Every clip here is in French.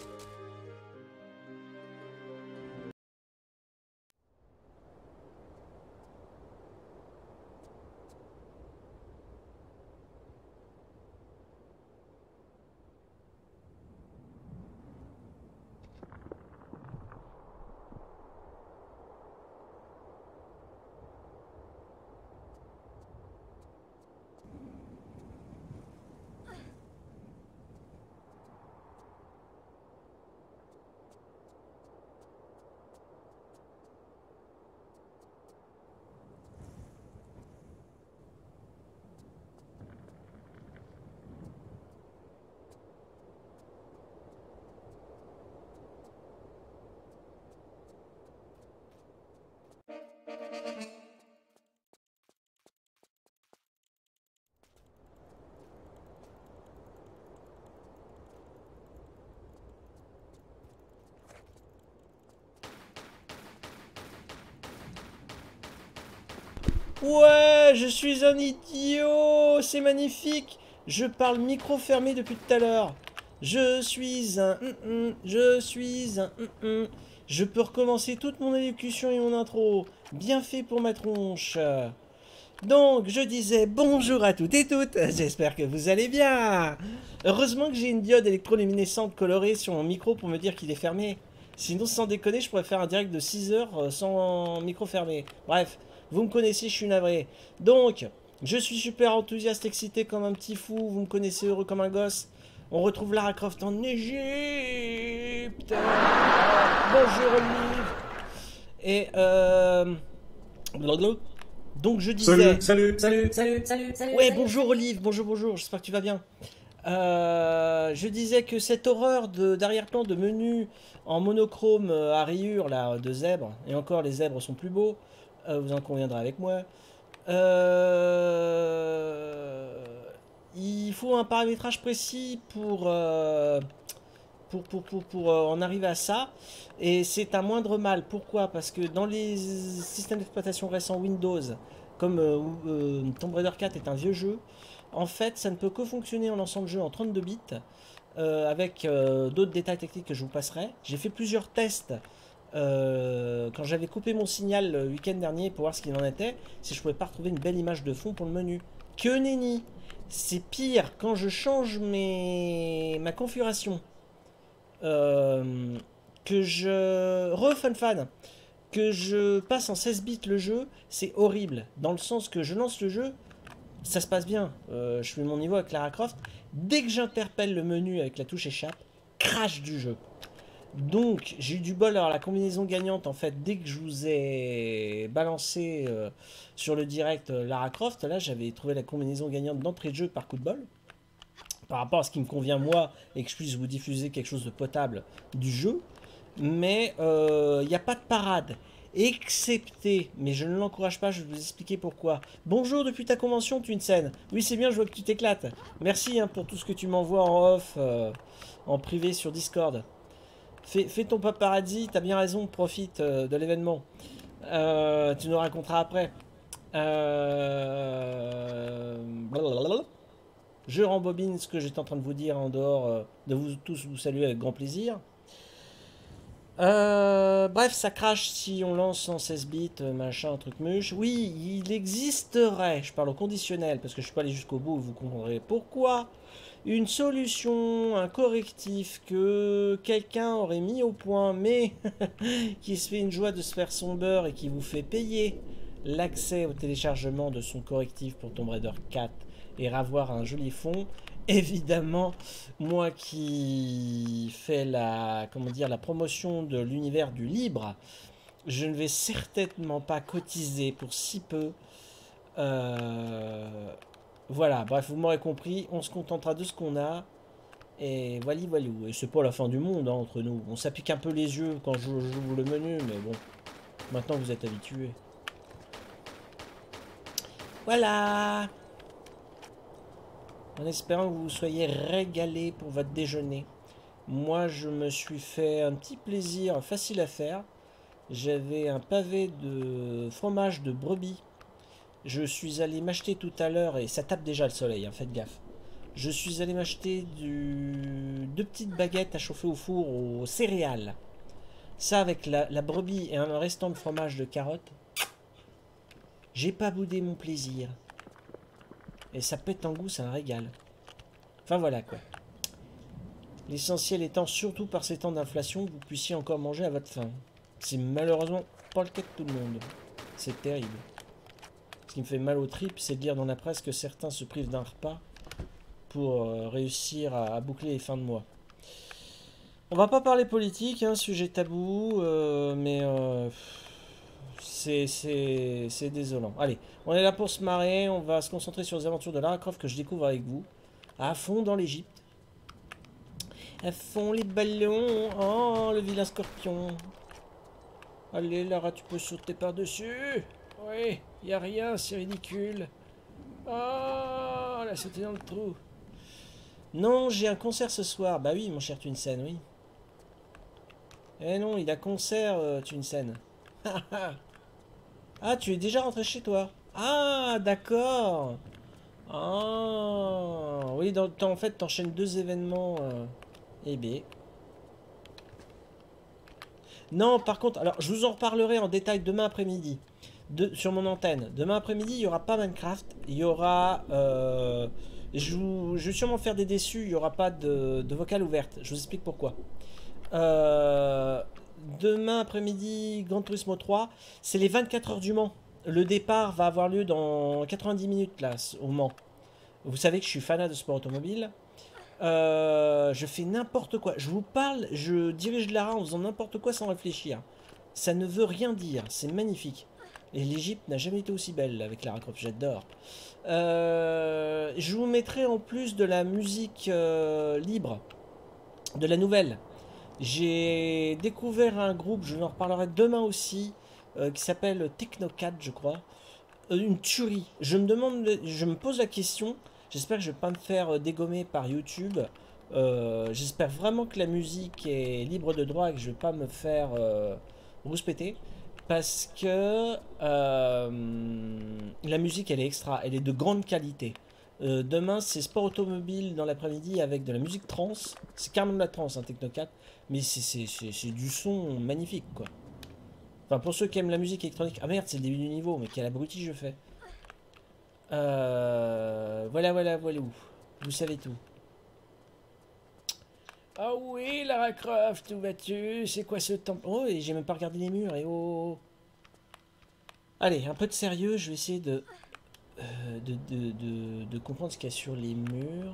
Ouais, je suis un idiot, c'est magnifique. Je parle micro fermé depuis tout à l'heure. Je suis un je suis un Je peux recommencer toute mon élocution et mon intro. Bien fait pour ma tronche. Donc, je disais bonjour à toutes et toutes. J'espère que vous allez bien. Heureusement que j'ai une diode électroluminescente colorée sur mon micro pour me dire qu'il est fermé. Sinon, sans déconner, je pourrais faire un direct de 6 heures sans micro fermé. Bref, vous me connaissez, je suis navré. Donc, je suis super enthousiaste, excité comme un petit fou. Vous me connaissez, heureux comme un gosse. On retrouve Lara Croft en Égypte. Bonjour, Olive. Et blablabla. Donc je disais... Salut. Ouais, bonjour Olive, bonjour, j'espère que tu vas bien. Je disais que cette horreur d'arrière-plan de menu en monochrome à rayures là, de zèbres, et encore les zèbres sont plus beaux, vous en conviendrez avec moi. Il faut un paramétrage précis pour en arriver à ça. Et c'est un moindre mal. Pourquoi? Parce que dans les systèmes d'exploitation récents Windows, comme Tomb Raider 4 est un vieux jeu, en fait, ça ne peut que fonctionner en ensemble jeu en 32 bits, avec d'autres détails techniques que je vous passerai. J'ai fait plusieurs tests quand j'avais coupé mon signal le week-end dernier pour voir ce qu'il en était, si je pouvais pas retrouver une belle image de fond pour le menu. Que nenni! C'est pire quand je change ma configuration. Que je fan que je passe en 16 bits le jeu, c'est horrible dans le sens que je lance le jeu, ça se passe bien, je fais mon niveau avec Lara Croft, dès que j'interpelle le menu avec la touche échappe, crash du jeu. Donc j'ai eu du bol. Alors la combinaison gagnante, en fait, dès que je vous ai balancé sur le direct Lara Croft, là j'avais trouvé la combinaison gagnante d'entrée de jeu par coup de bol par rapport à ce qui me convient moi et que je puisse vous diffuser quelque chose de potable du jeu. Mais il n'y a pas de parade. Excepté, mais je ne l'encourage pas, je vais vous expliquer pourquoi. Bonjour depuis ta convention, Twinsen. Oui, c'est bien, je vois que tu t'éclates. Merci hein, pour tout ce que tu m'envoies en off, en privé sur Discord. Fais ton paparazzi, t'as bien raison, profite de l'événement. Tu nous raconteras après. Blablabla. Je rembobine ce que j'étais en train de vous dire en dehors de vous tous vous saluer avec grand plaisir. Bref, ça crache si on lance en 16 bits, machin, truc muche. Oui, il existerait, je parle au conditionnel parce que je suis pas allé jusqu'au bout, vous comprendrez pourquoi. Une solution, un correctif que quelqu'un aurait mis au point, mais qui se fait une joie de se faire son beurre et qui vous fait payer l'accès au téléchargement de son correctif pour Tomb Raider 4 et ravoir un joli fond. Évidemment, moi qui fais la, comment dire, la promotion de l'univers du libre, je ne vais certainement pas cotiser pour si peu. Voilà, bref, vous m'aurez compris, on se contentera de ce qu'on a. Et voilà, voilou. Et c'est pas la fin du monde hein, entre nous. On s'applique un peu les yeux quand j'ouvre le menu, mais bon, maintenant vous êtes habitués. Voilà. En espérant que vous soyez régalés pour votre déjeuner. Moi, je me suis fait un petit plaisir facile à faire. J'avais un pavé de fromage de brebis. Je suis allé m'acheter tout à l'heure, et ça tape déjà le soleil, hein, faites gaffe. Je suis allé m'acheter deux petites baguettes à chauffer au four aux céréales. Ça avec la brebis et un restant de fromage de carotte. J'ai pas boudé mon plaisir. Et ça pète en goût, ça me régale. Enfin voilà quoi. L'essentiel étant, surtout par ces temps d'inflation, que vous puissiez encore manger à votre faim. C'est malheureusement pas le cas de tout le monde. C'est terrible. Ce qui me fait mal aux tripes, c'est de lire dans la presse que certains se privent d'un repas pour réussir à boucler les fins de mois. On va pas parler politique, hein, sujet tabou, mais c'est désolant. Allez, on est là pour se marrer, on va se concentrer sur les aventures de Lara Croft que je découvre avec vous, à fond dans l'Égypte. À fond les ballons, oh le vilain scorpion. Allez Lara, tu peux sauter par-dessus. Oui, y a rien, c'est ridicule. Oh, elle a sauté dans le trou. Non, j'ai un concert ce soir. Bah oui, mon cher Twinsen, oui. Eh non, il a concert, Twinsen. Ah, tu es déjà rentré chez toi. Ah, d'accord. Ah, oui, en fait, t'enchaînes deux événements. Eh bien. Non, par contre, alors, je vous en reparlerai en détail demain après-midi. Sur mon antenne. Demain après-midi, il n'y aura pas Minecraft. Il y aura... je vais sûrement faire des déçus. Il n'y aura pas de vocal ouverte. Je vous explique pourquoi. Demain après-midi, Gran Turismo 3, c'est les 24 heures du Mans. Le départ va avoir lieu dans 90 minutes là, au Mans. Vous savez que je suis fanat de sport automobile. Je fais n'importe quoi. Je vous parle, je dirige Lara en faisant n'importe quoi sans réfléchir. Ça ne veut rien dire, c'est magnifique. Et l'Égypte n'a jamais été aussi belle avec Lara Croft, j'adore. Je vous mettrai en plus de la musique libre, de la nouvelle. J'ai découvert un groupe, je vous en reparlerai demain aussi, qui s'appelle Technocat, je crois. Une tuerie. Je me pose la question, j'espère que je ne vais pas me faire dégommer par YouTube. J'espère vraiment que la musique est libre de droit et que je ne vais pas me faire rouspéter. Parce que la musique, elle est extra, elle est de grande qualité. Demain, c'est sport automobile dans l'après-midi avec de la musique trance. C'est carrément de la trance, hein, Technocat. Mais c'est du son magnifique, quoi. Enfin, pour ceux qui aiment la musique électronique... Ah merde, c'est le début du niveau, mais quel abruti je fais. Voilà où. Vous savez tout. Ah oui, Lara Croft, où vas-tu? C'est quoi ce temple? Oh, et j'ai même pas regardé les murs, et oh. Allez, un peu de sérieux, je vais essayer de comprendre ce qu'il y a sur les murs.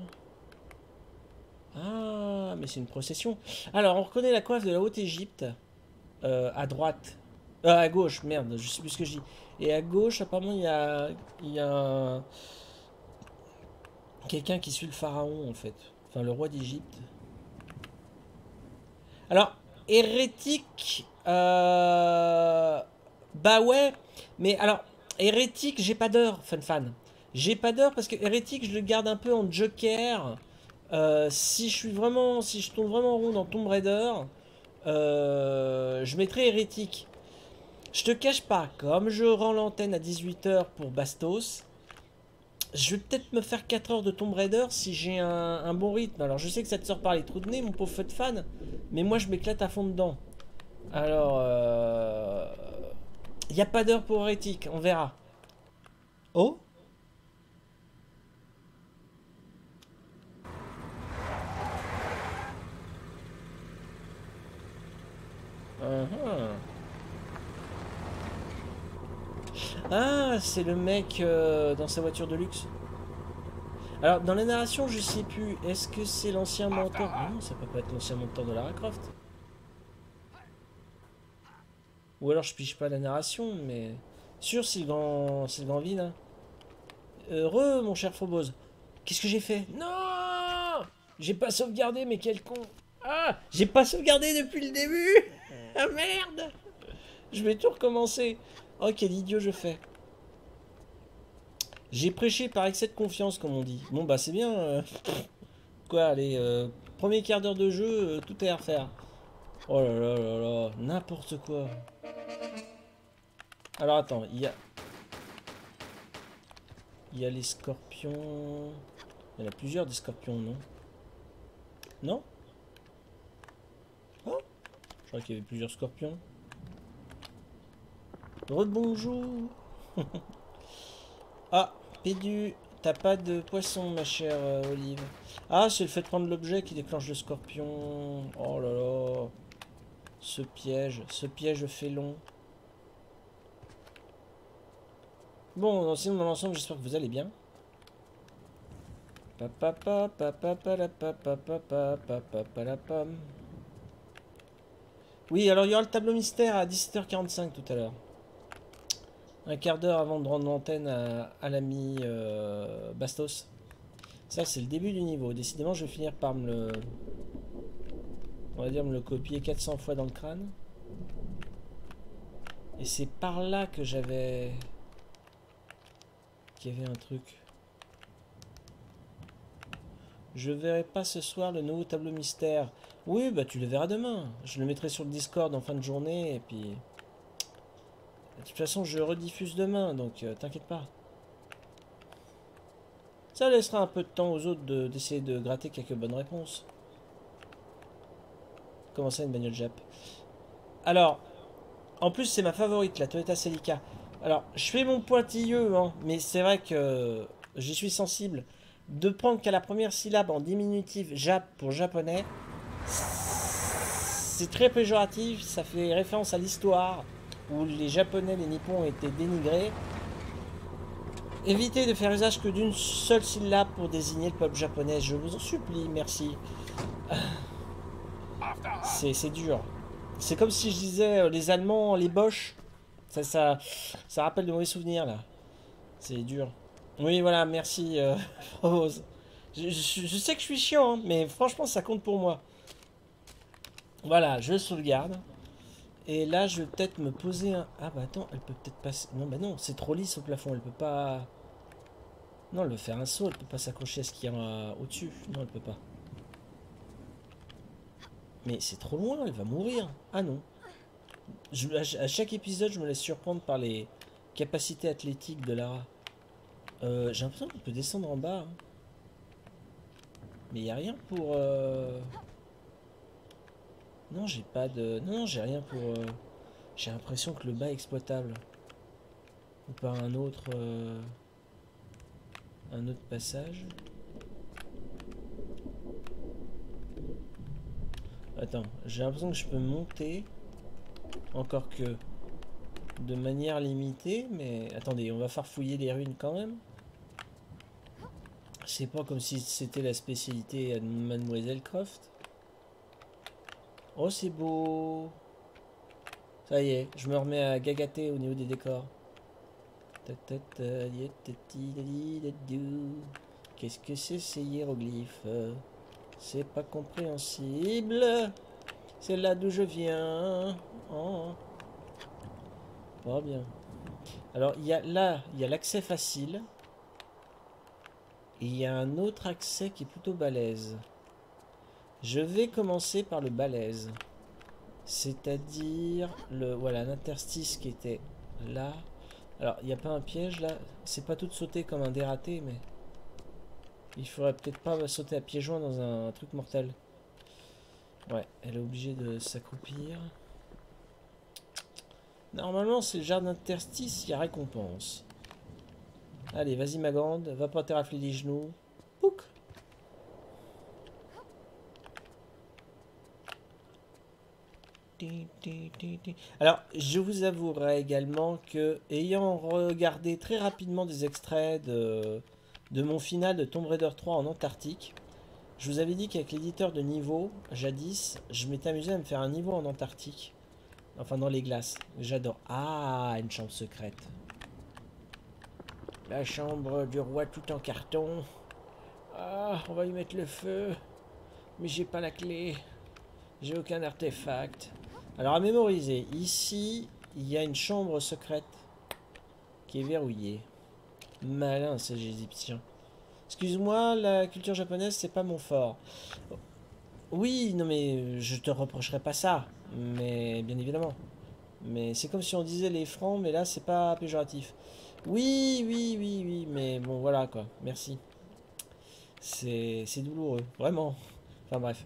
Ah, mais c'est une procession. Alors, on reconnaît la coiffe de la Haute-Égypte. À droite. À gauche, merde, je sais plus ce que je dis. Et à gauche, apparemment, il y a quelqu'un qui suit le pharaon, en fait. Enfin, le roi d'Égypte. Alors, hérétique... Bah ouais, mais alors, hérétique, j'ai pas d'heure, fan. J'ai pas d'heure parce que hérétique, je le garde un peu en joker. Si je tourne vraiment rond dans Tomb Raider, je mettrai hérétique. Je te cache pas, comme je rends l'antenne à 18 h pour Bastos, je vais peut-être me faire 4 heures de Tomb Raider si j'ai un bon rythme. Alors je sais que ça te sort par les trous de nez, mon pauvre fan, mais moi je m'éclate à fond dedans. Alors, il n'y a pas d'heure pour hérétique, on verra. Oh? Ah, c'est le mec dans sa voiture de luxe. Alors, dans la narration, je sais plus. Est-ce que c'est l'ancien mentor? Non, ça peut pas être l'ancien mentor de Lara Croft. Ou alors je pige pas la narration, mais... Sûr, c'est le grand vide. Hein. Heureux, mon cher Phobos. Qu'est-ce que j'ai fait? Non! J'ai pas sauvegardé, mais quel con. Ah! J'ai pas sauvegardé depuis le début! Ah merde! Je vais tout recommencer. Oh, quel idiot je fais. J'ai prêché par excès de confiance, comme on dit. Bon, bah c'est bien. Quoi, allez, premier quart d'heure de jeu, tout est à refaire. Oh là là là là, n'importe quoi. Alors attends, il y a les scorpions. Il y en a plusieurs des scorpions, non? Non? Oh, je crois qu'il y avait plusieurs scorpions. Rebonjour. Ah, Pédu, t'as pas de poisson, ma chère Olive. Ah, c'est le fait de prendre l'objet qui déclenche le scorpion. Oh là là. Ce piège félon. Bon, sinon dans l'ensemble, j'espère que vous allez bien. Oui, alors il y aura le tableau mystère à 17h45 tout à l'heure. Un quart d'heure avant de rendre l'antenne à l'ami Bastos. Ça, c'est le début du niveau. Décidément, je vais finir par me le... On va dire me le copier 400 fois dans le crâne. Et c'est par là que j'avais... qu'il y avait un truc. Je verrai pas ce soir le nouveau tableau mystère. Oui, bah tu le verras demain. Je le mettrai sur le Discord en fin de journée et puis... De toute façon, je rediffuse demain, donc t'inquiète pas. Ça laissera un peu de temps aux autres d'essayer de gratter quelques bonnes réponses. Comment ça, une bagnole Jap? Alors, en plus, c'est ma favorite, la Toyota Celica. Alors, je fais mon pointilleux, hein, mais c'est vrai que j'y suis sensible. De prendre qu'à la première syllabe en diminutif Jap pour japonais, c'est très péjoratif, ça fait référence à l'histoire où les japonais, les nippons ont été dénigrés. Évitez de faire usage que d'une seule syllabe pour désigner le peuple japonais, je vous en supplie, merci. C'est dur. C'est comme si je disais les Allemands, les Boches. Ça rappelle de mauvais souvenirs là. C'est dur. Oui, voilà, merci Rose. Je sais que je suis chiant, hein, mais franchement, ça compte pour moi. Voilà, je sauvegarde. Et là, je vais peut-être me poser un... Ah bah attends, elle peut peut-être passer... Non, bah non, c'est trop lisse au plafond, elle peut pas... Non, elle veut faire un saut, elle peut pas s'accrocher à ce qu'il y a au-dessus. Non, elle peut pas. Mais c'est trop loin, elle va mourir. Ah non. À chaque épisode, je me laisse surprendre par les capacités athlétiques de Lara. J'ai l'impression qu'on peut descendre en bas. Hein. Mais il n'y a rien pour... Non, j'ai pas de... Non, j'ai rien pour... J'ai l'impression que le bas est exploitable. Ou par un autre... Un autre passage. Attends, j'ai l'impression que je peux monter. Encore que... De manière limitée, mais... Attendez, on va farfouiller les ruines quand même. C'est pas comme si c'était la spécialité de Mademoiselle Croft. Oh, c'est beau. Ça y est, je me remets à gagater au niveau des décors. Qu'est-ce que c'est ces hiéroglyphes? C'est pas compréhensible. C'est là d'où je viens. Oh. Pas bien. Alors, il y a là, il y a l'accès facile. Et il y a un autre accès qui est plutôt balèze. Je vais commencer par le balèze. C'est-à-dire le... Voilà, l'interstice qui était là. Alors, il n'y a pas un piège là. C'est pas tout de sauter comme un dératé, mais... Il faudrait peut-être pas sauter à pieds joints dans un truc mortel. Ouais, elle est obligée de s'accroupir. Normalement, c'est le jardin d'interstice, il y a récompense. Allez, vas-y ma grande, va pas te rafler les genoux. Pouc. Alors, je vous avouerai également que, ayant regardé très rapidement des extraits de mon final de Tomb Raider 3 en Antarctique, je vous avais dit qu'avec l'éditeur de niveau, jadis, je m'étais amusé à me faire un niveau en Antarctique. Enfin, dans les glaces. J'adore. Ah, une chambre secrète. La chambre du roi tout en carton. Ah, on va y mettre le feu. Mais j'ai pas la clé. J'ai aucun artefact. Alors à mémoriser. Ici, il y a une chambre secrète qui est verrouillée. Malin, ces Égyptiens. Excuse-moi, la culture japonaise, c'est pas mon fort. Oui, non mais je te reprocherai pas ça. Mais bien évidemment. Mais c'est comme si on disait les francs, mais là, c'est pas péjoratif. Oui, oui, oui, oui, mais bon, voilà, quoi. Merci. C'est douloureux, vraiment. Enfin bref.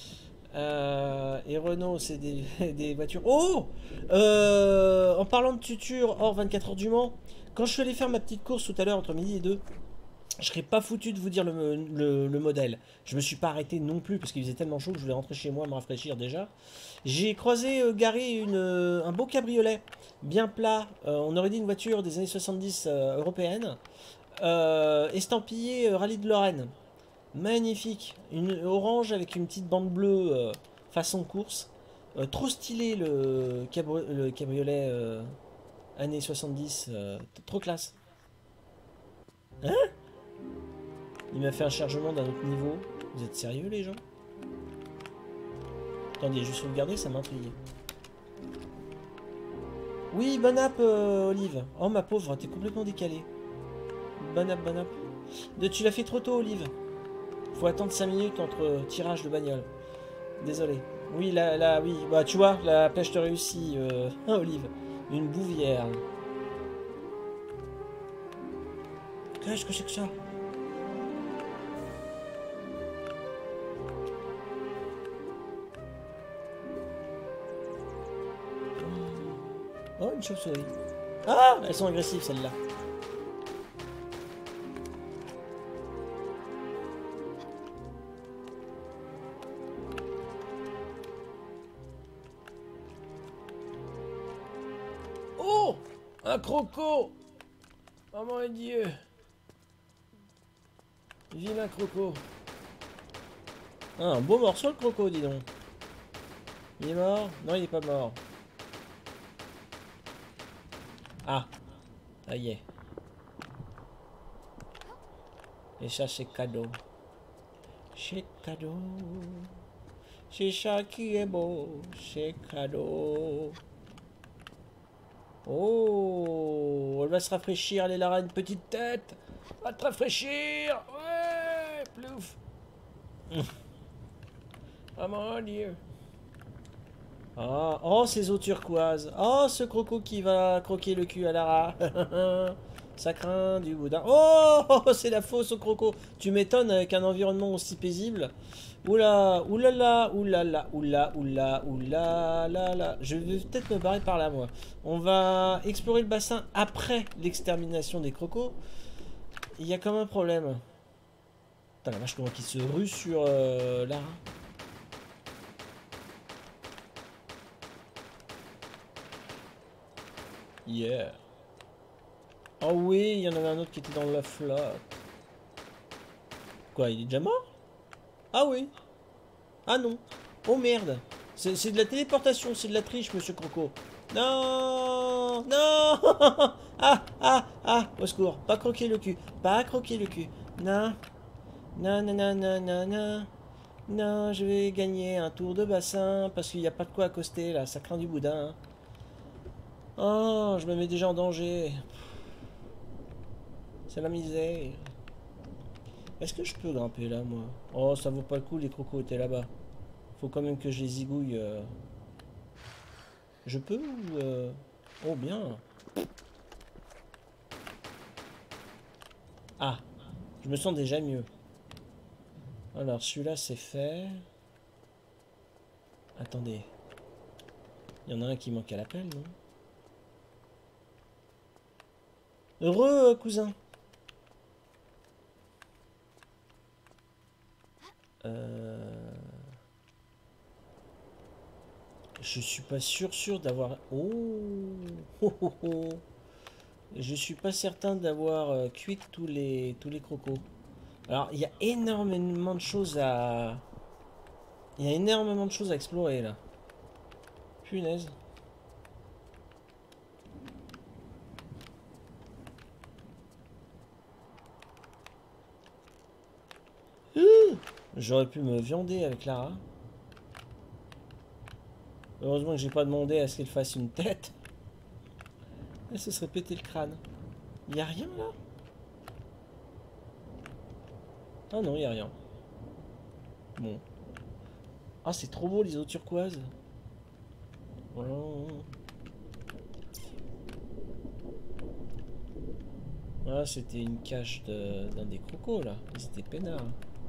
Et Renault, c'est des, des voitures. Oh En parlant de tuture hors 24 heures du Mans, quand je suis allé faire ma petite course tout à l'heure entre midi et 2, je serais pas foutu de vous dire le modèle. Je me suis pas arrêté non plus parce qu'il faisait tellement chaud que je voulais rentrer chez moi me rafraîchir déjà. J'ai croisé garé un beau cabriolet bien plat. On aurait dit une voiture des années 70 européenne. Estampillé Rallye de Lorraine. Magnifique. Une orange avec une petite bande bleue façon course. Trop stylé le cabriolet années 70. Trop classe. Hein? Il m'a fait un chargement d'un autre niveau. Vous êtes sérieux les gens? Attendez, je vais sauvegarder, ça m'intrigue. Oui, bon app, Olive. Oh ma pauvre, t'es complètement décalée. Bon app, bon app. Tu l'as fait trop tôt, Olive. Faut attendre 5 minutes entre tirage de bagnole. Désolé. Oui, là, oui. Bah, tu vois, la pêche te réussit, Olive. Une bouvière. Qu'est-ce que c'est que ça? Oh, une chauve-souris. Ah, elles sont agressives, celles-là. Oh, un croco. Oh mon Dieu. Vilain croco. Ah, un beau morceau, le croco, dis donc. Il est mort? Non, il est pas mort. Ah, ça y est. Et ça, c'est cadeau. C'est cadeau. C'est ça qui est beau. C'est cadeau. Oh, elle va se rafraîchir. Elle aura une petite tête. Va te rafraîchir. Ouais, plouf. Oh mon Dieu. Ah, oh, ces eaux turquoises. Oh, ce croco qui va croquer le cul à Lara. Ça craint du boudin. Oh, c'est la fausse au croco. Tu m'étonnes avec un environnement aussi paisible. Oula, oulala, oulala, oula, oula, oula, là, là. Je vais peut-être me barrer par là, moi. On va explorer le bassin après l'extermination des crocos. Il y a quand même un problème. Putain, la vache, comment qu'il se rue sur Lara. Yeah. Oh oui, il y en avait un autre qui était dans la flotte. Quoi, il est déjà mort? Ah oui. Ah non. Oh merde. C'est de la téléportation, c'est de la triche, monsieur Croco. Non. Non. Ah, ah, ah. Au secours. Pas croquer le cul. Pas croquer le cul. Non. Non, non, non, non, non, non. Non, je vais gagner un tour de bassin parce qu'il n'y a pas de quoi accoster là. Ça craint du boudin. Oh, je me mets déjà en danger. C'est la misère. Est-ce que je peux grimper là, moi? Oh, ça vaut pas le coup, les crocos étaient là-bas. Faut quand même que je les zigouille. Je peux ou... Oh, bien. Ah, je me sens déjà mieux. Alors, celui-là, c'est fait. Attendez. Il y en a un qui manque à l'appel, non? Heureux, cousin. Je suis pas sûr d'avoir... Oh. Oh, oh, oh. Je suis pas certain d'avoir cuit tous les crocos. Alors, il y a énormément de choses à... Il y a énormément de choses à explorer, là. Punaise. J'aurais pu me viander avec Lara. Heureusement que j'ai pas demandé à ce qu'elle fasse une tête. Elle se serait pété le crâne. Y a rien là? Ah non, y a rien. Bon. Ah, c'est trop beau les eaux turquoises. Oh. Ah, c'était une cache d'un des crocos, là. Ils étaient peinards.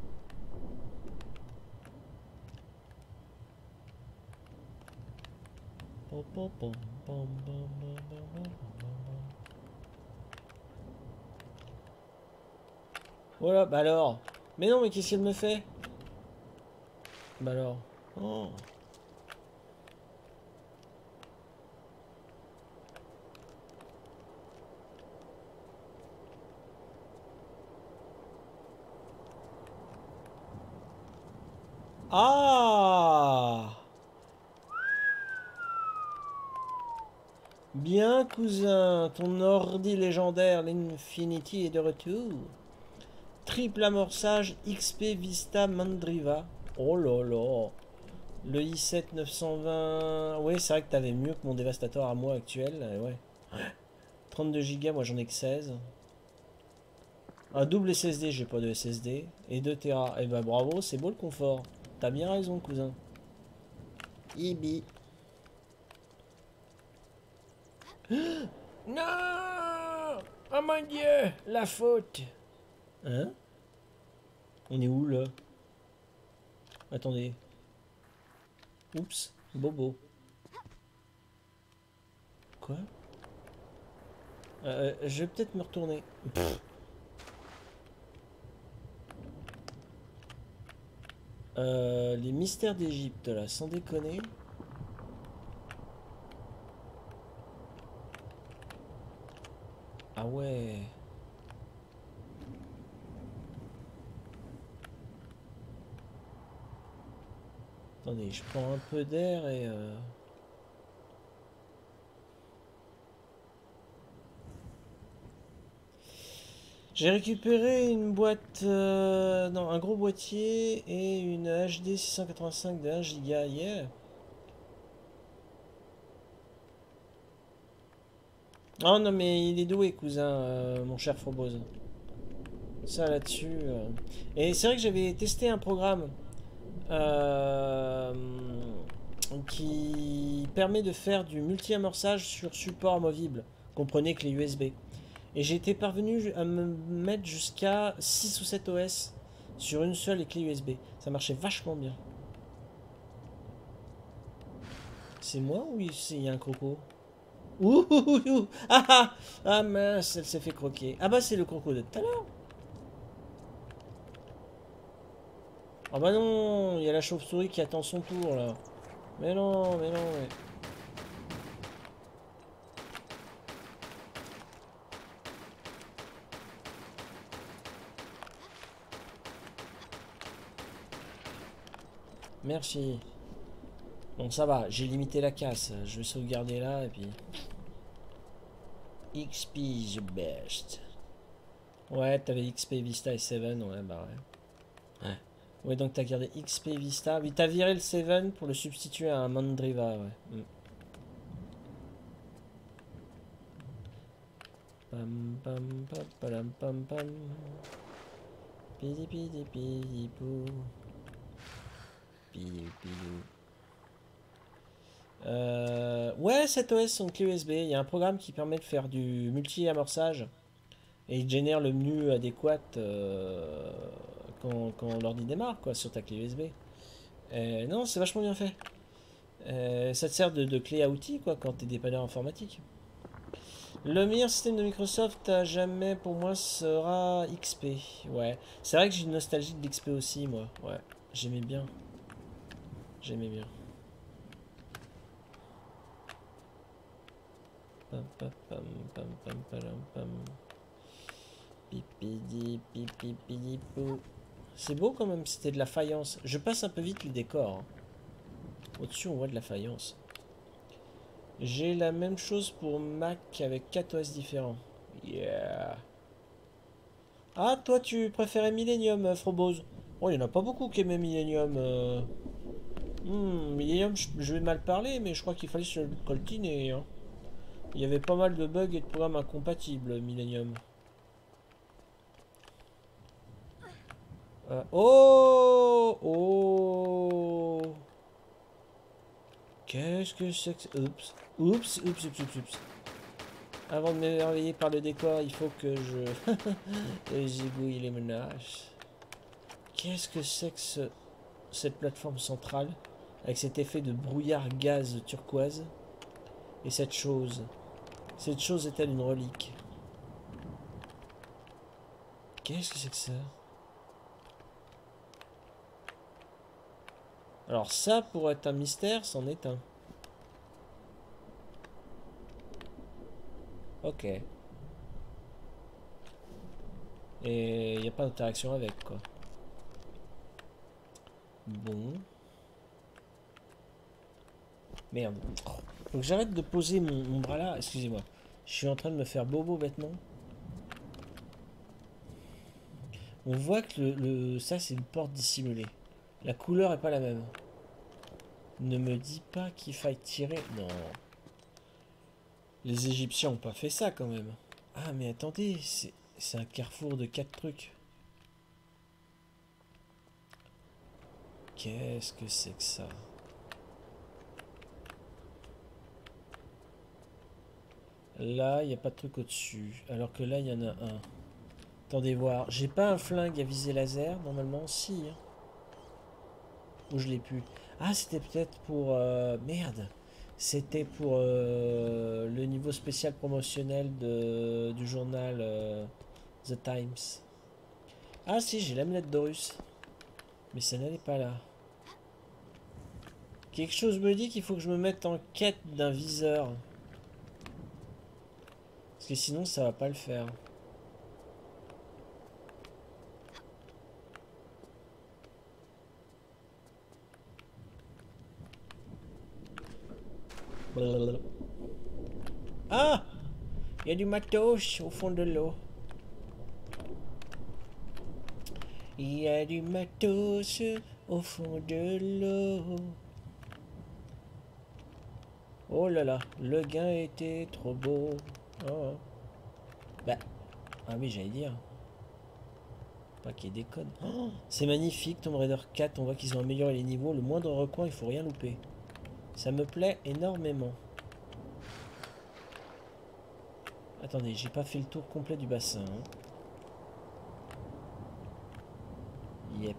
Voilà, bah alors. Mais non, mais qu'est-ce qu'elle me fait? Bah alors. Oh. Ah! Bien, cousin, ton ordi légendaire, l'Infinity, est de retour. Triple amorçage XP Vista Mandriva. Oh là là. Le i7 920. Oui, c'est vrai que t'avais mieux que mon dévastateur à moi actuel. Ouais. 32 Go, moi j'en ai que 16. Un double SSD, j'ai pas de SSD. Et 2 Tera. Eh ben bravo, c'est beau le confort. T'as bien raison, cousin. Ibi. Non! Oh mon dieu! La faute! Hein? On est où là? Attendez. Oups, Bobo. Quoi? Je vais peut-être me retourner. Les mystères d'Égypte là, sans déconner. Ah ouais. Attendez, je prends un peu d'air et... J'ai récupéré une boîte... non, un gros boîtier et une HD 685 de 1 Go. Yeah. Oh non mais il est doué, cousin, mon cher Frobose. Ça là-dessus... Et c'est vrai que j'avais testé un programme euh, qui permet de faire du multi-amorçage sur support amovible. Comprenez clé USB. Et j'ai été parvenu à me mettre jusqu'à 6 ou 7 OS sur une seule clé USB. Ça marchait vachement bien. C'est moi ou il y a un croco? Ouh, ouh, ouh, ouh. Ah, ah, ah mince, elle s'est fait croquer. Ah bah c'est le croco de tout à l'heure. Ah bah non, il y a la chauve-souris qui attend son tour là. Mais non, mais non, mais... Merci. Bon, ça va, j'ai limité la casse. Je vais sauvegarder là et puis... XP the best. Ouais, t'avais XP Vista et 7, ouais, bah ouais. Ouais. Ouais, donc t'as gardé XP Vista. Oui, t'as viré le 7 pour le substituer à un Mandriva, ouais. Mm. Pam pam pam pam pam pam. Pidi pidi pidi pou. Pidi pidi. Ouais, cette OS sont clé USB. Il y a un programme qui permet de faire du multi-amorçage et il génère le menu adéquat quand l'ordi démarre quoi, sur ta clé USB. Non, c'est vachement bien fait. Ça te sert de clé à outils quoi, quand tu es dépanneur informatique. Le meilleur système de Microsoft à jamais pour moi sera XP. Ouais, c'est vrai que j'ai une nostalgie de l'XP aussi, moi. Ouais, j'aimais bien. J'aimais bien. Pam pam pam pam pam pam pam. Pipidi pipipidi pou. C'est beau quand même, c'était de la faïence. Je passe un peu vite le décor. Hein. Au-dessus, on voit de la faïence. J'ai la même chose pour Mac avec 4 OS différents. Yeah. Ah, toi, tu préférais Millennium, Frobose. Oh, il n'y en a pas beaucoup qui aimaient Millennium. Millennium, je vais mal parler, mais je crois qu'il fallait se le coltiner. Hein. Il y avait pas mal de bugs et de programmes incompatibles, Millennium. Oh! Oh! Qu'est-ce que c'est que ça? Oups. Oups, oups, oups, oups, oups. Avant de m'émerveiller par le décor, il faut que je zigouille les menaces. Qu'est-ce que c'est que cette plateforme centrale avec cet effet de brouillard gaz turquoise? Et cette chose? Cette chose est-elle une relique? Qu'est-ce que c'est que ça? Alors ça, pour être un mystère, c'en est un. Ok. Et il n'y a pas d'interaction avec, quoi. Bon. Merde. Oh. Donc j'arrête de poser mon bras là. Excusez-moi. Je suis en train de me faire bobo bêtement. On voit que ça, c'est une porte dissimulée. La couleur est pas la même. Ne me dis pas qu'il faille tirer. Non. Les Égyptiens ont pas fait ça quand même. Ah mais attendez, c'est un carrefour de 4 trucs. Qu'est-ce que c'est que ça? Là, il n'y a pas de truc au-dessus. Alors que là, il y en a un. Attendez voir. J'ai pas un flingue à visée laser. Normalement, si. Hein. Ou je l'ai plus. Ah, c'était peut-être pour... merde. C'était pour le niveau spécial promotionnel du journal The Times. Ah si, j'ai l'amulette d'Horus. Mais ça n'allait pas là. Quelque chose me dit qu'il faut que je me mette en quête d'un viseur. Parce que sinon, ça va pas le faire. Blablabla. Ah! Il y a du matos au fond de l'eau. Il y a du matos au fond de l'eau. Oh là là, le gain était trop beau. Oh. Bah, ah oui, j'allais dire. Pas qu'il y ait des codes. Oh, c'est magnifique, Tomb Raider 4. On voit qu'ils ont amélioré les niveaux. Le moindre recoin, il faut rien louper. Ça me plaît énormément. Attendez, j'ai pas fait le tour complet du bassin. Hein. Yep.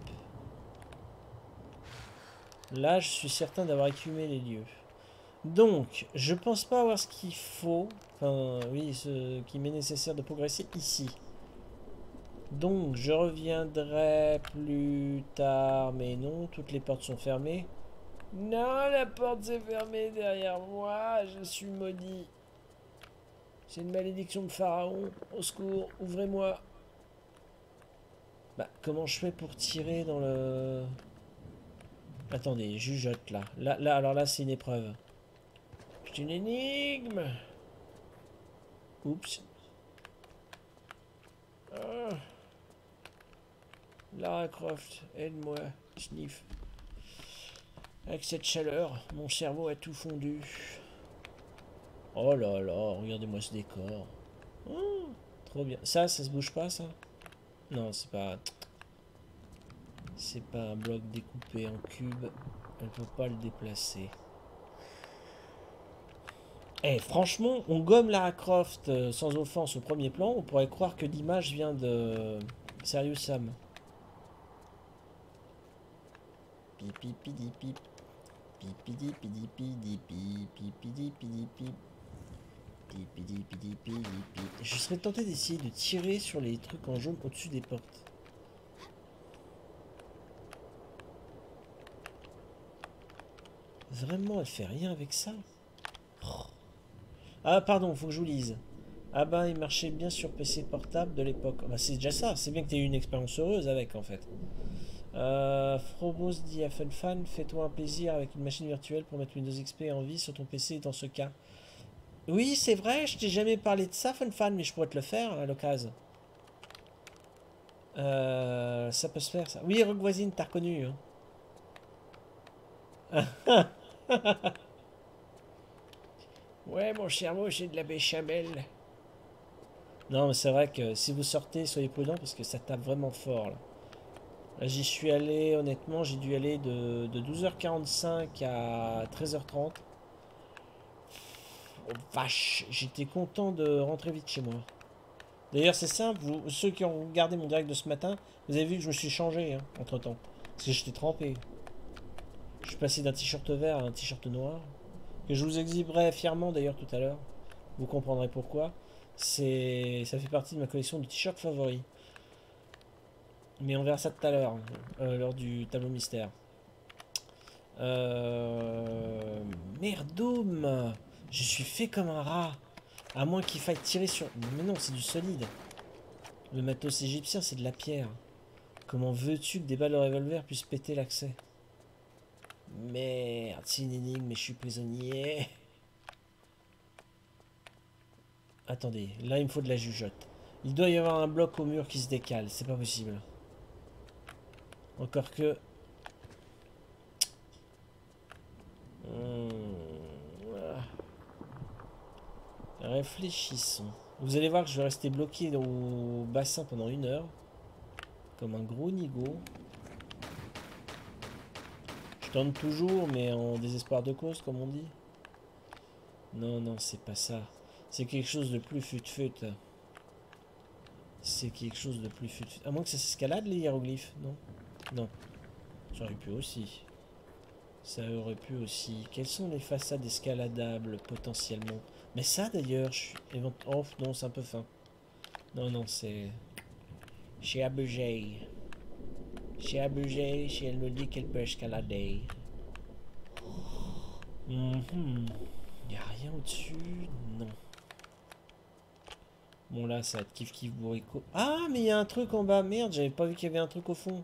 Là, je suis certain d'avoir écumé les lieux. Donc, je pense pas avoir ce qu'il faut. Enfin, oui, ce qui m'est nécessaire de progresser ici. Donc, je reviendrai plus tard. Mais non, toutes les portes sont fermées. Non, la porte s'est fermée derrière moi. Je suis maudit. C'est une malédiction de Pharaon. Au secours, ouvrez-moi. Bah, comment je fais pour tirer dans le... Attendez, jugeote là. Là, alors là, c'est une épreuve. C'est une énigme. Oups. Ah. Lara Croft, aide-moi. Sniff. Avec cette chaleur, mon cerveau a tout fondu. Oh là là, regardez-moi ce décor. Oh, trop bien. Ça se bouge pas, ça? Non, c'est pas... C'est pas un bloc découpé en cube. Elle peut pas le déplacer. Eh, franchement, on gomme Lara Croft sans offense au premier plan. On pourrait croire que l'image vient de Serious Sam. Pipi pidi pip. Pipidi pidi pidi pip. Pipidi pidi pip. Pipidi pidi pidi pip. Je serais tenté d'essayer de tirer sur les trucs en jaune au-dessus des portes. Vraiment, elle fait rien avec ça. Oh. Ah, pardon, faut que je vous lise. Ah ben, il marchait bien sur PC portable de l'époque. Bah, c'est déjà ça. C'est bien que tu aies eu une expérience heureuse avec, en fait. Frobos dit à FunFan, fais-toi un plaisir avec une machine virtuelle pour mettre Windows XP en vie sur ton PC dans ce cas. Oui, c'est vrai, je t'ai jamais parlé de ça, FunFan, mais je pourrais te le faire à l'occasion. Ça peut se faire, ça. Oui, Rogue Voisine, t'as reconnu. Hein. Ouais, mon cerveau, j'ai de la béchamel. Non, mais c'est vrai que si vous sortez, soyez prudents parce que ça tape vraiment fort, là. Là, j'y suis allé, honnêtement, j'ai dû aller de 12h45 à 13h30. Oh, vache, j'étais content de rentrer vite chez moi. D'ailleurs, c'est simple, ceux qui ont regardé mon direct de ce matin, vous avez vu que je me suis changé hein, entre temps. Parce que j'étais trempé. Je suis passé d'un t-shirt vert à un t-shirt noir. Que je vous exhiberai fièrement d'ailleurs tout à l'heure. Vous comprendrez pourquoi. Ça fait partie de ma collection de t-shirts favoris. Mais on verra ça tout à l'heure, lors du tableau mystère. Merdôme! Je suis fait comme un rat. À moins qu'il faille tirer sur... Mais non, c'est du solide. Le matos égyptien, c'est de la pierre. Comment veux-tu que des balles de revolver puissent péter l'accès? Merde, c'est une énigme, mais je suis prisonnier. Attendez, là il me faut de la jugeote. Il doit y avoir un bloc au mur qui se décale, c'est pas possible. Encore que... Voilà. Réfléchissons. Vous allez voir que je vais rester bloqué au bassin pendant 1 heure. Comme un gros nigo. Je tente toujours, mais en désespoir de cause, comme on dit. Non, non, c'est pas ça. C'est quelque chose de plus fut-fut. C'est quelque chose de plus fut-fut. À moins que ça s'escalade, les hiéroglyphes, non? Non. Ça aurait pu aussi. Ça aurait pu aussi. Quelles sont les façades escaladables, potentiellement? Mais ça, d'ailleurs, je suis... Oh, non, c'est un peu fin. Non, non, c'est... Chez abusé. Chez abusé, si elle nous dit qu'elle peut escalader. Y a rien au-dessus? Non. Bon, là, ça va être kiff kiff bourricot. Ah, mais il y a un truc en bas. Merde, j'avais pas vu qu'il y avait un truc au fond.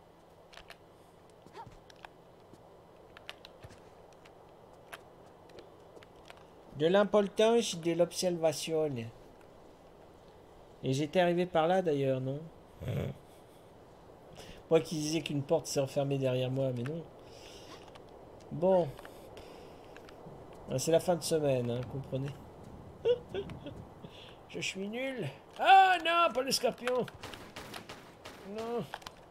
De l'importance de l'observation. Et j'étais arrivé par là d'ailleurs, non? Moi qui disais qu'une porte s'est enfermée derrière moi, mais non. Bon. C'est la fin de semaine, hein, comprenez? Je suis nul. Ah non, pas le scorpion. Non.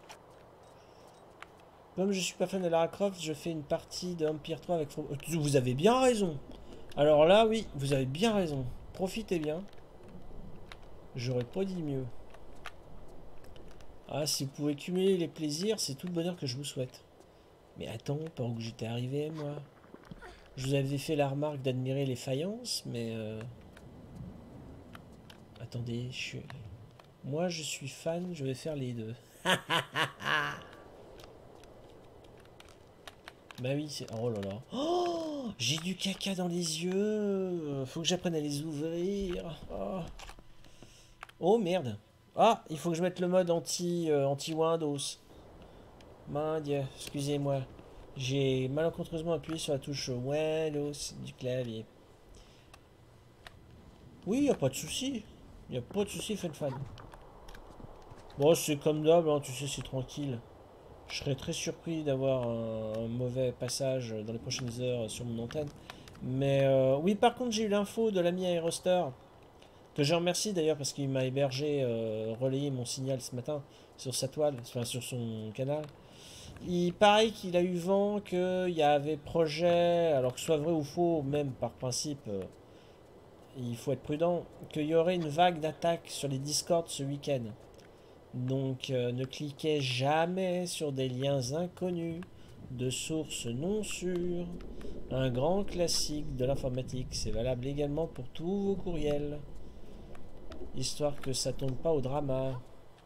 Comme je suis pas fan de Lara Croft, je fais une partie de Empire 3 avec... Vous avez bien raison. Alors là, oui, vous avez bien raison. Profitez bien. J'aurais pas dit mieux. Ah, si vous pouvez cumuler les plaisirs, c'est tout le bonheur que je vous souhaite. Mais attends, par où j'étais arrivé, moi? Je vous avais fait la remarque d'admirer les faïences, mais... Attendez, moi, je suis fan, je vais faire les deux. Bah oui, c'est... Oh là là. Oh, j'ai du caca dans les yeux. Faut que j'apprenne à les ouvrir. Oh. Oh merde. Ah, il faut que je mette le mode anti-Windows. Dieu, excusez-moi. J'ai malencontreusement appuyé sur la touche Windows du clavier. Oui, y a pas de souci. Y a pas de souci, fan. Bon, c'est comme d'hab, hein, tu sais, c'est tranquille. Je serais très surpris d'avoir un mauvais passage dans les prochaines heures sur mon antenne. Mais oui, par contre, j'ai eu l'info de l'ami Aerostar, que je remercie d'ailleurs parce qu'il m'a hébergé, relayé mon signal ce matin sur sa toile, enfin sur son canal. Il paraît qu'il a eu vent qu'il y avait projet, alors que ce soit vrai ou faux, même par principe, il faut être prudent, qu'il y aurait une vague d'attaques sur les Discord ce week-end. Donc ne cliquez jamais sur des liens inconnus de sources non sûres. Un grand classique de l'informatique, c'est valable également pour tous vos courriels. Histoire que ça tombe pas au drama.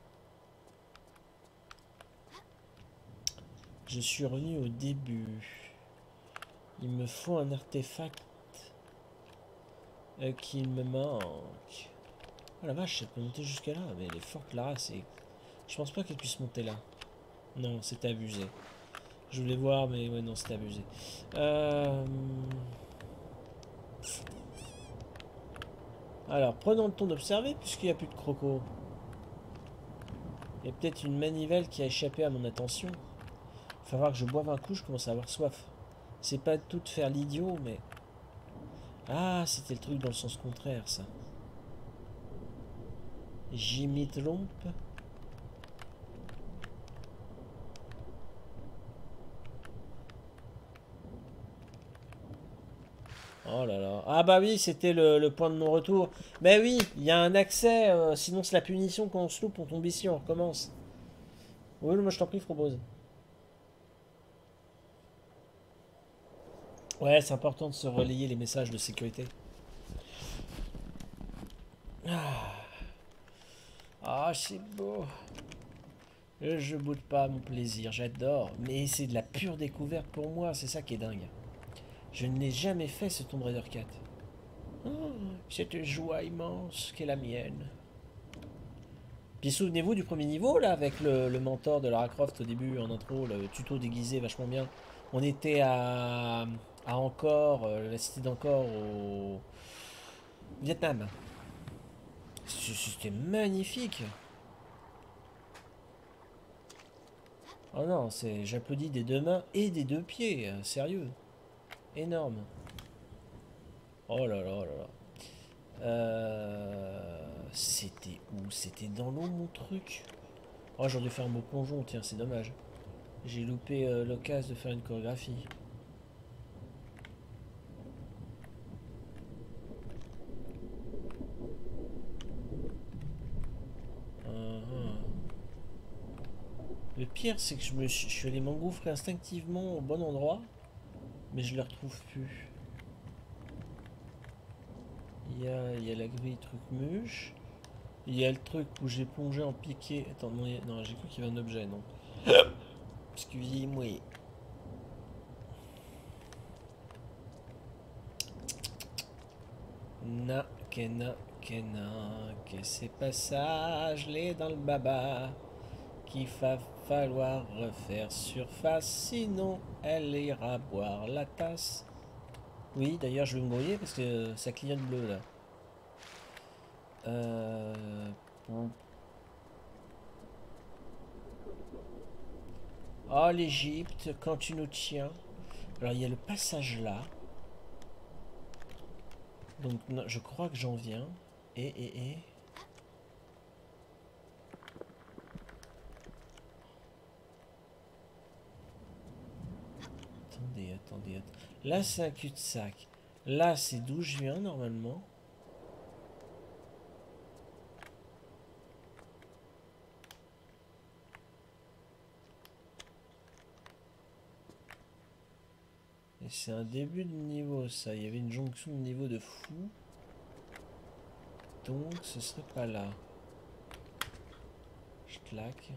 Je suis revenu au début. Il me faut un artefact qu'il me manque. Oh la vache, elle peut monter jusqu'à là, mais elle est forte là, c'est... Je pense pas qu'elle puisse monter là. Non, c'est abusé. Je voulais voir, mais ouais, non, c'est abusé. Alors, prenons le temps d'observer, puisqu'il n'y a plus de crocos. Il y a peut-être une manivelle qui a échappé à mon attention. Il va falloir que je boive un coup, je commence à avoir soif. C'est pas tout de faire l'idiot, mais... Ah, c'était le truc dans le sens contraire, ça. J'y m'y trompe. Oh là là. Ah bah oui, c'était le point de non-retour. Mais oui, il y a un accès, sinon c'est la punition quand on se loupe, on tombe ici, on recommence. Oui, moi je t'en prie, Frobose. Ouais, c'est important de se relayer les messages de sécurité. Ah, c'est beau. Je boude pas mon plaisir, j'adore. Mais c'est de la pure découverte pour moi, c'est ça qui est dingue. Je n'ai jamais fait ce Tomb Raider 4. Oh, cette joie immense qu'est la mienne. Puis souvenez-vous du premier niveau, là, avec le mentor de Lara Croft au début, en intro, le tuto déguisé vachement bien. On était à Angkor, la cité d'Angkor au Vietnam. C'était magnifique. Oh non, j'applaudis des deux mains et des deux pieds, sérieux. Énorme. Oh là là là là. C'était où? C'était dans l'eau mon truc. Oh, j'aurais dû faire un beau plongeon, tiens, c'est dommage. J'ai loupé l'occasion de faire une chorégraphie. Le pire, c'est que je suis allé m'engouffrer instinctivement au bon endroit, mais je ne le retrouve plus. Il y a la grille truc mûche. Il y a le truc où j'ai plongé en piqué. Attends, non, non j'ai cru qu'il y avait un objet, non. Excusez-moi. Que ces passages, les dans le baba, qu'il va falloir refaire surface, sinon elle ira boire la tasse. Oui, d'ailleurs, je vais me mouiller parce que ça clignote bleu là. Bon. Oh, l'Égypte, quand tu nous tiens. Alors, il y a le passage là. Donc, non, je crois que j'en viens. Et. Attendez. Là, c'est un cul-de-sac. Là, c'est d'où je viens normalement. Et c'est un début de niveau, ça. Il y avait une jonction de niveau de fou. Donc, ce serait pas là. Je claque.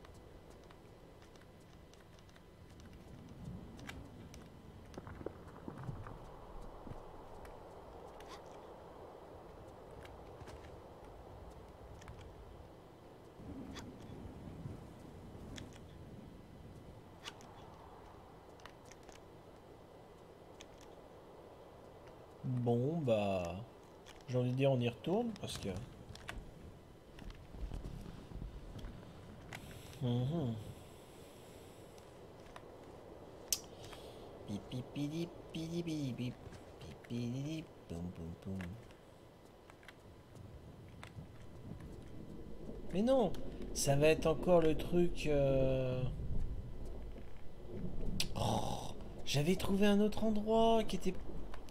Bon, bah... J'ai envie de dire on y retourne, parce que... Mhm. Mais non, ça va être encore le truc... Oh, j'avais trouvé un autre endroit qui était...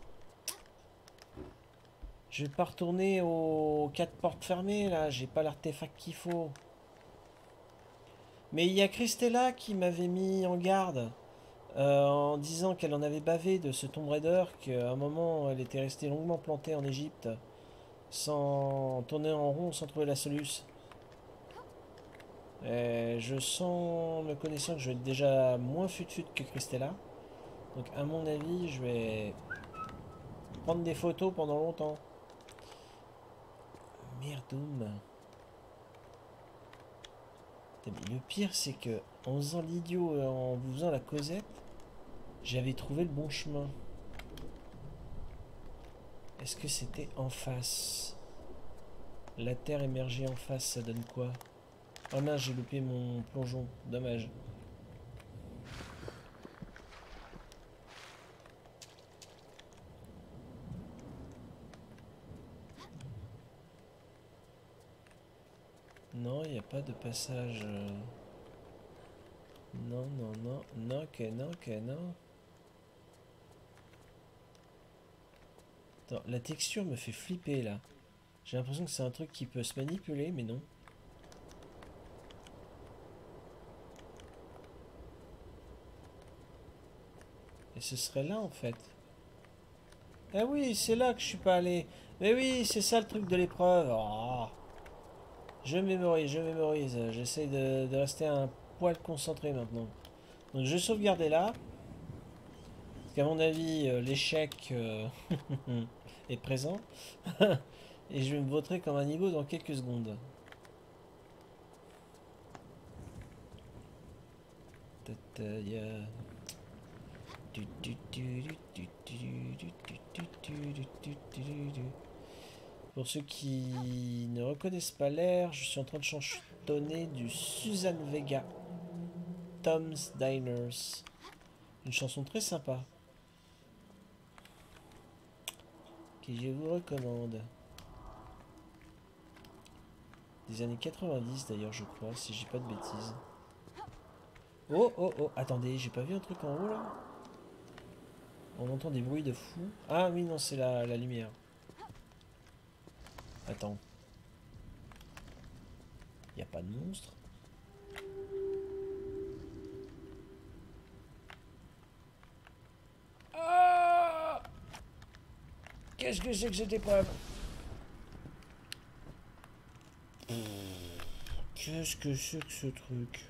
Je vais pas retourner aux 4 portes fermées là, j'ai pas l'artefact qu'il faut. Mais il y a Christella qui m'avait mis en garde en disant qu'elle en avait bavé de ce Tomb Raider, qu'à un moment elle était restée longuement plantée en Égypte sans tourner en rond, sans trouver la soluce. Et je sens, me connaissant, que je vais être déjà moins fut-fut que Christella. Donc à mon avis, je vais prendre des photos pendant longtemps. Merdoum. Mais le pire, c'est que en faisant l'idiot, en vous faisant la causette, j'avais trouvé le bon chemin. Est-ce que c'était en face? La terre émergée en face, ça donne quoi? Oh mince, j'ai loupé mon plongeon. Dommage. Non, il n'y a pas de passage. Non, non, que non. Attends, la texture me fait flipper là. J'ai l'impression que c'est un truc qui peut se manipuler, mais non. Et ce serait là en fait. Ah oui, c'est là que je suis pas allé. Mais oui, c'est ça le truc de l'épreuve. Oh. Je mémorise, je mémorise. J'essaie de rester un poil concentré maintenant. Donc je vais sauvegarder là. Parce qu'à mon avis, l'échec est présent. Et je vais me voter comme un niveau dans quelques secondes. Pour ceux qui ne reconnaissent pas l'air, je suis en train de chantonner du Suzanne Vega, Tom's Diners. Une chanson très sympa. Que je vous recommande. Des années 90 d'ailleurs, je crois, si j'ai pas de bêtises. Oh, oh, oh, attendez, j'ai pas vu un truc en haut là? On entend des bruits de fou. Ah oui, non, c'est la lumière. Attends. Y a pas de monstre? Ah! Qu'est-ce que c'est que cette épreuve? Qu'est-ce que c'est que ce truc?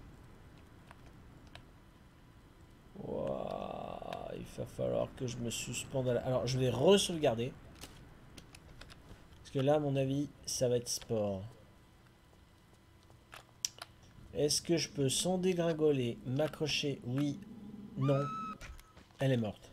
Ouah, il va falloir que je me suspende à la... Alors, je vais re-sauvegarder. Parce que là, à mon avis, ça va être sport. Est-ce que je peux sans dégringoler, m'accrocher? Oui, non. Elle est morte.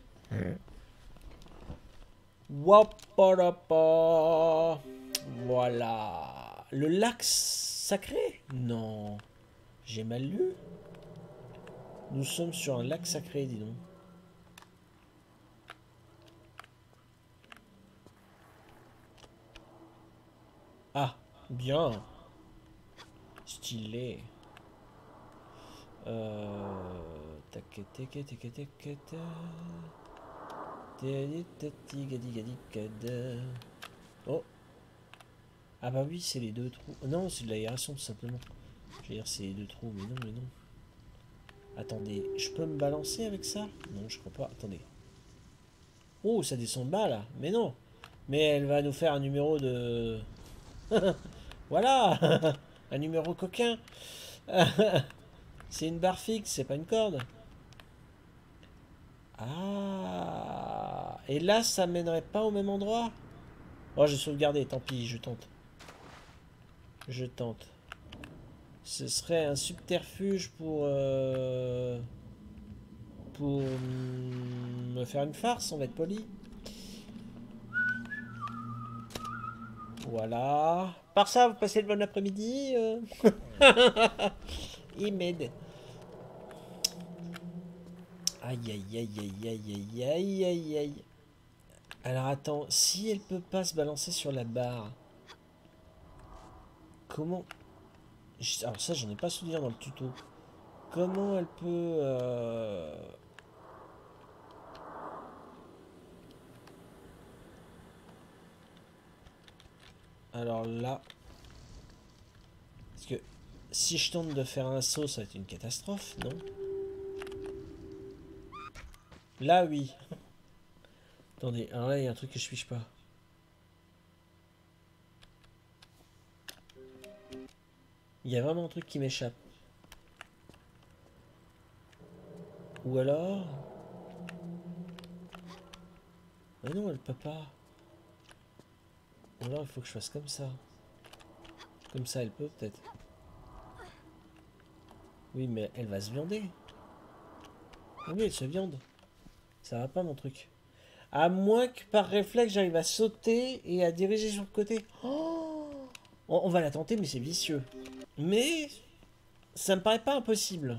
Waparapa. Voilà. Le lac sacré? Non. J'ai mal lu. Nous sommes sur un lac sacré, dis donc. Ah, bien. Stylé. Oh. Ah bah oui, c'est les deux trous. Non, c'est de l'aération tout simplement. Je veux dire, c'est les deux trous, mais non, mais non. Attendez, je peux me balancer avec ça? Non, je crois pas. Attendez. Oh, ça descend bas là. Mais non. Mais elle va nous faire un numéro de... Voilà. Un numéro coquin. C'est une barre fixe, c'est pas une corde. Ah. Et là, ça mènerait pas au même endroit? Oh, j'ai sauvegardé, tant pis, je tente. Je tente. Ce serait un subterfuge pour me faire une farce, on va être poli. Voilà. Par ça, vous passez le bon après-midi. Il m'aide. Aïe, aïe, aïe, aïe, aïe, aïe, aïe, aïe, aïe. Alors attends, si elle peut pas se balancer sur la barre, comment... Alors ça, j'en ai pas souvenir dans le tuto. Comment elle peut... Alors là... Parce que si je tente de faire un saut, ça va être une catastrophe, non? Là, oui. Attendez, alors là, il y a un truc que je fiche pas. Il y a vraiment un truc qui m'échappe. Ou alors... Mais non, elle peut pas. Ou alors, il faut que je fasse comme ça. Comme ça, elle peut, peut-être. Oui, mais elle va se viander. Ah oui, elle se viande. Ça va pas, mon truc. À moins que par réflexe, j'arrive à sauter et à diriger sur le côté. Oh, on va la tenter, mais c'est vicieux. Mais ça me paraît pas impossible.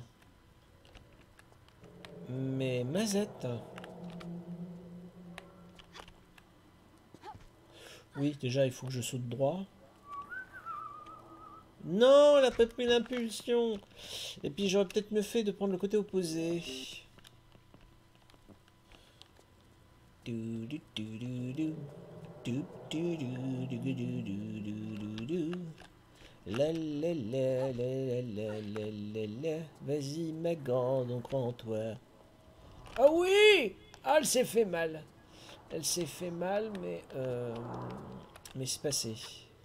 Mais mazette. Oui, déjà, il faut que je saute droit. Non, elle a pas pris l'impulsion. Et puis, j'aurais peut-être mieux fait de prendre le côté opposé. La la la la la la la la. Vas-y ma grande, on croit en toi. Ah oui! Ah, elle s'est fait mal. Elle s'est fait mal, mais c'est passé.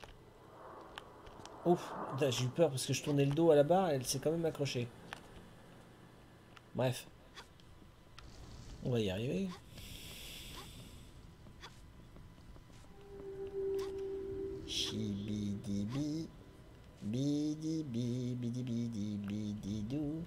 Ouf, j'ai eu peur parce que je tournais le dos à la barre et elle s'est quand même accrochée. Bref, on va y arriver. Chibidibi, bidibi, bidi bididou.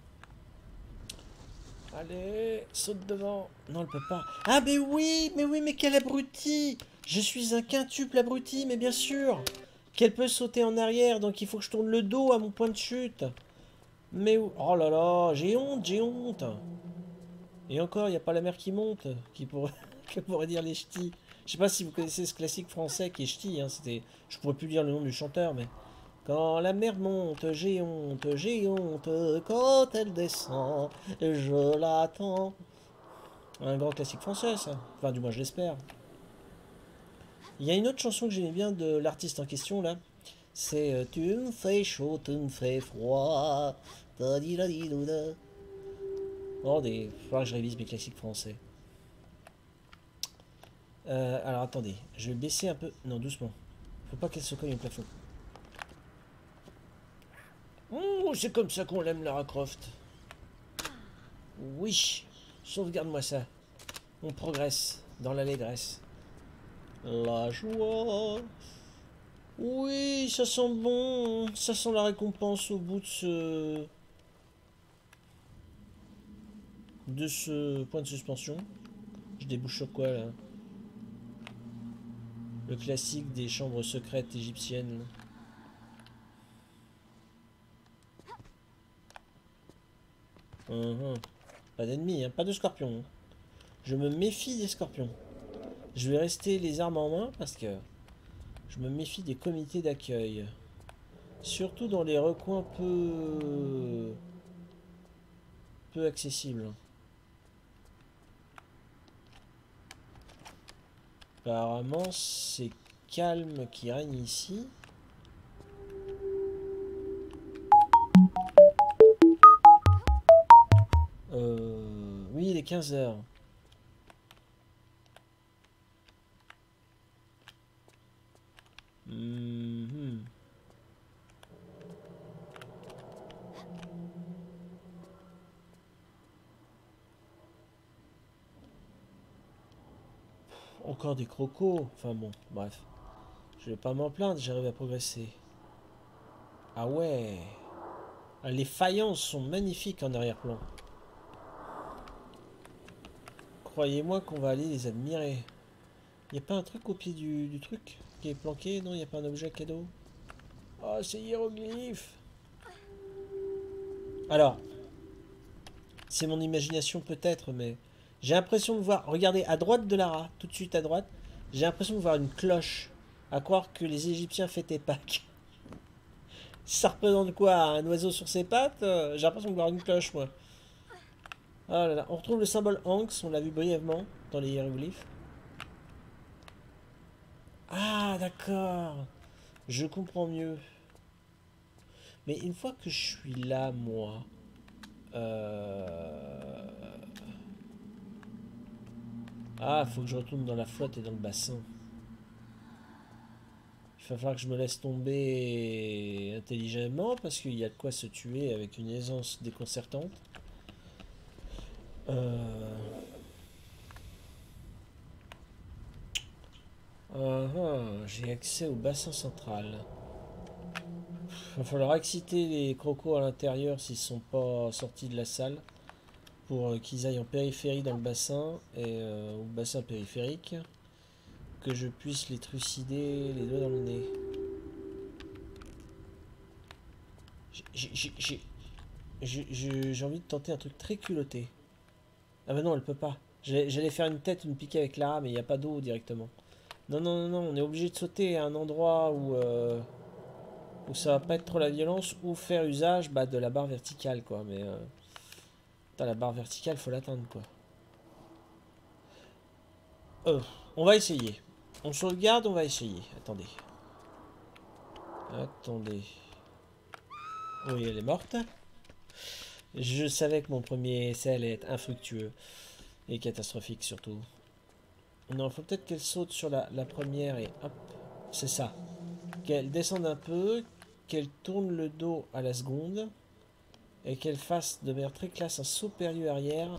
Allez, saute devant. Non, elle peut pas. Ah, mais oui, mais quel abruti! Je suis un quintuple abruti, mais bien sûr! Qu'elle peut sauter en arrière, donc il faut que je tourne le dos à mon point de chute. Mais où? Oh là là, j'ai honte, j'ai honte! Et encore, il n'y a pas la mer qui monte, qui pourrait dire les ch'tis. Je sais pas si vous connaissez ce classique français qui est ch'ti, hein, c'était... Je pourrais plus dire le nom du chanteur, mais... Quand la mer monte, j'ai honte, quand elle descend, je l'attends. Un grand classique français, ça. Enfin, du moins, je l'espère. Il y a une autre chanson que j'aimais bien de l'artiste en question, là. C'est Tu me fais chaud, tu me fais froid. Da di da di do da. Oh, il faudra que je révise mes classiques français. Alors, attendez. Je vais baisser un peu... Non, doucement. Faut pas qu'elle se cogne au plafond. Oh, c'est comme ça qu'on l'aime, Lara Croft. Oui, sauvegarde-moi ça. On progresse dans l'allégresse. La joie. Oui, ça sent bon. Ça sent la récompense au bout de ce point de suspension. Je débouche sur quoi là? Le classique des chambres secrètes égyptiennes. Pas d'ennemis, hein, pas de scorpions. Je me méfie des scorpions. Je vais rester les armes en main parce que je me méfie des comités d'accueil. Surtout dans les recoins peu accessibles. Apparemment, c'est calme qui règne ici. Oui, il est 15 h. Encore des crocos. Enfin bon, bref. Je vais pas m'en plaindre, j'arrive à progresser. Ah ouais. Ah, les faïences sont magnifiques en arrière-plan. Croyez-moi qu'on va aller les admirer. Il n'y a pas un truc au pied du truc qui est planqué? Non, il n'y a pas un objet cadeau? Oh, c'est hiéroglyphe. Alors, c'est mon imagination peut-être, mais j'ai l'impression de voir... Regardez, à droite de Lara, tout de suite à droite, j'ai l'impression de voir une cloche. À croire que les Égyptiens fêtaient Pâques. Ça représente quoi? Un oiseau sur ses pattes? J'ai l'impression de voir une cloche, moi. Oh là là. On retrouve le symbole Anx, on l'a vu brièvement dans les hiéroglyphes. Ah, d'accord. Je comprends mieux. Mais une fois que je suis là, moi... Ah, faut que je retourne dans la flotte et dans le bassin. Il va falloir que je me laisse tomber intelligemment parce qu'il y a de quoi se tuer avec une aisance déconcertante. J'ai accès au bassin central. Il va falloir exciter les crocos à l'intérieur s'ils sont pas sortis de la salle pour qu'ils aillent en périphérie dans le bassin et au bassin périphérique, que je puisse les trucider les doigts dans le nez. J'ai envie de tenter un truc très culotté. Ah bah non, elle peut pas. J'allais faire une tête, une piquée avec Lara, mais il n'y a pas d'eau directement. Non, non, non, non, on est obligé de sauter à un endroit où ça va pas être trop la violence, ou faire usage de la barre verticale, quoi. Mais putain, la barre verticale, faut l'atteindre, quoi. Euh, on va essayer. On sauvegarde, on va essayer. Attendez. Attendez. Oui, elle est morte. Je savais que mon premier essai allait être infructueux. Et catastrophique surtout. Non, il faut peut-être qu'elle saute sur la première et hop. C'est ça. Qu'elle descende un peu. Qu'elle tourne le dos à la seconde. Et qu'elle fasse de manière très classe un saut périlleux arrière.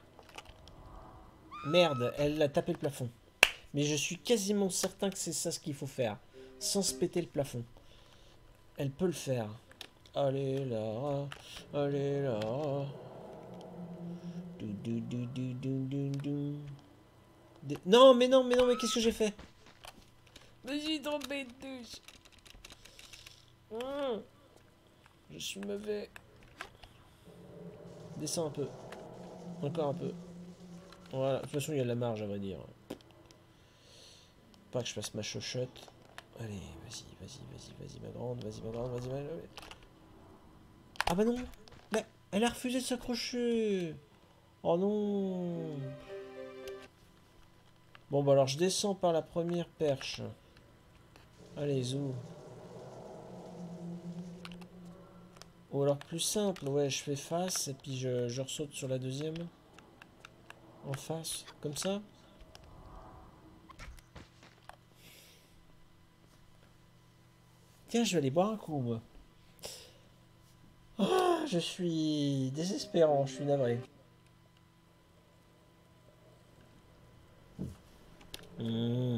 Merde, elle a tapé le plafond. Mais je suis quasiment certain que c'est ça ce qu'il faut faire. Sans se péter le plafond. Elle peut le faire. Allez là. Allez là. Non, mais non, mais non, mais qu'est-ce que j'ai fait? Mais j'ai tombé de douche. Je suis mauvais. Descends un peu. Encore un peu. Voilà, de toute façon, il y a de la marge, à vrai dire. Pas que je fasse ma chochotte. Allez, vas-y, vas-y, vas-y, vas-y, ma grande, vas-y, ma grande, vas-y, ma... Ah bah non. Mais elle a refusé de s'accrocher. Oh non. Bon, bah alors je descends par la première perche. Allez, zou. Ou alors plus simple, ouais, je fais face et puis je ressaute sur la deuxième. En face, comme ça. Tiens, je vais aller boire un coup, moi. Ah, je suis désespérant, je suis navré. Hmm.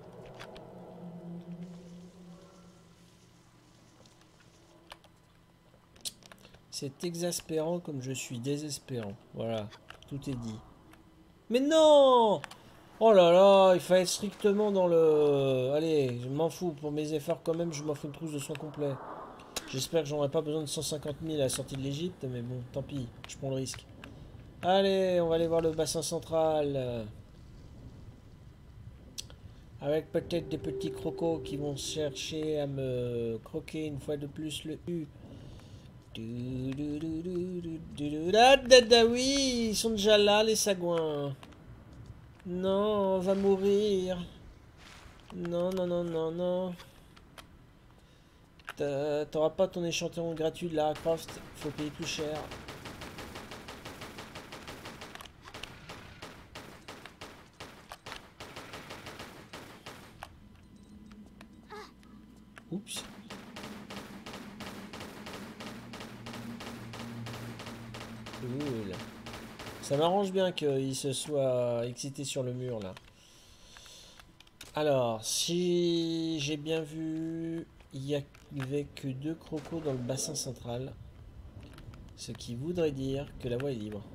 C'est exaspérant comme je suis désespérant. Voilà, tout est dit. Mais non! Oh là là, il fallait être strictement dans le... Allez, je m'en fous. Pour mes efforts quand même, je m'offre une trousse de soins complet. J'espère que j'aurai pas besoin de 150 000 à la sortie de l'Egypte, mais bon, tant pis, je prends le risque. Allez, on va aller voir le bassin central. Avec peut-être des petits crocos qui vont chercher à me croquer une fois de plus le U. Oui, ils sont déjà là, les sagouins. Non, on va mourir. Non, non, non, non, non. T'auras pas ton échantillon gratuit de Lara Croft. Faut payer plus cher. Oups. Cool. Ça m'arrange bien qu'il se soit excité sur le mur là. Alors, si j'ai bien vu, il n'y avait que 2 crocos dans le bassin central. Ce qui voudrait dire que la voie est libre.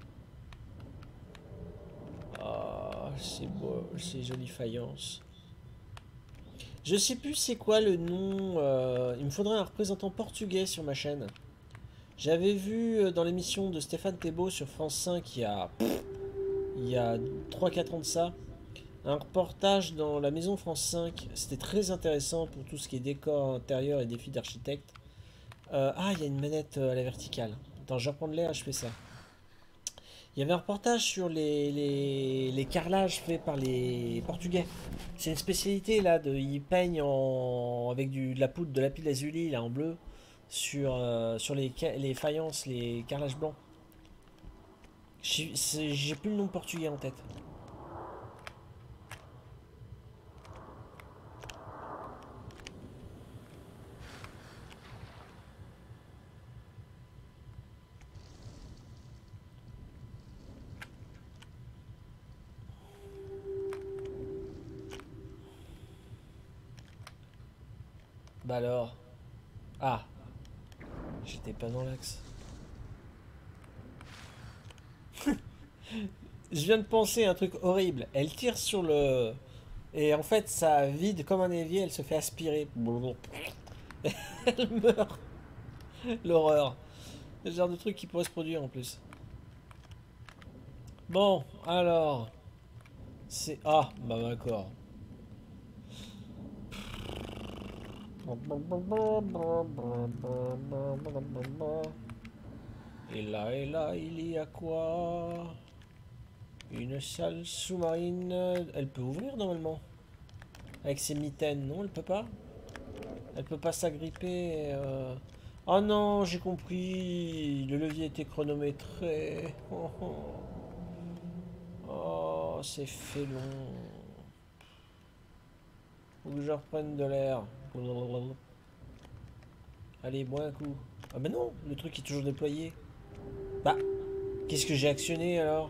Ah, c'est beau, c'est jolie faïence. Je sais plus c'est quoi le nom. Il me faudrait un représentant portugais sur ma chaîne. J'avais vu dans l'émission de Stéphane Thébault sur France 5 il y a 3-4 ans de ça. Un reportage dans la maison France 5. C'était très intéressant pour tout ce qui est décor intérieur et défis d'architecte. Ah, il y a une manette à la verticale. Attends, je reprends de l'air, je fais ça. Il y avait un reportage sur les carrelages faits par les Portugais. C'est une spécialité là, ils peignent avec de la poudre de lapis lazuli là, en bleu sur les faïences, les carrelages blancs. J'ai plus le nom portugais en tête. Bah alors. Ah, j'étais pas dans l'axe. Je viens de penser à un truc horrible. Elle tire sur le... Et en fait, ça vide comme un évier, elle se fait aspirer. Elle meurt. L'horreur. C'est le genre de truc qui pourrait se produire en plus. Bon, alors... C'est... Ah, bah d'accord. Et là, il y a quoi? Une salle sous-marine. Elle peut ouvrir normalement. Avec ses mitaines, non, elle peut pas. Elle peut pas s'agripper. Oh non, j'ai compris. Le levier était chronométré. Oh, oh. Oh, c'est fait long. Faut que je reprenne de l'air. Allez, bois un coup. Ah bah non, le truc est toujours déployé. Bah, qu'est-ce que j'ai actionné alors?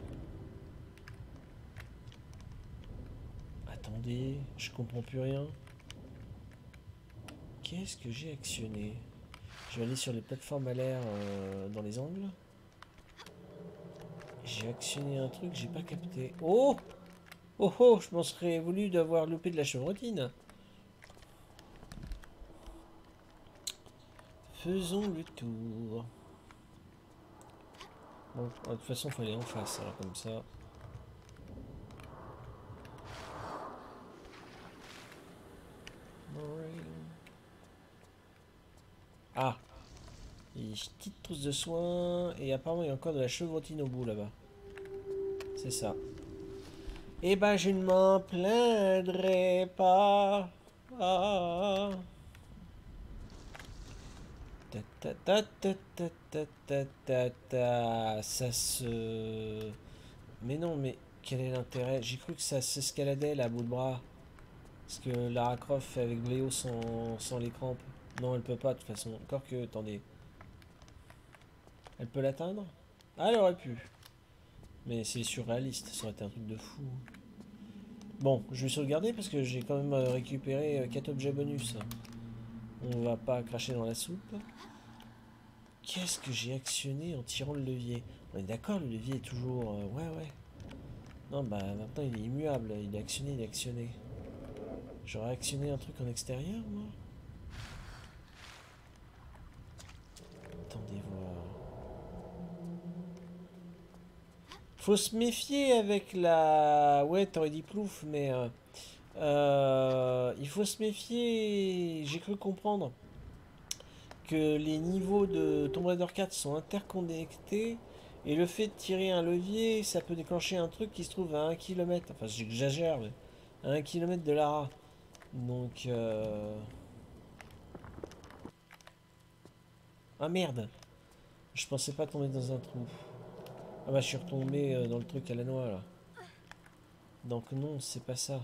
Attendez, je comprends plus rien. Qu'est-ce que j'ai actionné? Je vais aller sur les plateformes à l'air dans les angles. J'ai actionné un truc, j'ai pas capté. Oh! Oh oh, je m'en serais voulu d'avoir loupé de la chevrotine. Faisons le tour. Bon, de toute façon, il faut aller en face, alors comme ça. Ah! Une petite trousse de soins. Et apparemment, il y a encore de la chevrotine au bout là-bas. C'est ça. Eh ben, je ne m'en plaindrai pas. Ah. Ta, ta, ta, ta, ta, ta, ta, ta, ta. Ça se... Mais non, mais quel est l'intérêt? J'ai cru que ça s'escaladait là, à bout de bras. Parce que Lara Croft fait avec brio sans les crampes. Non, elle peut pas de toute façon. Encore que, attendez. Elle peut l'atteindre? Ah, elle aurait pu. Mais c'est surréaliste, ça aurait été un truc de fou. Bon, je vais sauvegarder parce que j'ai quand même récupéré 4 objets bonus. On va pas cracher dans la soupe. Qu'est-ce que j'ai actionné en tirant le levier? On est d'accord, le levier est toujours... ouais, ouais. Non, bah maintenant il est immuable. Il est actionné, il est actionné. J'aurais actionné un truc en extérieur, moi? Attendez voir. Faut se méfier avec la... Ouais, t'aurais dit plouf, mais... il faut se méfier... J'ai cru comprendre que les niveaux de Tomb Raider 4 sont interconnectés et le fait de tirer un levier, ça peut déclencher un truc qui se trouve à 1 km. Enfin, j'exagère, mais à 1 km de Lara. Donc... Ah merde! Je pensais pas tomber dans un trou. Ah bah je suis retombé dans le truc à la noix là. Donc non, c'est pas ça.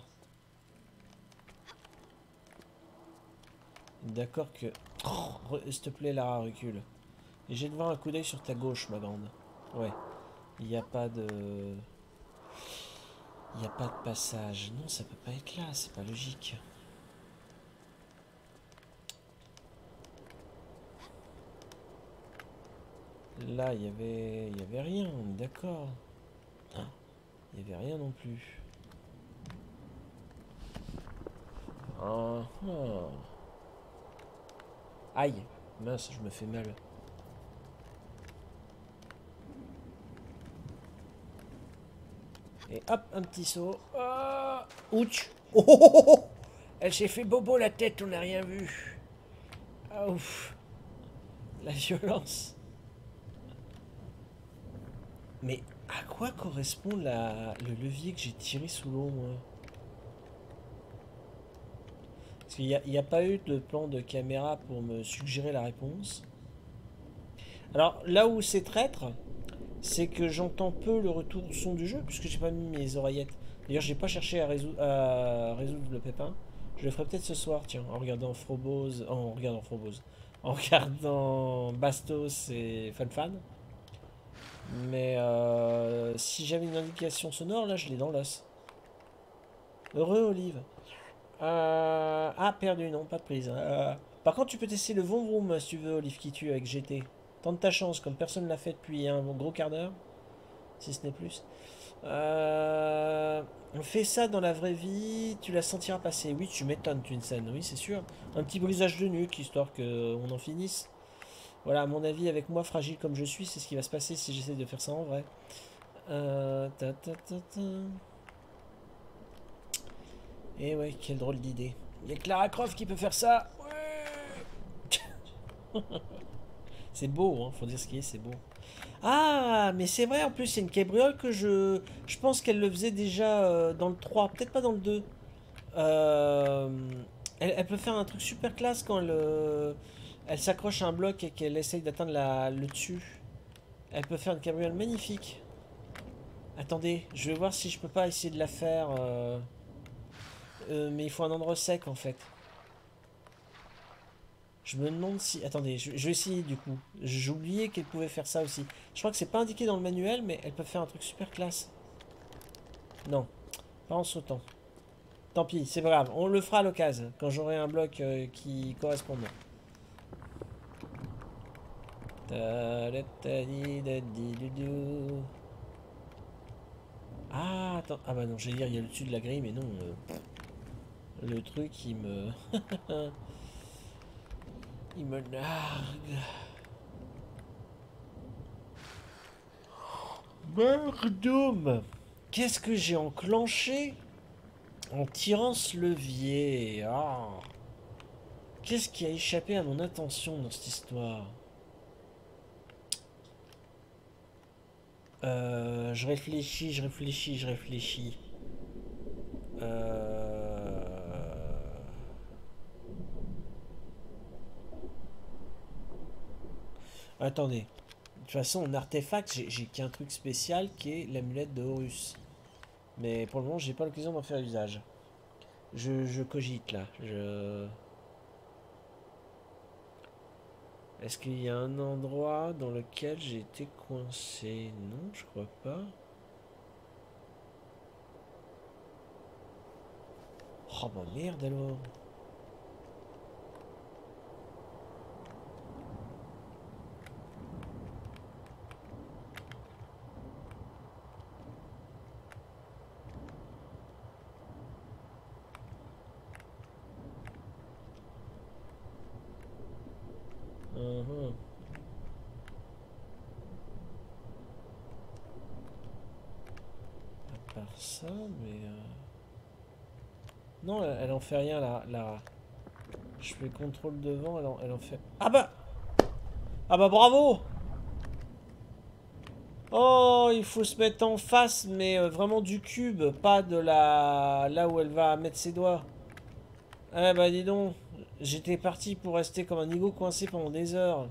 D'accord que... Oh, s'il te plaît Lara, recule. Et j'ai de voir un coup d'œil sur ta gauche, ma grande. Ouais. Il n'y a pas de... Il n'y a pas de passage. Non, ça peut pas être là, c'est pas logique. Là, il y avait rien, on est d'accord. Il n'y avait rien non plus. Ah, ah. Aïe, mince, je me fais mal. Et hop, un petit saut. Ah, ouch. Oh, oh, oh, oh. Elle s'est fait bobo la tête, on n'a rien vu. Ah, ouf. La violence. Mais à quoi correspond le levier que j'ai tiré sous l'eau, moi? Parce qu'il n'y a pas eu de plan de caméra pour me suggérer la réponse. Alors, là où c'est traître, c'est que j'entends peu le retour son du jeu, puisque j'ai pas mis mes oreillettes. D'ailleurs, j'ai pas cherché à résoudre le pépin. Je le ferai peut-être ce soir, tiens, en regardant Frobose, en regardant Bastos et FanFan. Mais si j'avais une indication sonore, là, je l'ai dans l'os. Heureux, Olive. Ah, perdu, non, pas de prise. Par contre, tu peux tester le Vroom Vroom si tu veux, Olive qui tue avec GT. Tente ta chance, comme personne ne l'a fait depuis un gros quart d'heure, si ce n'est plus. On fait ça dans la vraie vie, tu la sentiras passer. Oui, tu m'étonnes, Twinsen, oui, c'est sûr. Un petit brisage de nuque, histoire qu'on en finisse. Voilà, à mon avis, avec moi, fragile comme je suis, c'est ce qui va se passer si j'essaie de faire ça en vrai. Et ouais, quelle drôle d'idée. Il y a que Lara Croft qui peut faire ça. Ouais. C'est beau, hein, faut dire ce qui est, c'est beau. Ah, mais c'est vrai, en plus, c'est une cabriole que je pense qu'elle le faisait déjà dans le 3, peut-être pas dans le 2. Euh, elle peut faire un truc super classe quand elle s'accroche à un bloc et qu'elle essaye d'atteindre le dessus. Elle peut faire une cabriole magnifique. Attendez, je vais voir si je peux pas essayer de la faire. Mais il faut un endroit sec en fait. Je me demande si... Attendez, je vais essayer du coup. J'ai oublié qu'elle pouvait faire ça aussi. Je crois que c'est pas indiqué dans le manuel, mais elle peut faire un truc super classe. Non, pas en sautant. Tant pis, c'est pas grave. On le fera à l'occasion, quand j'aurai un bloc qui correspond. Ah, attends. Ah bah non, j'allais dire, il y a le dessus de la grille, mais non. Le truc, il me... il me nargue. Merdoum. Qu'est-ce que j'ai enclenché en tirant ce levier? Ah. Qu'est-ce qui a échappé à mon attention dans cette histoire? Je réfléchis, je réfléchis, je réfléchis. Attendez. De toute façon, en artefact, j'ai qu'un truc spécial qui est l'amulette de Horus. Mais pour le moment, j'ai pas l'occasion d'en faire usage. Je cogite là. Est-ce qu'il y a un endroit dans lequel j'ai été coincé? Non, je crois pas. Oh bah merde alors. Uhum. À part ça, mais... Non, elle en fait rien là. Je fais contrôle devant, elle en fait... Ah bah! Ah bah bravo! Oh, il faut se mettre en face, mais vraiment du cube, pas de la... là où elle va mettre ses doigts. Ah bah dis donc, j'étais parti pour rester comme un nigo coincé pendant des heures.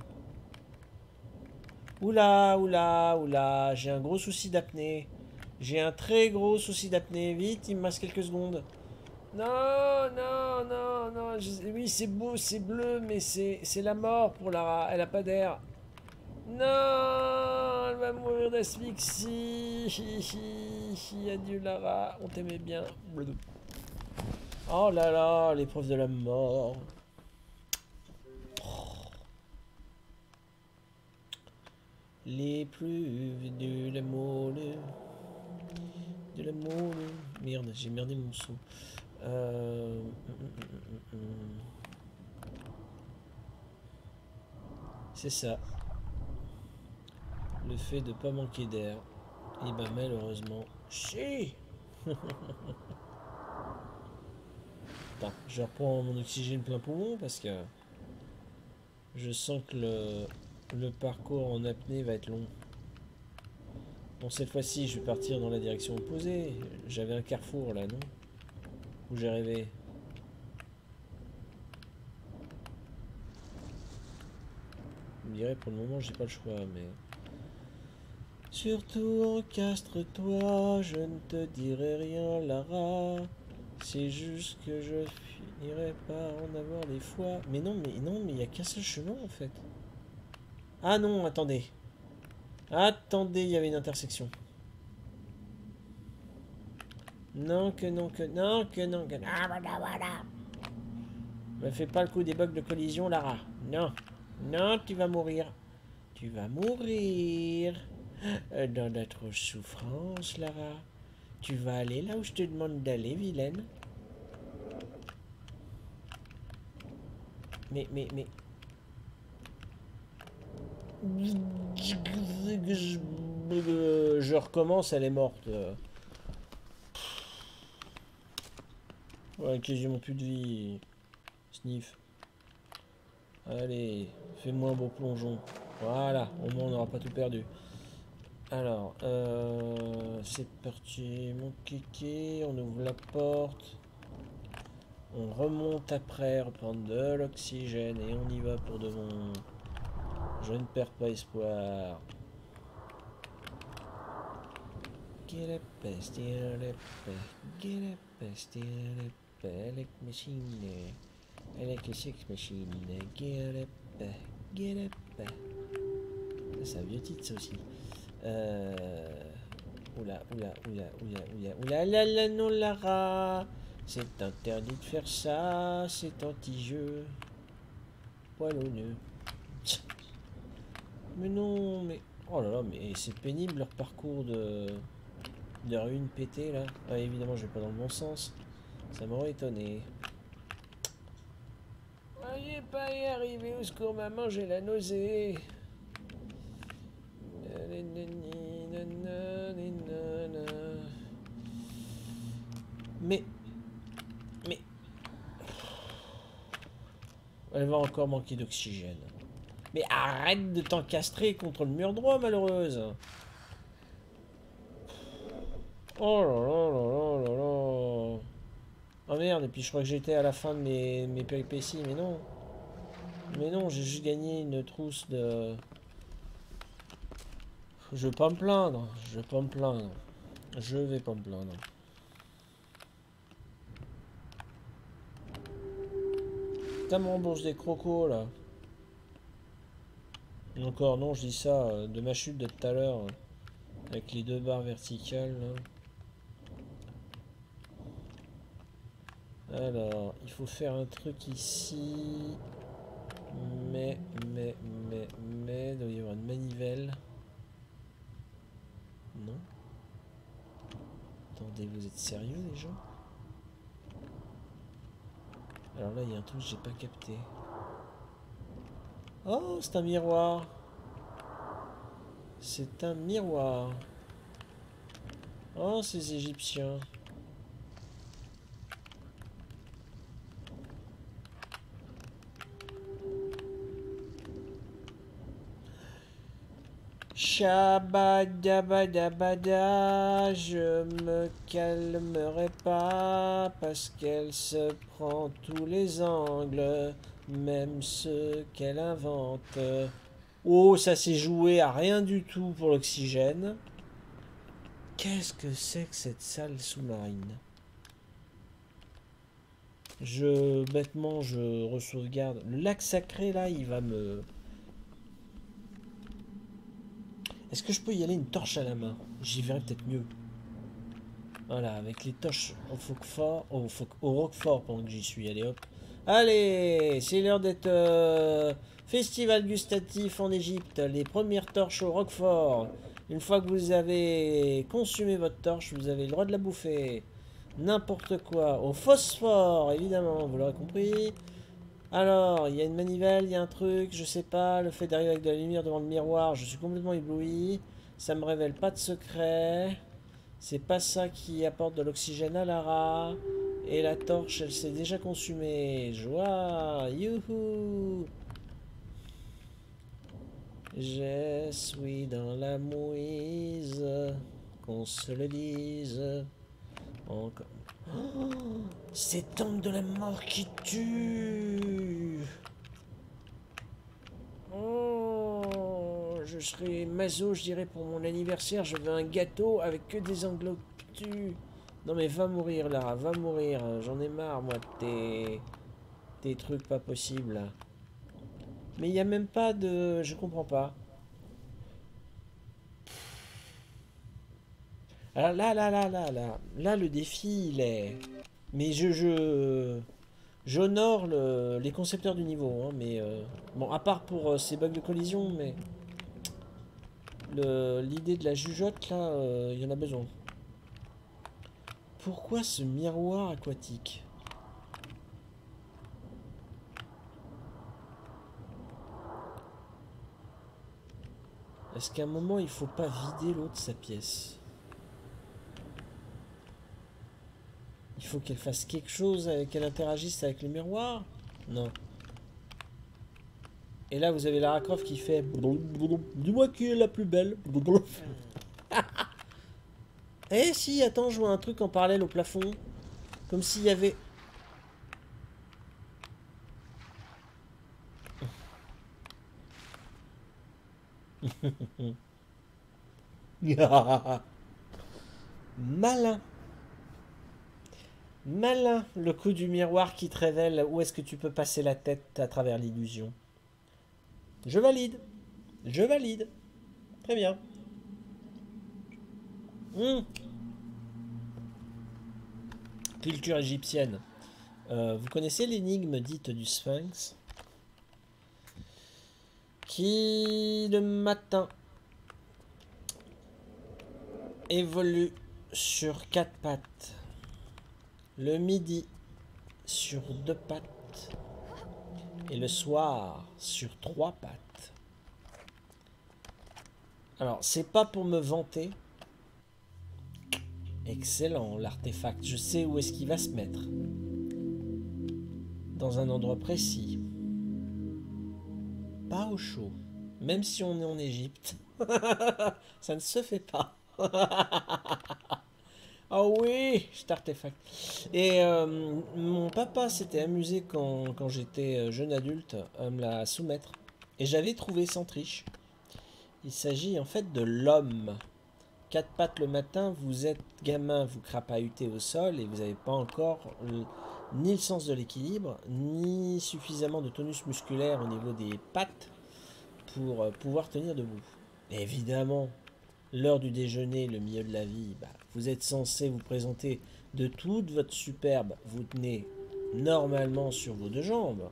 Oula, oula, oula, j'ai un gros souci d'apnée. J'ai un très gros souci d'apnée. Vite, il me reste quelques secondes. Non, non, non, non. Oui, c'est beau, c'est bleu, mais c'est la mort pour Lara. Elle a pas d'air. Non, elle va mourir d'asphyxie. Adieu Lara, on t'aimait bien. Oh là là, l'épreuve de la mort. Les pluies de l'amour. De l'amour. Merde, j'ai merdé mon son. C'est ça. Le fait de pas manquer d'air. Et ben malheureusement. Si. Attends, je reprends mon oxygène plein poumon parce que je sens que le parcours en apnée va être long. Bon, cette fois-ci, je vais partir dans la direction opposée. J'avais un carrefour là, non? Où j'ai rêvé. Je me dirais pour le moment, j'ai pas le choix, mais. Surtout encastre-toi, je ne te dirai rien, Lara. C'est juste que je finirai par en avoir des fois. Mais non, mais il n'y a qu'un seul chemin en fait. Ah non, attendez. Attendez, il y avait une intersection. Non, que non, que non, que non, que non. Ah, voilà, voilà. Me fais pas le coup des bugs de collision, Lara. Non. Non, tu vas mourir. Tu vas mourir. Dans d'atroces souffrances, Lara. Tu vas aller là où je te demande d'aller, vilaine. Mais... Je recommence, elle est morte. Ouais, quasiment plus de vie. Sniff. Allez, fais-moi un beau plongeon. Voilà, au moins on n'aura pas tout perdu. Alors, c'est parti, mon kéké, on ouvre la porte. On remonte après, reprendre de l'oxygène et on y va pour de bon. Je ne perds pas espoir. C'est un vieux titre ça aussi. Oula, oula, oula, oula, oula, oula, la la non Lara. C'est interdit de faire ça, c'est anti-jeu. Poilonneux. Mais non, mais... Oh là là, mais c'est pénible leur parcours de ruines pétées là. Ah, évidemment, je vais pas dans le bon sens. Ça m'aurait étonné. Voyez pas y arriver, au secours maman, j'ai la nausée. Mais... Mais... Elle va encore manquer d'oxygène. Mais arrête de t'encastrer contre le mur droit, malheureuse. Oh là là là là là là. Oh merde, et puis je crois que j'étais à la fin de mes péripéties, mais non. Mais non, j'ai juste gagné une trousse de... Je vais pas me plaindre, je vais pas me plaindre. Je vais pas me plaindre. Putain, me rembourse des crocos, là. Encore, non, je dis ça de ma chute de tout à l'heure. Avec les 2 barres verticales, là. Alors, il faut faire un truc ici. Mais, il doit y avoir une manivelle. Non. Attendez, vous êtes sérieux, les gens? Alors là, il y a un truc que j'ai pas capté. Oh, c'est un miroir. C'est un miroir. Oh, ces Égyptiens. Shabadabadabada, je me calmerai pas parce qu'elle se prend tous les angles, même ceux qu'elle invente. Oh, ça s'est joué à rien du tout pour l'oxygène. Qu'est-ce que c'est que cette salle sous-marine? Bêtement, je re-sauvegarde. Le lac sacré, là, il va me... Est-ce que je peux y aller une torche à la main? J'y verrai peut-être mieux. Voilà, avec les torches au Roquefort pendant que j'y suis. Allez, hop. Allez, c'est l'heure d'être festival gustatif en Égypte. Les premières torches au Roquefort. Une fois que vous avez consumé votre torche, vous avez le droit de la bouffer. N'importe quoi. Au phosphore, évidemment, vous l'aurez compris. Alors, il y a une manivelle, il y a un truc, je sais pas. Le fait d'arriver avec de la lumière devant le miroir, je suis complètement ébloui. Ça me révèle pas de secret. C'est pas ça qui apporte de l'oxygène à Lara. Et la torche, elle s'est déjà consumée. Joie, youhou. Je suis dans la mouise, qu'on se le dise. Encore. Oh, c'est Temple de la mort qui tue. Oh, je serai maso, je dirais, pour mon anniversaire. Je veux un gâteau avec que des engloutis. Non mais va mourir, Lara, va mourir. J'en ai marre, moi, de tes trucs pas possibles, là. Mais il n'y a même pas de... Je comprends pas. Alors là, le défi, il est... Mais j'honore les concepteurs du niveau, hein, mais... Bon, à part pour ces bugs de collision, mais... L'idée de la jugeote, là, il y en a besoin. Pourquoi ce miroir aquatique? Est-ce qu'à un moment, il faut pas vider l'eau de sa pièce? Il faut qu'elle fasse quelque chose, qu'elle interagisse avec le miroir? Non. Et là, vous avez Lara Croft qui fait... Dis-moi qui est la plus belle. Eh si, attends, je vois un truc en parallèle au plafond. Comme s'il y avait... Malin. Malin, le coup du miroir qui te révèle où est-ce que tu peux passer la tête à travers l'illusion. Je valide. Je valide. Très bien. Culture égyptienne. Vous connaissez l'énigme dite du Sphinx? Qui, le matin, évolue sur 4 pattes. Le midi, sur 2 pattes. Et le soir, sur 3 pattes. Alors, c'est pas pour me vanter. Excellent, l'artefact. Je sais où est-ce qu'il va se mettre. Dans un endroit précis. Pas au chaud. Même si on est en Égypte. Ça ne se fait pas. Oh oui, cet artefact. Et mon papa s'était amusé quand j'étais jeune adulte à me la soumettre. Et j'avais trouvé sans triche. Il s'agit en fait de l'homme. 4 pattes le matin, vous êtes gamin, vous crapahutez au sol et vous n'avez pas encore ni le sens de l'équilibre, ni suffisamment de tonus musculaire au niveau des pattes pour pouvoir tenir debout. Et évidemment, l'heure du déjeuner, le milieu de la vie, vous êtes censé vous présenter de toute votre superbe. Vous tenez normalement sur vos 2 jambes.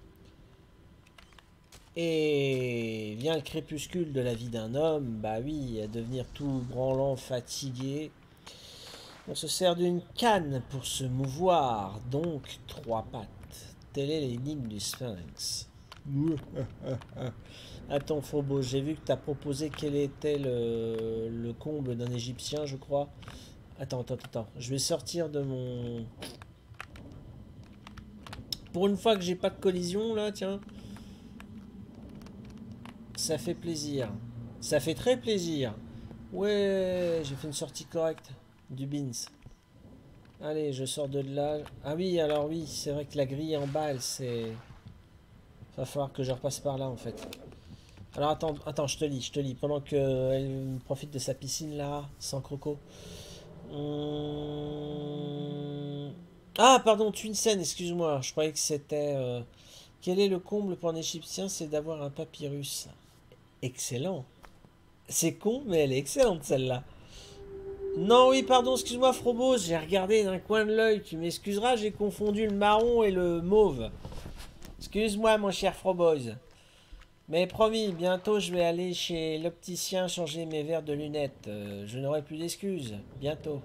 Et vient le crépuscule de la vie d'un homme, bah oui, à devenir tout branlant, fatigué. On se sert d'une canne pour se mouvoir, donc 3 pattes. Telle est l'énigme du Sphinx. Attends, Phobos, j'ai vu que tu as proposé quel était le comble d'un Égyptien, je crois. Attends. Je vais sortir de mon... Pour une fois que j'ai pas de collision, là, tiens. Ça fait plaisir. Ça fait très plaisir. Ouais, j'ai fait une sortie correcte du Beans. Allez, je sors de là. Ah oui, alors oui, c'est vrai que la grille en bas, elle c'est... Va falloir que je repasse par là, en fait. Alors attends, je te lis. Pendant qu'elle profite de sa piscine, là, sans croco. Ah, pardon, Twinsen, excuse-moi. Je croyais que c'était... Quel est le comble pour un Égyptien? C'est d'avoir un papyrus. Excellent. C'est con, mais elle est excellente celle-là. Non, oui, pardon, excuse-moi, Frobos, j'ai regardé d'un coin de l'œil. Tu m'excuseras, j'ai confondu le marron et le mauve. Excuse-moi, mon cher Frobos. Mais promis, bientôt je vais aller chez l'opticien changer mes verres de lunettes. Je n'aurai plus d'excuses. Bientôt.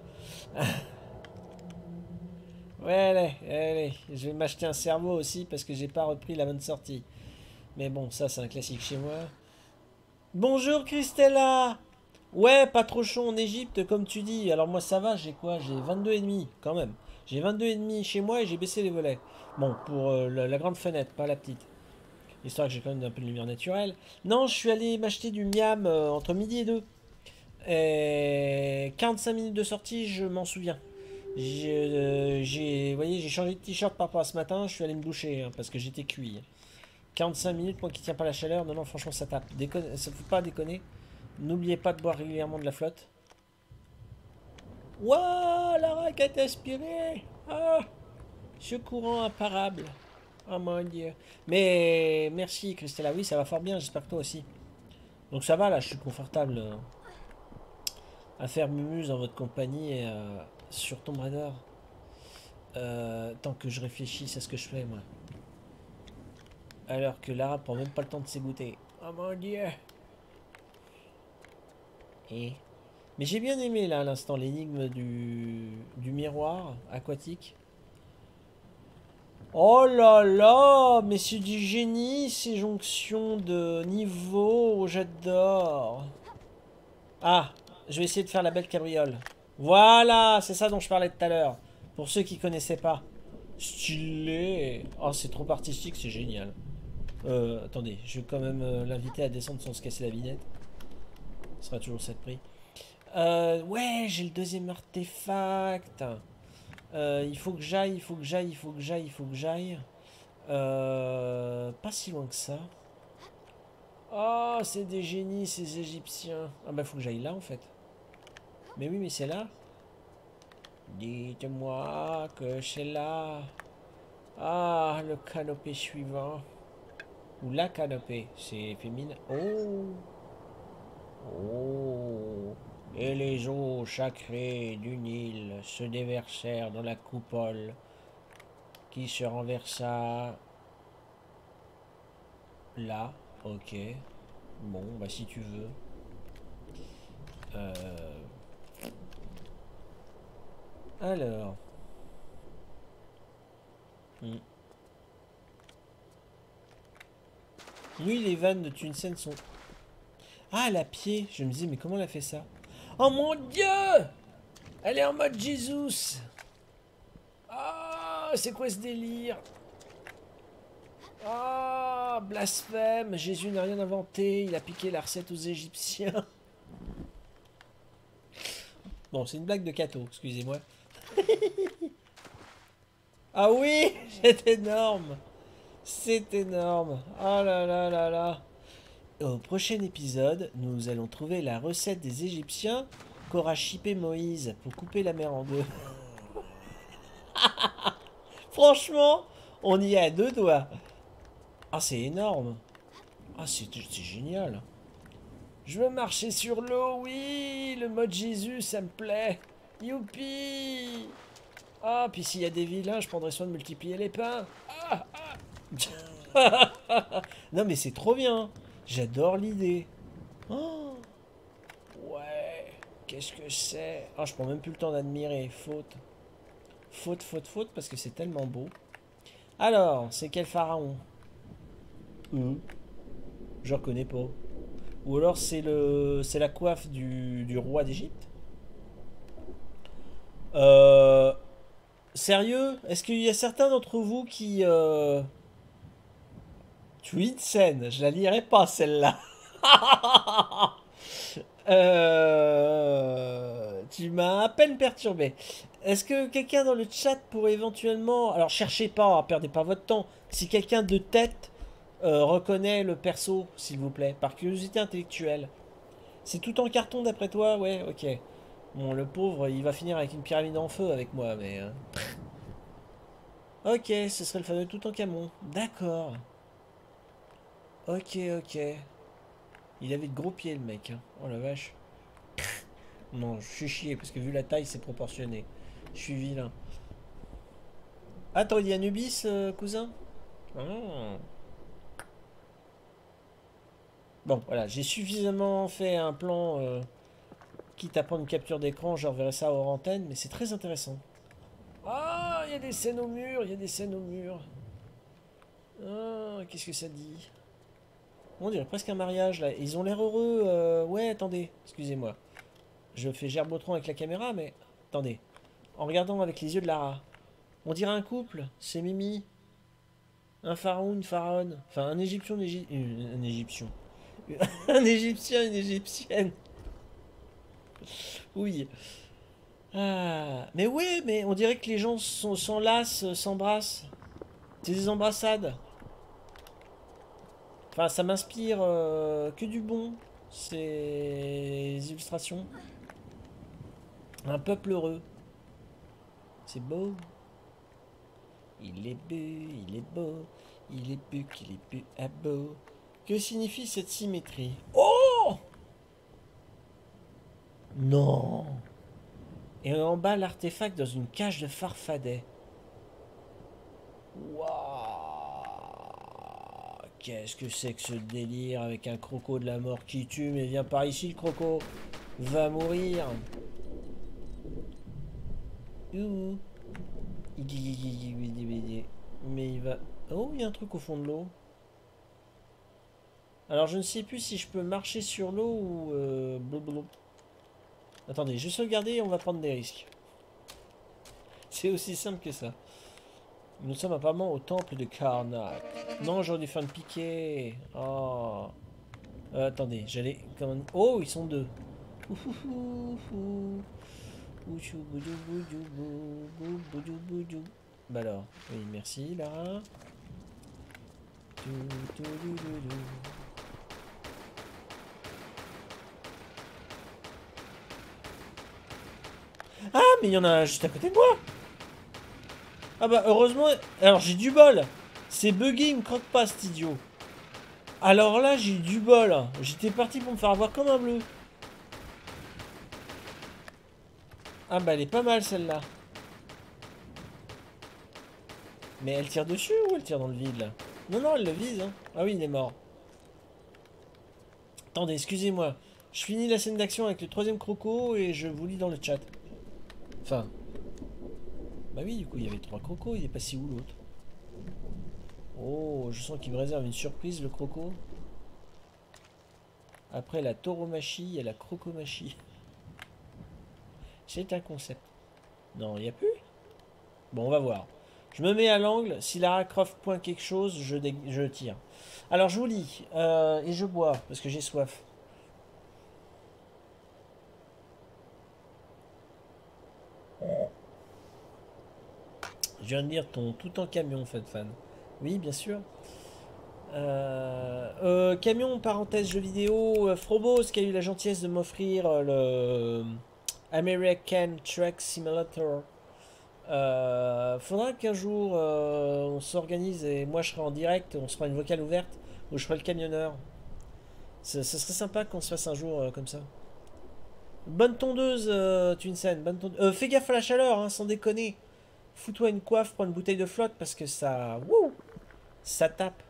Ouais, allez, je vais m'acheter un cerveau aussi parce que j'ai pas repris la bonne sortie. Mais bon, ça c'est un classique chez moi. Bonjour Christella. Ouais, pas trop chaud en Égypte comme tu dis. Alors moi ça va, j'ai quoi? J'ai 22,5 quand même. J'ai 22,5 chez moi et j'ai baissé les volets. Bon, pour la grande fenêtre, pas la petite. Histoire que j'ai quand même un peu de lumière naturelle. Non, je suis allé m'acheter du miam entre midi et 2. Et 45 minutes de sortie, je m'en souviens. Vous voyez, j'ai changé de t-shirt par rapport à ce matin. Je suis allé me doucher parce que j'étais cuit. 45 minutes, moi qui tiens pas la chaleur. Non, franchement, ça tape. Ça ne faut pas déconner. N'oubliez pas de boire régulièrement de la flotte. Waouh, la raquette aspirée. Ah, ce courant imparable. Oh mon dieu. Mais merci Christella, oui ça va fort bien, j'espère que toi aussi. Donc ça va là, je suis confortable à faire mumuse en votre compagnie et sur Tomb Raider. Tant que je réfléchisse à ce que je fais moi. Alors que Lara prend même pas le temps de s'égoutter. Oh mon dieu. Mais j'ai bien aimé là à l'instant l'énigme du miroir aquatique. Oh là là, mais c'est du génie ces jonctions de niveau, j'adore. Ah, je vais essayer de faire la belle cabriole. Voilà, c'est ça dont je parlais tout à l'heure. Pour ceux qui connaissaient pas. Stylé. Oh, c'est trop artistique, c'est génial. Attendez, je vais quand même l'inviter à descendre sans se casser la vinette. Ce sera toujours ça de prix. Ouais, j'ai le deuxième artefact. Il faut que j'aille, il faut que j'aille, il faut que j'aille, il faut que j'aille. Pas si loin que ça. Oh, c'est des génies, ces Égyptiens. Ah bah, faut que j'aille là, en fait. Mais oui, mais c'est là. Dites-moi que c'est là. Ah, le canopé suivant. Ou la canopée, c'est féminin. Oh. Oh. Et les eaux sacrées du Nil se déversèrent dans la coupole qui se renversa là. Ok. Bon, bah si tu veux. Alors. Hmm. Oui, les vannes de Tunsen sont... Ah, elle a pied. Je me dis, mais comment elle a fait ça? Oh mon Dieu! Elle est en mode Jesus! Ah, c'est quoi ce délire? Ah, blasphème! Jésus n'a rien inventé. Il a piqué la recette aux Égyptiens. Bon, c'est une blague de Cato, excusez-moi. Ah oui! C'est énorme! C'est énorme! Oh là là là là! Au prochain épisode, nous allons trouver la recette des Égyptiens qu'aura chippé Moïse pour couper la mer en deux. Franchement, on y est à deux doigts. Ah, c'est énorme. Ah, c'est génial. Je veux marcher sur l'eau, oui. Le mode Jésus, ça me plaît. Youpi. Ah, puis s'il y a des vilains, je prendrai soin de multiplier les pains. Ah, ah. Non, mais c'est trop bien. J'adore l'idée. Oh, ouais. Qu'est-ce que c'est? Ah, je prends même plus le temps d'admirer. Faute. Faute, faute, faute, parce que c'est tellement beau. Alors, c'est quel pharaon? Je reconnais pas. Ou alors c'est la coiffe du roi d'Égypte. Sérieux? Est-ce qu'il y a certains d'entre vous qui Twinsen, je la lirai pas celle-là. Tu m'as à peine perturbé. Est-ce que quelqu'un dans le chat pourrait éventuellement... Alors cherchez pas, hein, perdez pas votre temps. Si quelqu'un de tête reconnaît le perso, s'il vous plaît, par curiosité intellectuelle. C'est tout en carton d'après toi? Ouais, ok. Bon, le pauvre, il va finir avec une pyramide en feu avec moi, mais... Ok, ce serait le fameux Toutankhamon. D'accord. Ok, ok. Il avait de gros pieds, le mec. Hein. Oh la vache. Non, je suis chié, parce que vu la taille, c'est proportionné. Je suis vilain. Attends, il y a Nubis, cousin? Ah. Bon, voilà, j'ai suffisamment fait un plan, quitte à prendre une capture d'écran, je reverrai ça hors antenne, mais c'est très intéressant. Ah, il y a des scènes au mur, il y a des scènes au mur. Ah, qu'est-ce que ça dit? On dirait presque un mariage, là. Ils ont l'air heureux, ouais, attendez, excusez-moi. Je fais gerbotron avec la caméra, mais... Attendez. En regardant avec les yeux de Lara. On dirait un couple, c'est Mimi. Un pharaon, une pharaonne. Enfin, un égyptien, un égyptien. Un égyptien, une égyptienne. Oui. Ah, mais ouais, mais on dirait que les gens s'enlacent, s'embrassent. C'est des embrassades. Enfin, ça m'inspire que du bon, ces illustrations. Un peuple heureux. C'est beau. Il est beau, il est beau. Il est beau, qu'il est beau à beau. Que signifie cette symétrie? Oh! Non! Et en bas, l'artefact dans une cage de farfadet. Waouh! Qu'est-ce que c'est que ce délire avec un croco de la mort qui tue? Mais viens par ici, le croco! Va mourir! Ouh! Mais il va... Oh, il y a un truc au fond de l'eau. Alors, je ne sais plus si je peux marcher sur l'eau ou... blablabla. Attendez, je vais sauvegarder et on va prendre des risques. C'est aussi simple que ça. Nous sommes apparemment au temple de Karnak. Non, j'aurais dû faire une piquée. Oh. Attendez, j'allais... Oh, ils sont deux. Bah alors, oui, merci, Lara. Ah, mais il y en a un juste à côté de moi. Ah bah, heureusement... Alors, j'ai du bol. C'est buggé, il me croque pas, cet idiot. Alors là, j'ai eu du bol. J'étais parti pour me faire avoir comme un bleu. Ah bah, elle est pas mal, celle-là. Mais elle tire dessus ou elle tire dans le vide, là? Non, non, elle le vise, hein. Ah oui, il est mort. Attendez, excusez-moi. Je finis la scène d'action avec le troisième croco et je vous lis dans le chat. Enfin... Bah oui, du coup, il y avait 3 crocos. Il est passé où, l'autre? Oh, je sens qu'il me réserve une surprise, le croco. Après la tauromachie, il y a la crocomachie. C'est un concept. Non, il n'y a plus? Bon, on va voir. Je me mets à l'angle. Si Lara Croft pointe quelque chose, je tire. Alors, je vous lis. Et je bois, parce que j'ai soif. Je viens de lire ton tout en camion, fan. Oui, bien sûr. Camion, parenthèse, jeu vidéo. Frobos qui a eu la gentillesse de m'offrir le American Truck Simulator. Faudra qu'un jour on s'organise et moi je serai en direct, on se fera une vocale ouverte où je ferai le camionneur. Ce serait sympa qu'on se fasse un jour comme ça. Bonne tondeuse, Twinsen, bonne tondeuse. Fais gaffe à la chaleur, hein, sans déconner. Fous-toi une coiffe, prends une bouteille de flotte parce que ça. Wouh, ça tape.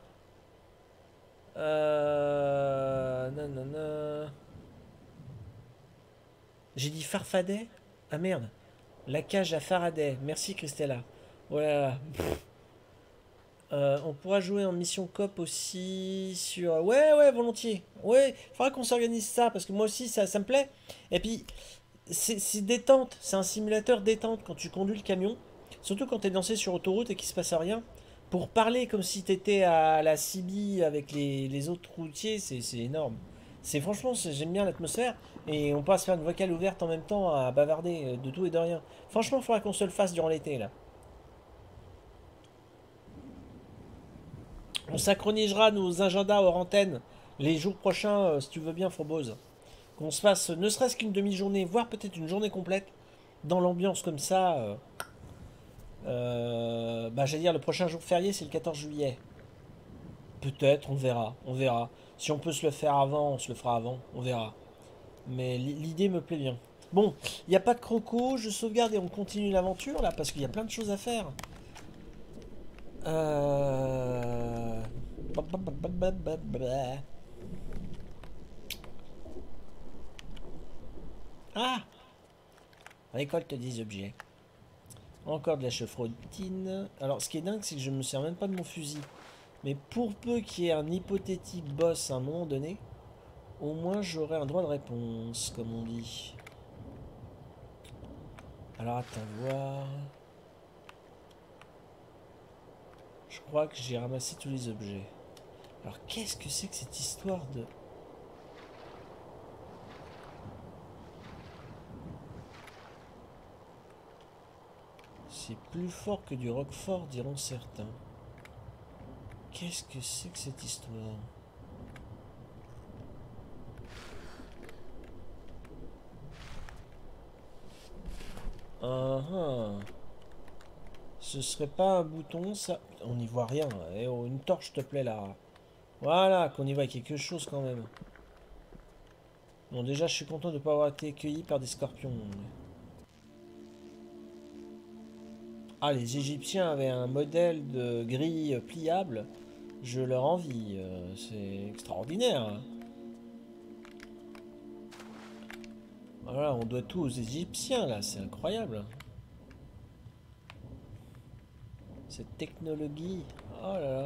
Nanana. J'ai dit Farfadet? Ah merde. La cage à Faraday. Merci Christella. Voilà. On pourra jouer en mission COP aussi sur... Ouais, ouais, volontiers. Ouais, faudra qu'on s'organise ça, parce que moi aussi, ça me plaît. Et puis, c'est détente. C'est un simulateur détente quand tu conduis le camion. Surtout quand t'es lancé sur autoroute et qu'il se passe rien. Pour parler comme si t'étais à la CB avec les autres routiers, c'est énorme. Franchement, j'aime bien l'atmosphère. Et on passe faire une vocale ouverte en même temps à bavarder de tout et de rien. Franchement, il faudra qu'on se le fasse durant l'été, là. On synchronisera nos agendas hors antenne les jours prochains, si tu veux bien, Frobose. Qu'on se fasse ne serait-ce qu'une demi-journée, voire peut-être une journée complète, dans l'ambiance comme ça. Bah, j'allais dire, le prochain jour férié, c'est le 14 juillet. Peut-être, on verra, on verra. Si on peut se le faire avant, on se le fera avant, on verra. Mais l'idée me plaît bien. Bon, il n'y a pas de croco, je sauvegarde et on continue l'aventure là, parce qu'il y a plein de choses à faire. Euh... Ah, récolte des objets. Encore de la chevrottine. Alors, ce qui est dingue, c'est que je me sers même pas de mon fusil. Mais pour peu qu'il y ait un hypothétique boss à un moment donné, au moins j'aurai un droit de réponse, comme on dit. Alors, attends, voir. Je crois que j'ai ramassé tous les objets. Alors, qu'est-ce que c'est que cette histoire de... C'est plus fort que du roquefort, diront certains. Qu'est-ce que c'est que cette histoire? Ah ah. Ce serait pas un bouton, ça? On n'y voit rien. Eh oh, une torche, s'il te plaît, là. Voilà, qu'on y voit quelque chose quand même. Bon, déjà, je suis content de ne pas avoir été cueilli par des scorpions. Ah, les Égyptiens avaient un modèle de grille pliable. Je leur envie. C'est extraordinaire, hein. Voilà, on doit tout aux Égyptiens, là. C'est incroyable. Cette technologie. Oh là là.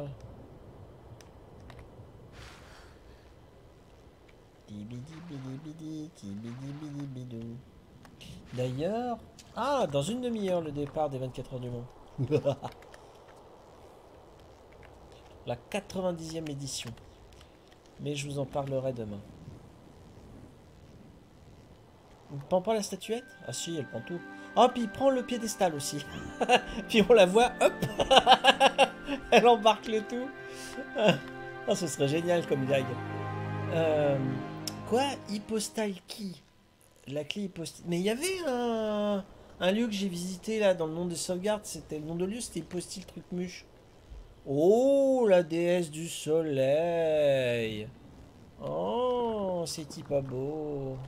D'ailleurs... Ah, dans une demi-heure, le départ des 24 heures du Mans. La 90e édition. Mais je vous en parlerai demain. Il prend pas la statuette? Ah si, elle prend tout. Oh, puis il prend le piédestal aussi. Puis on la voit, hop. Elle embarque le tout. Ah, ce serait génial comme gag. Euh, quoi? Hypostal key. La clé hypostal. Mais il y avait un lieu que j'ai visité là dans le nom des sauvegardes. C'était le nom de lieu, c'était Hypostil Trucmuche. Oh, la déesse du soleil. Oh, c'est pas beau.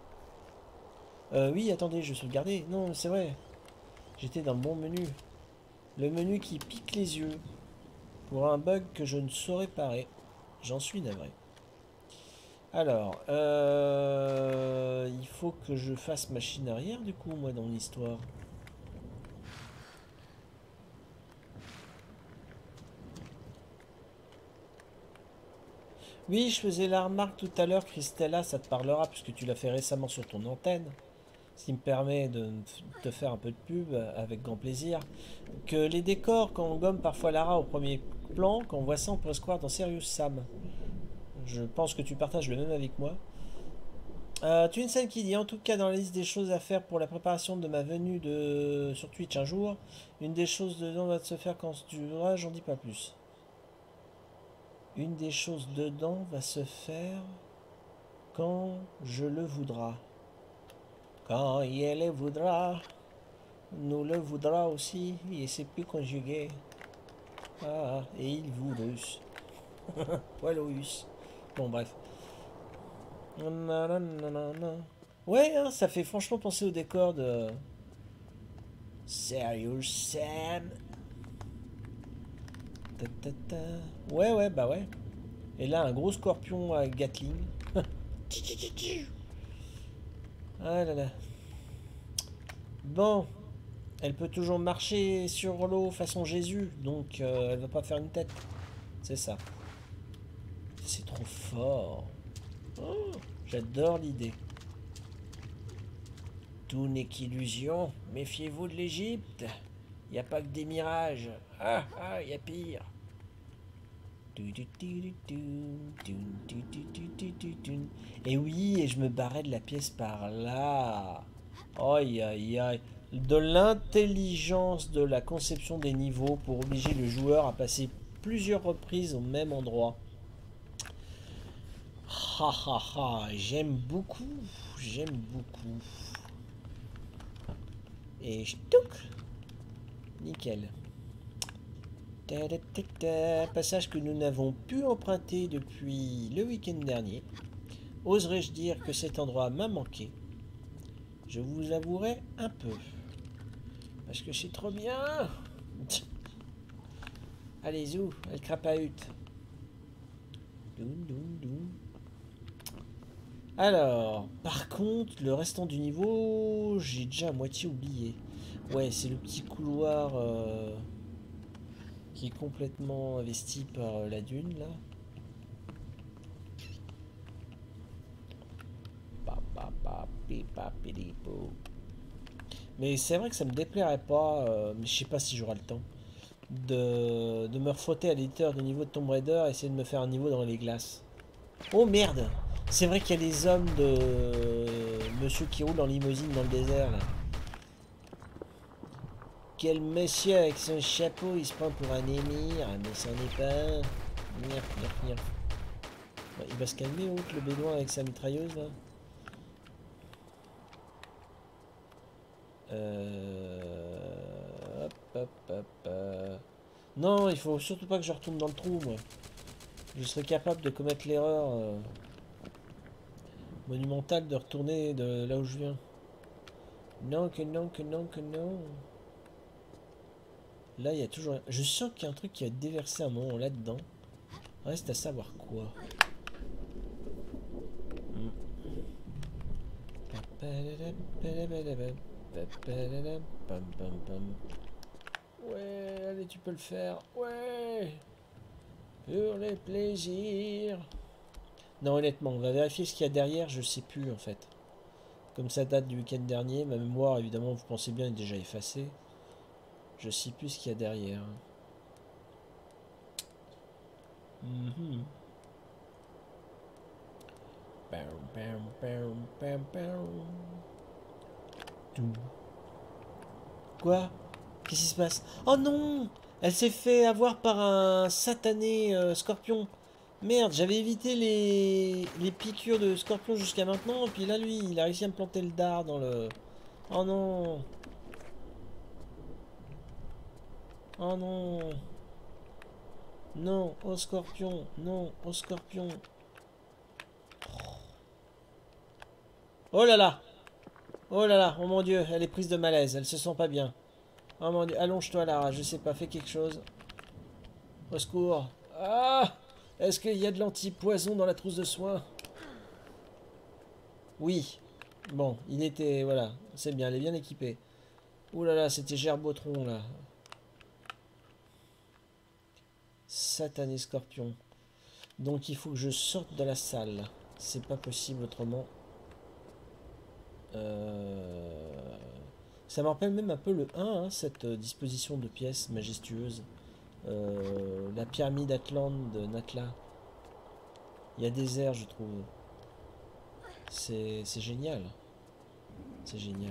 Oui, attendez, je vais sauvegarder. Non, c'est vrai. J'étais dans le bon menu. Le menu qui pique les yeux. Pour un bug que je ne saurais parer. J'en suis navré. Alors, il faut que je fasse machine arrière du coup, moi, dans l'histoire. Oui, je faisais la remarque tout à l'heure, Christella, ça te parlera, puisque tu l'as fait récemment sur ton antenne. Ce qui me permet de te faire un peu de pub avec grand plaisir. Que les décors, quand on gomme parfois Lara au premier plan, quand on voit ça, on pourrait se croire dans Serious Sam. Je pense que tu partages le même avec moi. Twinsen qui dit en tout cas dans la liste des choses à faire pour la préparation de ma venue sur Twitch un jour, une des choses dedans va se faire quand tu voudras, j'en dis pas plus. Une des choses dedans va se faire quand je le voudra. Quand il le voudra, nous le voudra aussi, et c'est plus conjugué. Ah, et il voulus. Poilus. Bon, bref. Ouais, hein, ça fait franchement penser au décor de Serious Sam. Ta, ta, ta. Ouais, ouais, bah ouais. Et là, un gros scorpion à Gatling. Ah là là. Bon, elle peut toujours marcher sur l'eau façon Jésus, donc elle va pas faire une tête. C'est ça. C'est trop fort. Oh, j'adore l'idée. Tout n'est qu'illusion. Méfiez-vous de l'Égypte. Il n'y a pas que des mirages. Ah, ah, il y a pire. Et oui, et je me barrais de la pièce par là. Aïe, aïe, aïe. De l'intelligence de la conception des niveaux pour obliger le joueur à passer plusieurs reprises au même endroit. Ha ha ha, j'aime beaucoup, j'aime beaucoup. Et ch'touk, nickel. Passage que nous n'avons pu emprunter depuis le week-end dernier. Oserais-je dire que cet endroit m'a manqué? Je vous avouerai un peu. Parce que c'est trop bien. Allez, zou, elle crapahute. Alors, par contre, le restant du niveau, j'ai déjà à moitié oublié. Ouais, c'est le petit couloir qui est complètement investi par la dune, là. Mais c'est vrai que ça me déplairait pas, mais je sais pas si j'aurai le temps, de me refrotter à l'éditeur de niveau de Tomb Raider et essayer de me faire un niveau dans les glaces. Oh merde! C'est vrai qu'il y a les hommes de monsieur qui roule en limousine dans le désert là. Quel monsieur avec son chapeau, il se prend pour un émir, mais c'en est pas un. Ouais, il va se calmer, l'autre, le bédouin avec sa mitrailleuse là. Hop, hop, hop. Non, il faut surtout pas que je retourne dans le trou, moi. Je serais capable de commettre l'erreur monumentale de retourner de là où je viens. Non, que non, que non, que non. Là, il y a toujours... Je sens qu'il y a un truc qui a déversé un moment là-dedans. Reste à savoir quoi. Ouais, allez, tu peux le faire. Ouais. Pour les plaisirs. Non, honnêtement, on va vérifier ce qu'il y a derrière. Je sais plus, en fait. Comme ça date du week-end dernier, ma mémoire, évidemment, vous pensez bien, est déjà effacée. Je sais plus ce qu'il y a derrière. Mhm. Bam, bam, bam, bam, bam. Tout. Quoi? Qu'est-ce qui se passe? Oh non! Elle s'est fait avoir par un satané scorpion. Merde, j'avais évité les piqûres de scorpion jusqu'à maintenant, puis là, lui, il a réussi à me planter le dard dans le... Oh non! Oh non! Non, au scorpion! Non, au scorpion! Oh là là! Oh là là! Oh mon Dieu, elle est prise de malaise, elle se sent pas bien. Oh mon Dieu, allonge-toi Lara, je sais pas, fais quelque chose. Au secours! Ah! Est-ce qu'il y a de l'antipoison dans la trousse de soins? Oui. Bon, il était... Voilà, c'est bien, elle est bien équipée. Ouh là là, c'était Gerbotron, là. Satané scorpion. Donc il faut que je sorte de la salle. C'est pas possible autrement. Ça me rappelle même un peu le 1, hein, cette disposition de pièces majestueuse. La pyramide Atlante de Natla. Il y a des airs, je trouve. C'est génial. C'est génial.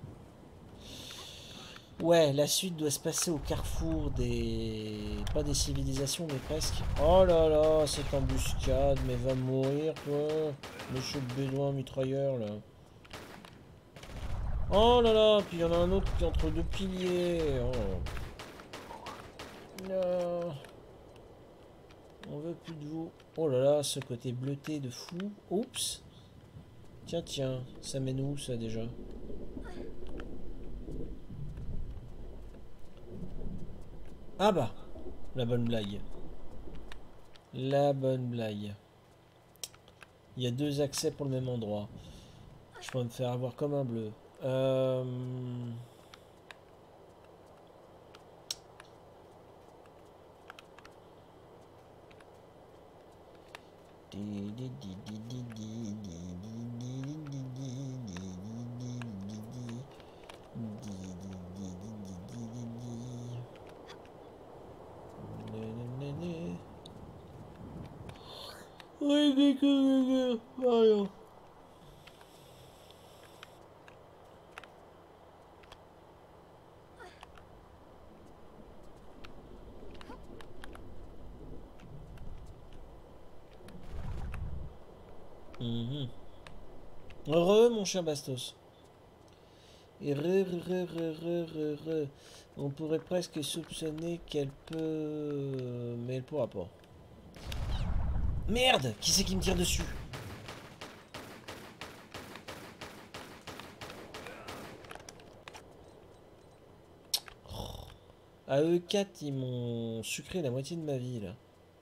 Ouais, la suite doit se passer au carrefour des... Pas des civilisations, mais presque. Oh là là, cette embuscade, mais va mourir, toi. Monsieur le bédouin mitrailleur, là. Oh là là, puis il y en a un autre qui est entre deux piliers. Oh. Non. On veut plus de vous. Oh là là, ce côté bleuté de fou. Oups. Tiens, tiens, ça mène où, ça, déjà? Ah bah, la bonne blague. La bonne blague. Il y a deux accès pour le même endroit. Je pourrais me faire avoir comme un bleu. Mhm. Heureux, mon cher Bastos. Et on pourrait presque soupçonner qu'elle peut... Mais elle pourra pas. Merde! Qui c'est qui me tire dessus? À eux 4, ils m'ont sucré la moitié de ma vie, là.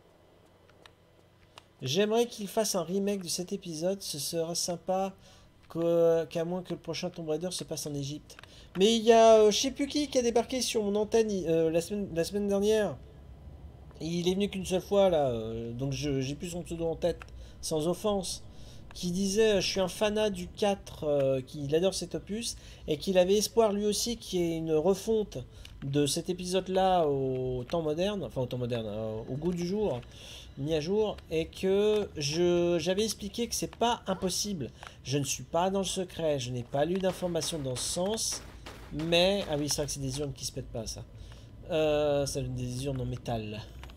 J'aimerais qu'ils fassent un remake de cet épisode. Ce serait sympa qu'à moins que le prochain Tomb Raider se passe en Égypte. Mais il y a je sais plus qui a débarqué sur mon antenne la semaine dernière. Il est venu qu'une seule fois là, donc j'ai plus son pseudo en tête, sans offense. Qui disait je suis un fanat du 4, qu'il adore cet opus, et qu'il avait espoir lui aussi qu'il y ait une refonte de cet épisode-là au temps moderne, enfin au temps moderne, au goût du jour, mis à jour, et que j'avais expliqué que c'est pas impossible. Je ne suis pas dans le secret, je n'ai pas lu d'informations dans ce sens, mais... Ah oui, c'est vrai que c'est des urnes qui se pètent pas, ça. Ça donne des urnes en métal.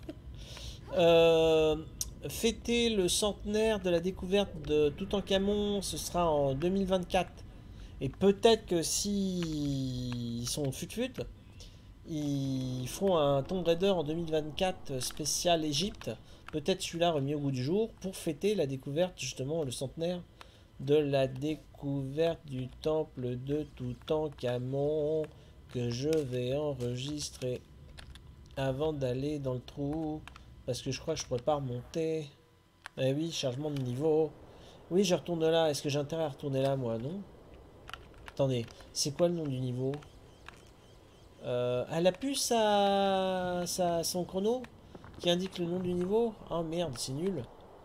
Euh, Fêter le centenaire de la découverte de Toutankhamon, ce sera en 2024. Et peut-être que si ils sont fut-fut, ils feront un Tomb Raider en 2024 spécial Égypte. Peut-être celui-là remis au goût du jour pour fêter la découverte, justement, le centenaire de la découverte du temple de Toutankhamon que je vais enregistrer avant d'aller dans le trou. Parce que je crois que je pourrais pas remonter. Eh oui, chargement de niveau. Oui, je retourne là. Est-ce que j'ai intérêt à retourner là, moi, non? Attendez, c'est quoi le nom du niveau? Elle a plus son chrono qui indique le nom du niveau? Oh merde, c'est nul.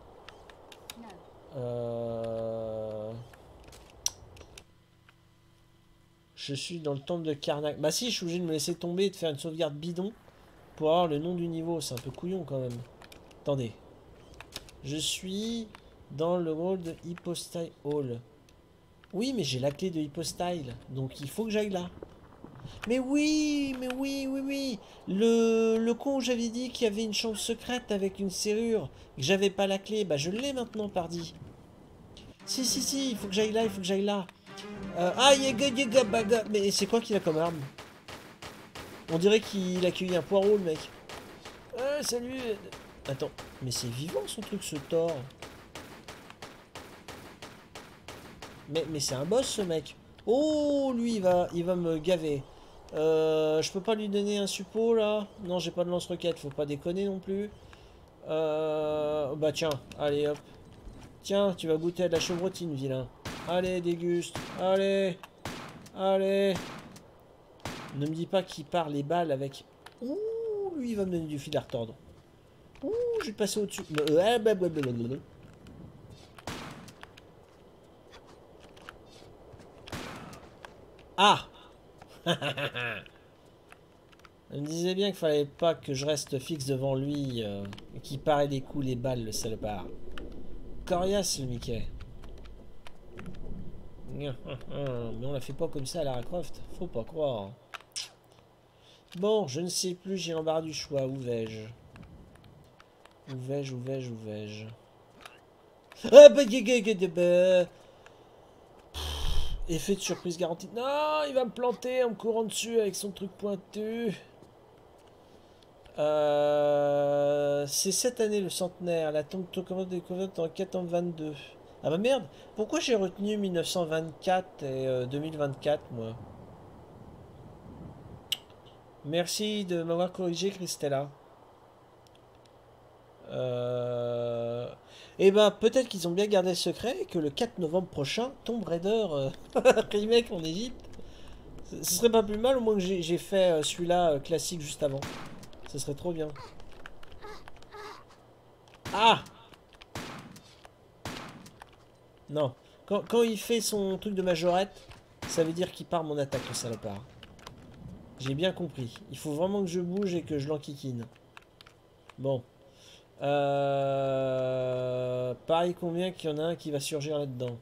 Je suis dans le temple de Karnak. Bah si, je suis obligé de me laisser tomber et de faire une sauvegarde bidon pour avoir le nom du niveau. C'est un peu couillon quand même. Attendez. Je suis dans le hall de Hypostyle Hall. Oui, mais j'ai la clé de Hypostyle. Donc il faut que j'aille là. Mais oui, oui. Le con où j'avais dit qu'il y avait une chambre secrète avec une serrure, que j'avais pas la clé, bah je l'ai maintenant, pardi. Si, il faut que j'aille là, il faut que j'aille là. Ah, yega, baga. Mais c'est quoi qu'il a comme arme? On dirait qu'il a cueilli un poireau, le mec. Salut. Attends, mais c'est vivant son truc, ce tort. Mais c'est un boss, ce mec. Oh, lui, il va me gaver. Je peux pas lui donner un suppôt, là? Non, j'ai pas de lance-roquette, faut pas déconner non plus. Bah tiens, allez, hop. Tiens, tu vas goûter à de la chevrotine, vilain. Allez, déguste. Allez. Ne me dis pas qu'il part les balles avec... Ouh, lui, il va me donner du fil à retordre. Ouh, je vais passer au-dessus. Ah. Elle me disait bien qu'il fallait pas que je reste fixe devant lui et qu'il paraît des coups les balles, le salopard. Coriace, le Mickey. Mais on la fait pas comme ça à Lara Croft, faut pas croire. Bon, je ne sais plus, j'ai l'embarras du choix. Où vais-je? Où vais-je? Ah bah, effet de surprise garanti. Non, il va me planter en me courant dessus avec son truc pointu. C'est cette année le centenaire. La tombe de découverte en 422. Ah bah merde, pourquoi j'ai retenu 1924 et 2024 moi? Merci de m'avoir corrigé, Christella. Et ben peut-être qu'ils ont bien gardé le secret et que le 4 novembre prochain, Tomb Raider remake en Égypte. Ce serait pas plus mal au moins que j'ai fait celui-là classique juste avant. Ce serait trop bien. Ah! Non. Quand il fait son truc de majorette, ça veut dire qu'il part mon attaque, le salopard. J'ai bien compris. Il faut vraiment que je bouge et que je l'enquiquine. Bon. Pareil combien qu'il y en a un qui va surgir là-dedans.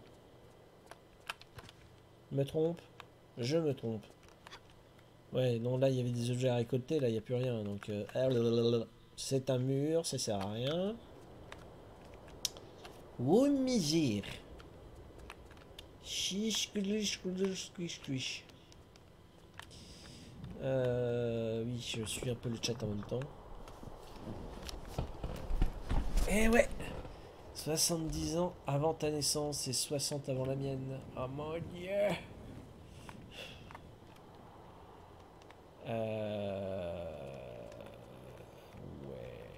Me trompe? Je me trompe. Ouais, non, là, il y avait des objets à récolter. Là, il n'y a plus rien. Donc, c'est un mur. Ça sert à rien. Oh, misère. Chiche, oui, je suis un peu le chat en même temps. Eh ouais! 70 ans avant ta naissance et 60 avant la mienne. Oh mon dieu! Ouais.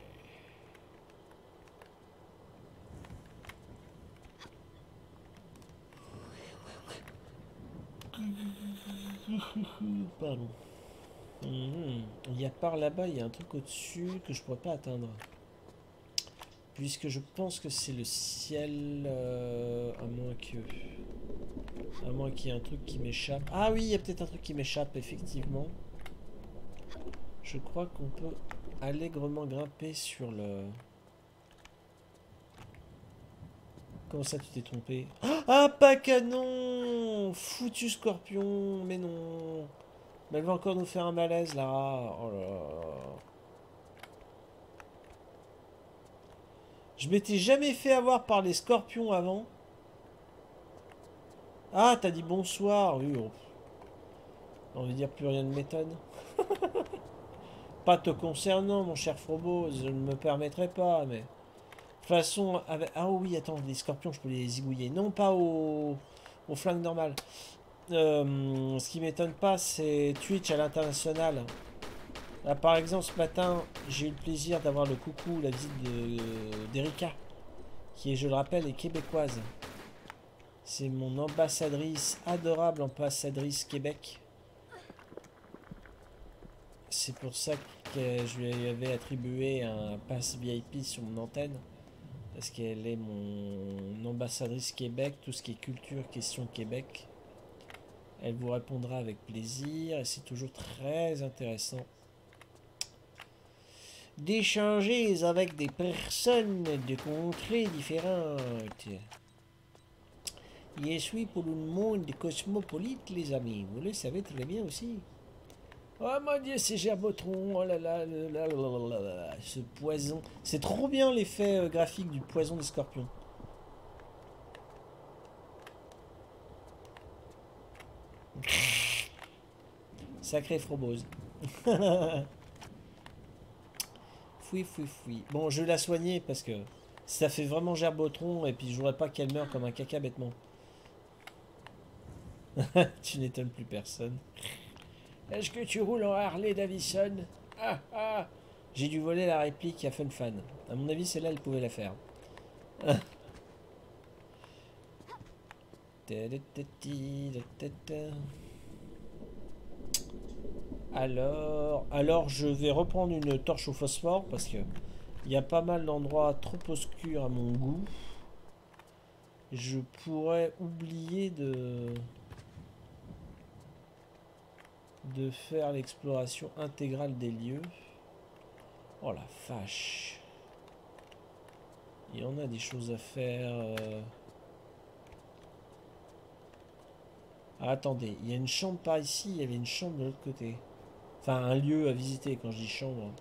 Pardon. Il y a par là-bas, il y a un truc au-dessus que je pourrais pas atteindre. Puisque je pense que c'est le ciel, à moins que... À moins qu'il y ait un truc qui m'échappe. Ah oui, il y a peut-être un truc qui m'échappe, effectivement. Je crois qu'on peut allègrement grimper sur le... Comment ça, tu t'es trompé? Ah, pas canon! Foutu scorpion! Mais non! Mais elle va encore nous faire un malaise, là. Oh là là. Je m'étais jamais fait avoir par les scorpions avant. Ah, t'as dit bonsoir. Oui, oh. On veut dire plus rien ne m'étonne. Pas te concernant, mon cher Frobos, je ne me permettrai pas, mais... De toute façon, avec... Ah oui, attends, les scorpions, je peux les zigouiller. Non, pas au flingue normal. Ce qui m'étonne pas, c'est Twitch à l'international. Là, par exemple, ce matin, j'ai eu le plaisir d'avoir le coucou, la visite d'Erika, qui est, je le rappelle, est québécoise. C'est mon ambassadrice, adorable ambassadrice Québec. C'est pour ça que je lui avais attribué un pass VIP sur mon antenne. Parce qu'elle est mon ambassadrice Québec, tout ce qui est culture, question Québec. Elle vous répondra avec plaisir et c'est toujours très intéressant d'échanger avec des personnes de contrées différentes. Je suis pour un monde cosmopolite, les amis. Vous le savez très bien aussi. Oh mon dieu, c'est Gerbotron. Oh là là, là, là, là, là, là, ce poison. C'est trop bien l'effet graphique du poison des scorpions. Sacré Frobose. Fouille, fouille, fouille. Bon, je vais la soigner parce que ça fait vraiment Gerbotron et puis je voudrais pas qu'elle meure comme un caca bêtement. Tu n'étonnes plus personne. Est-ce que tu roules en Harley Davidson? Ah ah. J'ai dû voler la réplique à FunFan. À mon avis, celle-là, elle pouvait la faire. Alors, je vais reprendre une torche au phosphore parce que il y a pas mal d'endroits trop obscurs à mon goût. Je pourrais oublier de faire l'exploration intégrale des lieux. Oh la vache. Il y en a des choses à faire. Ah, attendez, il y a une chambre par ici, il y avait une chambre de l'autre côté. Enfin, un lieu à visiter quand je dis chambre.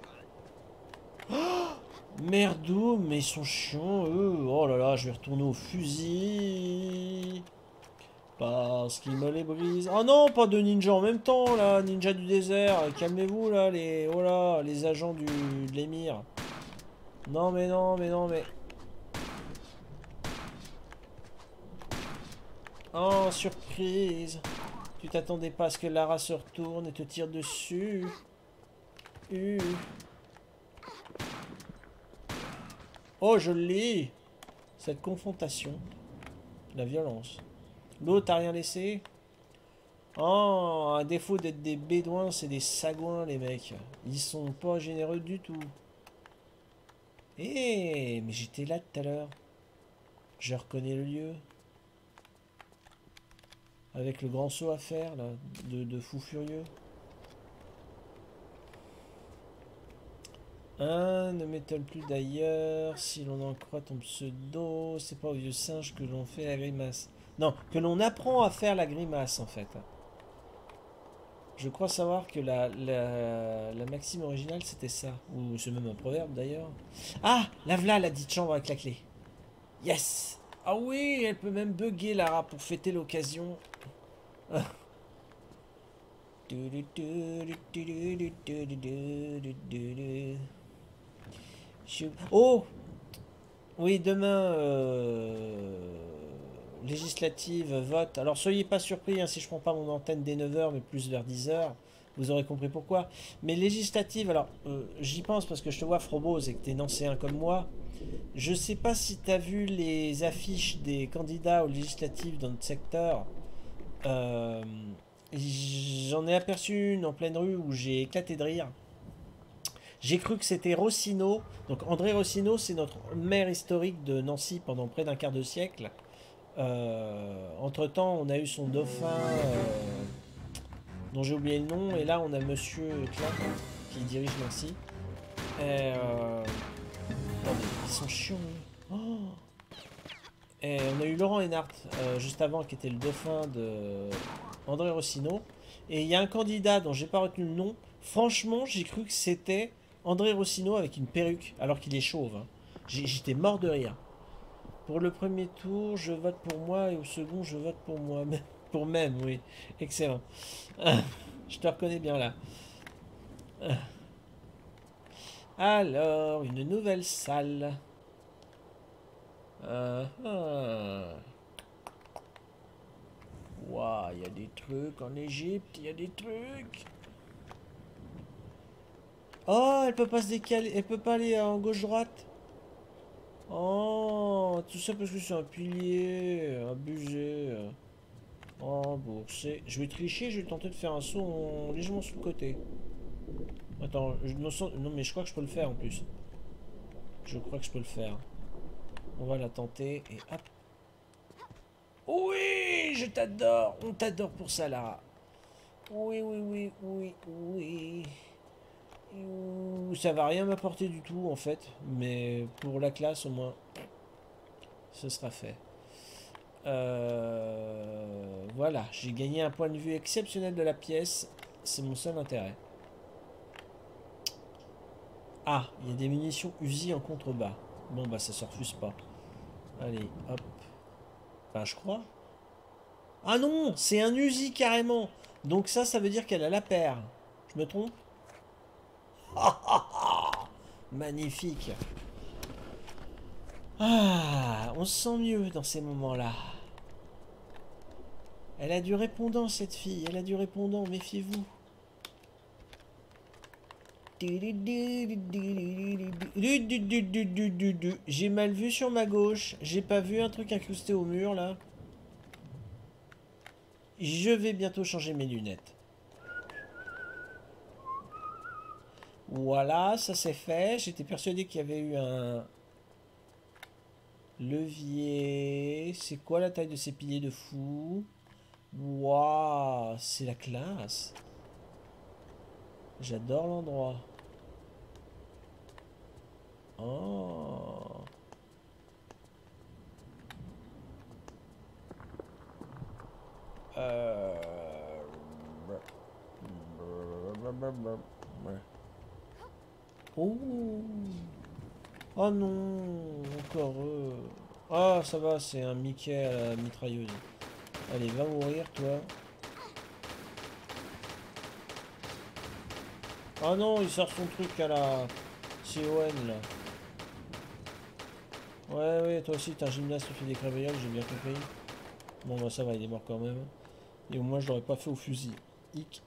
Merdou, mais ils sont chiants, eux. Oh là là, je vais retourner au fusil. Parce qu'il me les brise. Oh non, pas de ninja en même temps, là. Ninja du désert. Calmez-vous, là, les... Oh là, les agents de l'émir. Non, mais non, mais non, mais... Oh, surprise. Tu t'attendais pas à ce que Lara se retourne et te tire dessus. Oh, je l'ai. Cette confrontation. La violence. L'autre, t'as rien laissé? Oh, à défaut d'être des bédouins, c'est des sagouins, les mecs. Ils sont pas généreux du tout. Eh, mais j'étais là tout à l'heure. Je reconnais le lieu. Avec le grand saut à faire, là, de fou furieux. Ne m'étonne plus d'ailleurs. Si l'on en croit ton pseudo, c'est pas au vieux singe que l'on fait la grimace. Non, que l'on apprend à faire la grimace, en fait. Je crois savoir que la maxime originale, c'était ça. Ou c'est même un proverbe, d'ailleurs. Ah, la v'là, la dite chambre avec la clé. Yes! Ah oui, elle peut même bugger, Lara, pour fêter l'occasion. Oh! Oui, demain, législative, vote. Alors, soyez pas surpris hein, si je prends pas mon antenne dès 9h, mais plus vers 10h. Vous aurez compris pourquoi. Mais législative, alors, j'y pense parce que je te vois Frobose et que t'es nancéen comme moi. Je sais pas si t'as vu les affiches des candidats aux législatives dans notre secteur. Euh, J'en ai aperçu une en pleine rue où j'ai éclaté de rire. J'ai cru que c'était Rossino. Donc André Rossino, c'est notre maire historique de Nancy pendant près d'un quart de siècle. Entre-temps, on a eu son dauphin, dont j'ai oublié le nom. Et là, on a Monsieur Clark, qui dirige Nancy. Et, attendez, ils sont chiants. Oh. Et on a eu Laurent Hénart, juste avant, qui était le dauphin de André Rossino. Et il y a un candidat dont j'ai pas retenu le nom. Franchement, j'ai cru que c'était André Rossino avec une perruque, alors qu'il est chauve. Hein. J'étais mort de rire. Pour le premier tour, je vote pour moi et au second, je vote pour moi. Pour même, oui. Excellent. Je te reconnais bien là. Alors, une nouvelle salle. Waouh, il y a des trucs en Égypte, il y a des trucs. Oh, elle peut pas se décaler, elle peut pas aller en gauche-droite. Oh, tout ça parce que c'est un pilier, abusé. Oh, bourset. Je vais tricher, je vais tenter de faire un saut légèrement sur le côté. Attends, non mais je crois que je peux le faire en plus. Je crois que je peux le faire. On va la tenter et hop. Oui, je t'adore. On t'adore pour ça, Lara. Oui, oui, oui, oui, oui. Ça va rien m'apporter du tout en fait, mais pour la classe au moins, ce sera fait. Voilà, j'ai gagné un point de vue exceptionnel de la pièce, c'est mon seul intérêt. Ah, il y a des munitions Uzi en contrebas. Bon bah ça se refuse pas. Allez, hop. Enfin, je crois. Ah non, c'est un Uzi carrément. Donc ça veut dire qu'elle a la paire. Je me trompe? Magnifique. Ah, on se sent mieux dans ces moments-là. Elle a du répondant, cette fille. Elle a du répondant, méfiez-vous. J'ai mal vu sur ma gauche. J'ai pas vu un truc incrusté au mur, là. Je vais bientôt changer mes lunettes. Voilà, ça c'est fait. J'étais persuadé qu'il y avait eu un levier. C'est quoi la taille de ces piliers de fou? Waouh, c'est la classe. J'adore l'endroit. Oh. Euh... Oh. Oh non, encore eux. Ah, ça va, c'est un Mickey à la mitrailleuse. Allez, va mourir, toi. Ah non, il sort son truc à la CON, là. Ouais, ouais, toi aussi, t'es un gymnaste, tu fais des créveilles, j'ai bien compris. Bon, bah ça va, il est mort quand même. Et au moins, je l'aurais pas fait au fusil. Hic.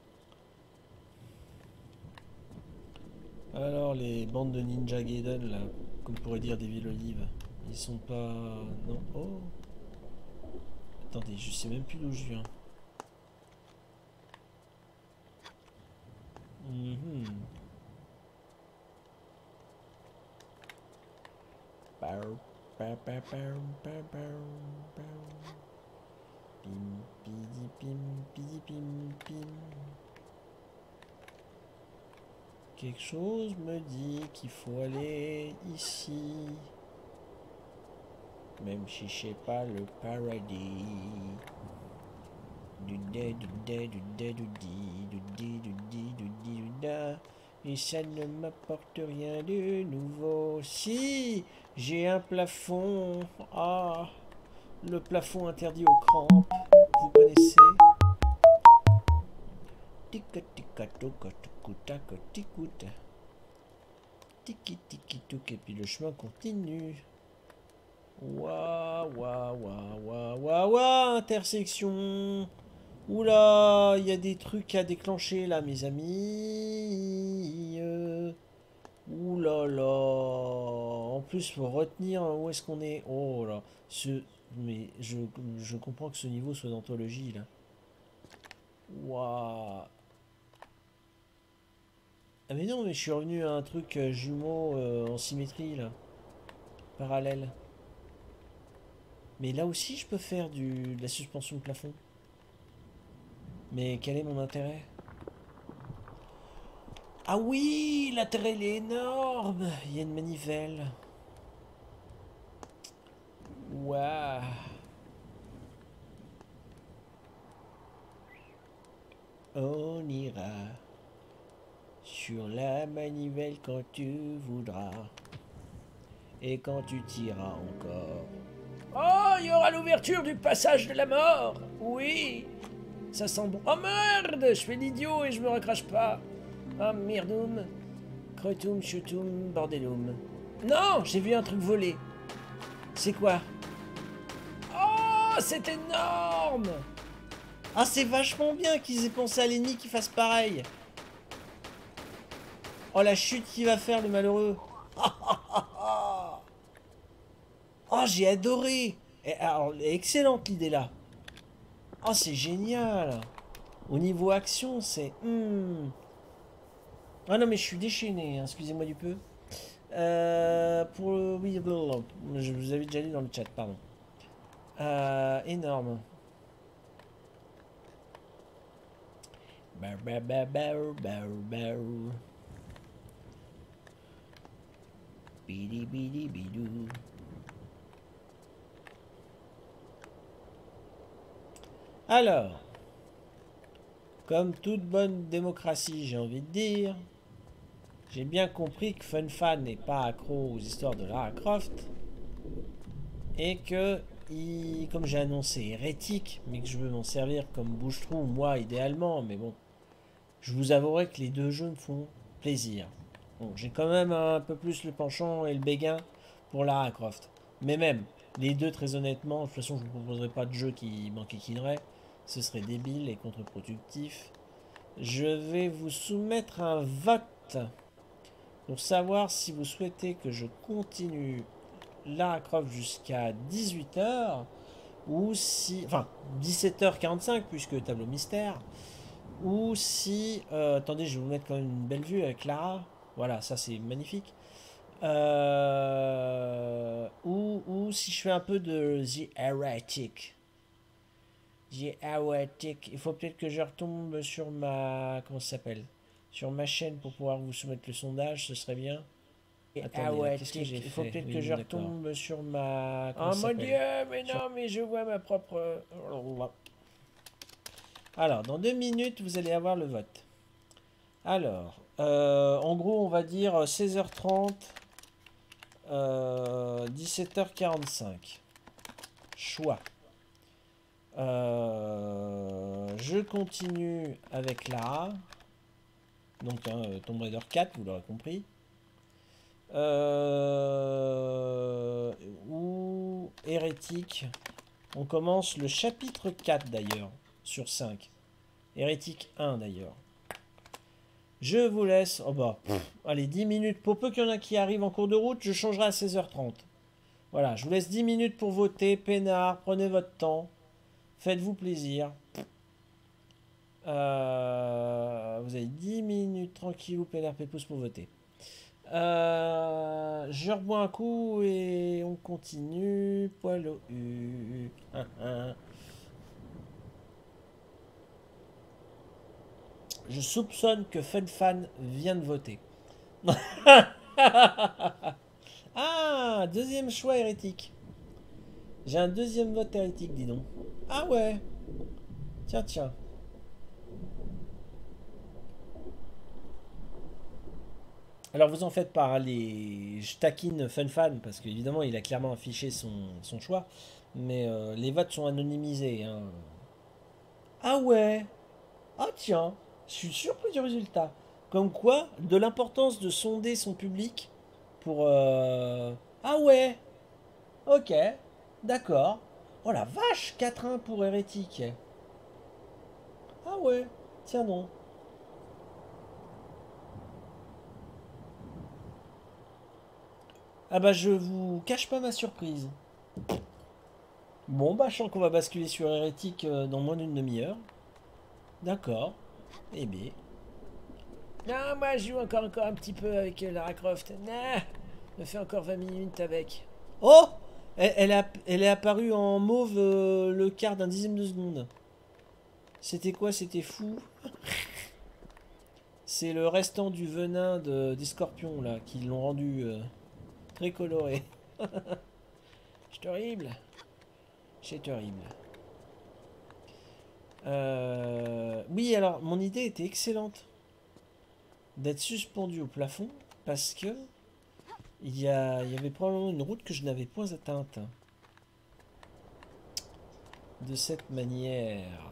Alors, les bandes de Ninja Gaiden, là, comme pourrait dire des villes olives, ils sont pas... Non. Oh. Attendez, je sais même plus d'où je viens. Mhm. Pow, pow, pow, pow, pow, pow, pow. Pim, pidi, pim, pim. Quelque chose me dit qu'il faut aller ici. Même si je sais pas le paradis. Du dé, du dé, du dé, du di, du di, du di, du di, du da. Et ça ne m'apporte rien de nouveau. Si, j'ai un plafond. Ah, le plafond interdit aux crampes. Vous connaissez? Tika tika toka tukuta tikuta. Tiki tiki tuk. Et puis le chemin continue. Waouh, waouh, waouh, waouh, waouh, waouh, intersection. Oula, il y a des trucs à déclencher là, mes amis. Ouh là. En plus, faut retenir où est-ce qu'on est. Oh là. Mais je comprends que ce niveau soit d'anthologie là. Waouh. Ah mais non, mais je suis revenu à un truc jumeau en symétrie là. Parallèle. Mais là aussi, je peux faire de la suspension de plafond. Mais quel est mon intérêt? Ah oui, l'intérêt il est énorme. Il y a une manivelle. Waouh. On ira sur la manivelle quand tu voudras. Et quand tu tireras encore. Oh, il y aura l'ouverture du passage de la mort. Oui. Ça sent bon. Oh merde, je fais l'idiot et je me recrache pas. Oh merdoum. Crotum, chutum, bordelum. Non, j'ai vu un truc voler. C'est quoi? Oh, c'est énorme! Ah, c'est vachement bien qu'ils aient pensé à l'ennemi qui fasse pareil. Oh, la chute qu'il va faire, le malheureux. Oh, j'ai adoré. Alors, excellente l'idée là. Oh, c'est génial. Au niveau action, c'est... Ah non, mais je suis déchaîné, hein, excusez-moi du peu. Oui, je vous avais déjà lu dans le chat, pardon. Énorme. Bidi bidi bidou. Alors, comme toute bonne démocratie, j'ai envie de dire, j'ai bien compris que FunFan n'est pas accro aux histoires de Lara Croft et que, comme j'ai annoncé, hérétique, mais que je veux m'en servir comme bouche-trou, moi idéalement, mais bon, je vous avouerai que les deux jeux me font plaisir. Bon, j'ai quand même un peu plus le penchant et le béguin pour Lara Croft. Mais même, les deux, très honnêtement, de toute façon, je ne vous proposerai pas de jeu qui m'enquiquinerait. Ce serait débile et contre-productif. Je vais vous soumettre un vote pour savoir si vous souhaitez que je continue Lara Croft jusqu'à 18h ou si... Enfin, 17h45 puisque tableau mystère. Ou si... attendez, je vais vous mettre quand même une belle vue avec Lara. Voilà, ça c'est magnifique. Ou si je fais un peu de The Heretic. The Heretic. Il faut peut-être que je retombe sur ma... Comment ça s'appelle? Sur ma chaîne pour pouvoir vous soumettre le sondage, ce serait bien. Attendez, qu'est-ce que j'ai fait? Il faut peut-être que je retombe sur ma... Oh mon dieu, mais non, mais je vois ma propre... Alors, dans 2 minutes, vous allez avoir le vote. Alors, en gros, on va dire 16h30, 17h45. Choix. Je continue avec Lara. Donc, Tomb Raider 4, vous l'aurez compris. Ou Hérétique. On commence le chapitre 4 d'ailleurs, sur 5. Hérétique 1 d'ailleurs. Je vous laisse. Oh bah, allez, 10 minutes. Pour peu qu'il y en a qui arrivent en cours de route, je changerai à 16h30. Voilà, je vous laisse 10 minutes pour voter. Peinard, prenez votre temps. Faites-vous plaisir. Vous avez 10 minutes tranquillou, Peinard Pépouze pour voter. Je rebois un coup et on continue. Poil au U. Je soupçonne que FunFan vient de voter. Ah, deuxième choix hérétique. J'ai un deuxième vote hérétique, dis donc. Ah ouais. Tiens, tiens. Alors vous en faites pas, hein, je taquine FunFan parce qu'évidemment il a clairement affiché son choix, mais les votes sont anonymisés, hein. Ah ouais. Ah tiens, je suis surpris du résultat. Comme quoi, de l'importance de sonder son public pour... Ah ouais. Ok, d'accord. Oh la vache, 4-1 pour hérétique. Ah ouais, tiens non. Ah bah je vous cache pas ma surprise. Bon bah je sens qu'on va basculer sur hérétique dans moins d'une demi-heure. D'accord. Eh bien. Non, moi je joue encore un petit peu avec Lara Croft. Nah, me fais encore 20 minutes avec. Oh, elle est apparue en mauve le quart d'un dixième de seconde. C'était quoi? C'était fou. C'est le restant du venin des scorpions là qui l'ont rendu très coloré. C'est horrible. C'est horrible. Oui, alors mon idée était excellente d'être suspendu au plafond parce que il y avait probablement une route que je n'avais point atteinte de cette manière.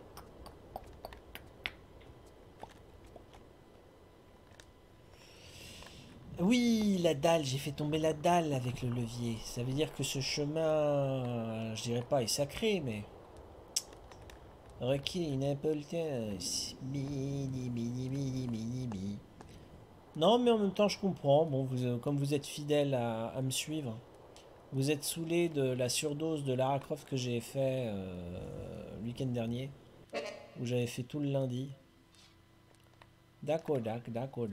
Oui, la dalle, j'ai fait tomber la dalle avec le levier. Ça veut dire que ce chemin, je dirais pas est sacré, mais requiert une importance. Bidi, bidi, bidi, bidi, bidi. Non, mais en même temps, je comprends. Bon, comme vous êtes fidèle à me suivre, vous êtes saoulé de la surdose de Lara Croft que j'ai fait le week-end dernier, où j'avais fait tout le lundi. D'accord, d'accord.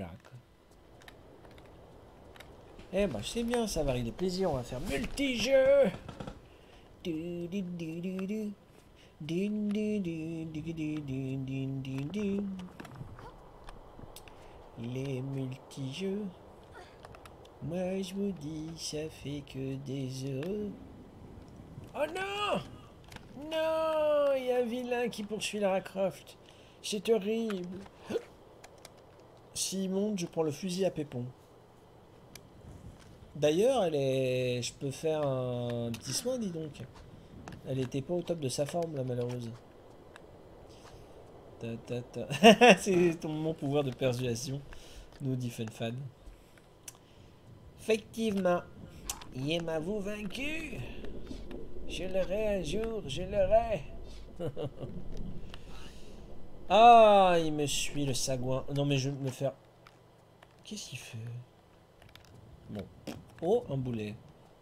Eh ben, c'est bien, ça varie les plaisirs. On va faire multi-jeu. Du, du, du, du, du. Din, din, din, din, din, din, din, din. Les multi-jeux. Moi je vous dis, ça fait que des heureux. Oh non! Non! Il y a un vilain qui poursuit Lara Croft. C'est horrible. S'il monte, je prends le fusil à pépon. D'ailleurs, elle est. Je peux faire un petit soin, dis donc. Elle était pas au top de sa forme, la malheureuse. Ta, ta, ta. C'est mon pouvoir de persuasion, nous dit Funfan. Effectivement. Yema-vous vaincu? Je l'aurai un jour, je l'aurai. Ah, il me suit le sagouin. Non, mais je vais me faire. Qu'est-ce qu'il fait? Bon. Oh, un boulet.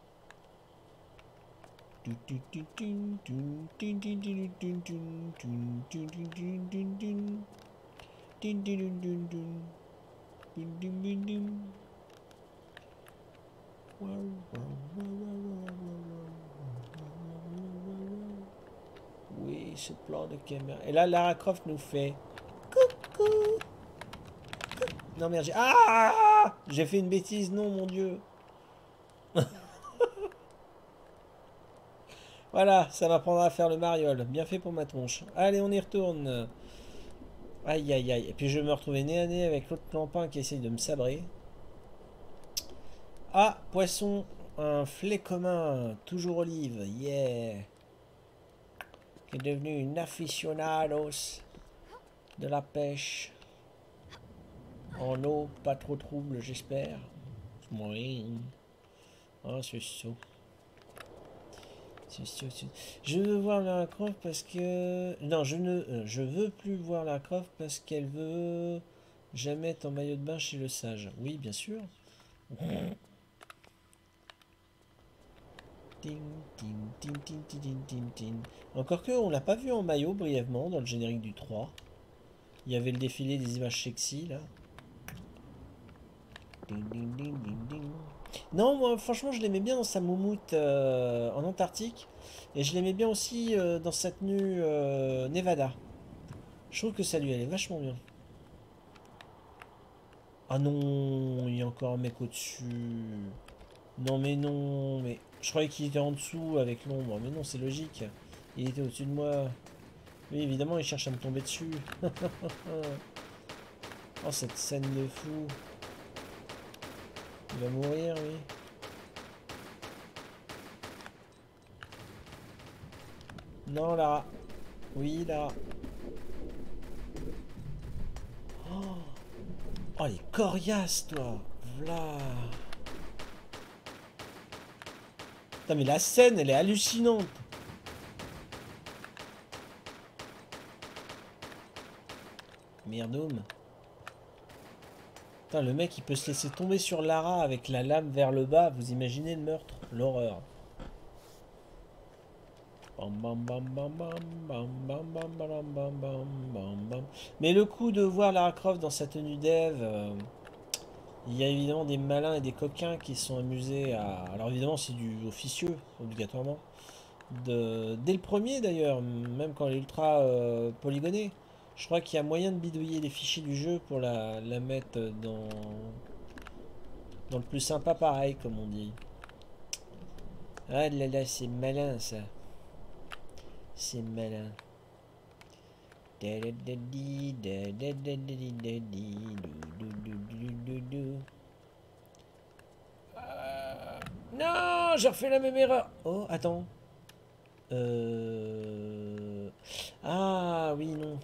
Oui, ce plan de caméra. Et là, Lara Croft nous fait coucou. Non, merde, j'ai. Ah! J'ai fait une bêtise, non, mon Dieu. Voilà, ça m'apprendra à faire le mariole. Bien fait pour ma tronche. Allez, on y retourne. Aïe, aïe, aïe. Et puis je vais me retrouver nez à nez avec l'autre clampin qui essaye de me sabrer. Ah, poisson. Un filet commun. Toujours olive. Yeah. Qui est devenu une aficionados de la pêche. En eau, pas trop trouble, j'espère. Oui. Oh, c'est chaud. Je veux voir Lara Croft parce que... Non, je veux plus voir Lara Croft parce qu'elle veut jamais être en maillot de bain chez le sage. Oui, bien sûr. Ting, ting, ting, ting, ting, ting, ting, ting. Encore que, on l'a pas vu en maillot brièvement dans le générique du 3. Il y avait le défilé des images sexy, là. Ding, ding, ding, ding, ding. Non, moi, franchement, je l'aimais bien dans sa moumoute en Antarctique. Et je l'aimais bien aussi dans sa tenue Nevada. Je trouve que ça lui allait vachement bien. Ah non, il y a encore un mec au-dessus. Non, mais non, mais... Je croyais qu'il était en dessous avec l'ombre. Mais non, c'est logique. Il était au-dessus de moi. Oui, évidemment, il cherche à me tomber dessus. Oh, cette scène de fou. Il va mourir, oui. Non, Lara. Oui, Lara. Oh, oh les coriaces, toi. V'là. Putain, mais la scène, elle est hallucinante. Merdoum. Putain, le mec, il peut se laisser tomber sur Lara avec la lame vers le bas. Vous imaginez le meurtre? L'horreur. Bam, bam, bam, bam, bam, bam, bam, bam, bam, bam, bam, bam, bam. Mais le coup de voir Lara Croft dans sa tenue d'Ève, il y a évidemment des malins et des coquins qui se sont amusés à... Alors évidemment, c'est du officieux, obligatoirement. Dès le premier d'ailleurs, même quand elle est ultra polygonée. Je crois qu'il y a moyen de bidouiller les fichiers du jeu pour la mettre dans le plus sympa pareil, comme on dit. Ah là là, c'est malin ça. C'est malin. Non, j'ai refait la même erreur. Oh, attends. Ah oui, non.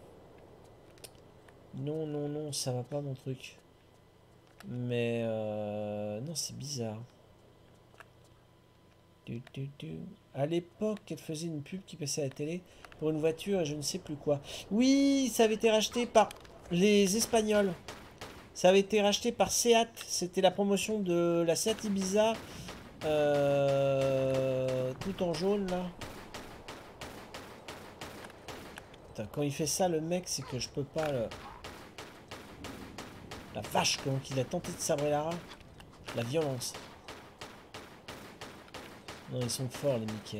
Non, non, non, ça va pas mon truc. Mais non, c'est bizarre. À l'époque, elle faisait une pub qui passait à la télé pour une voiture et je ne sais plus quoi. Oui, ça avait été racheté par les Espagnols. Ça avait été racheté par Seat. C'était la promotion de la Seat Ibiza. Tout en jaune là. Putain, quand il fait ça, le mec, c'est que je peux pas le... La vache, comment il a tenté de sabrer Lara. La violence. Non, ils sont forts, les Mickey.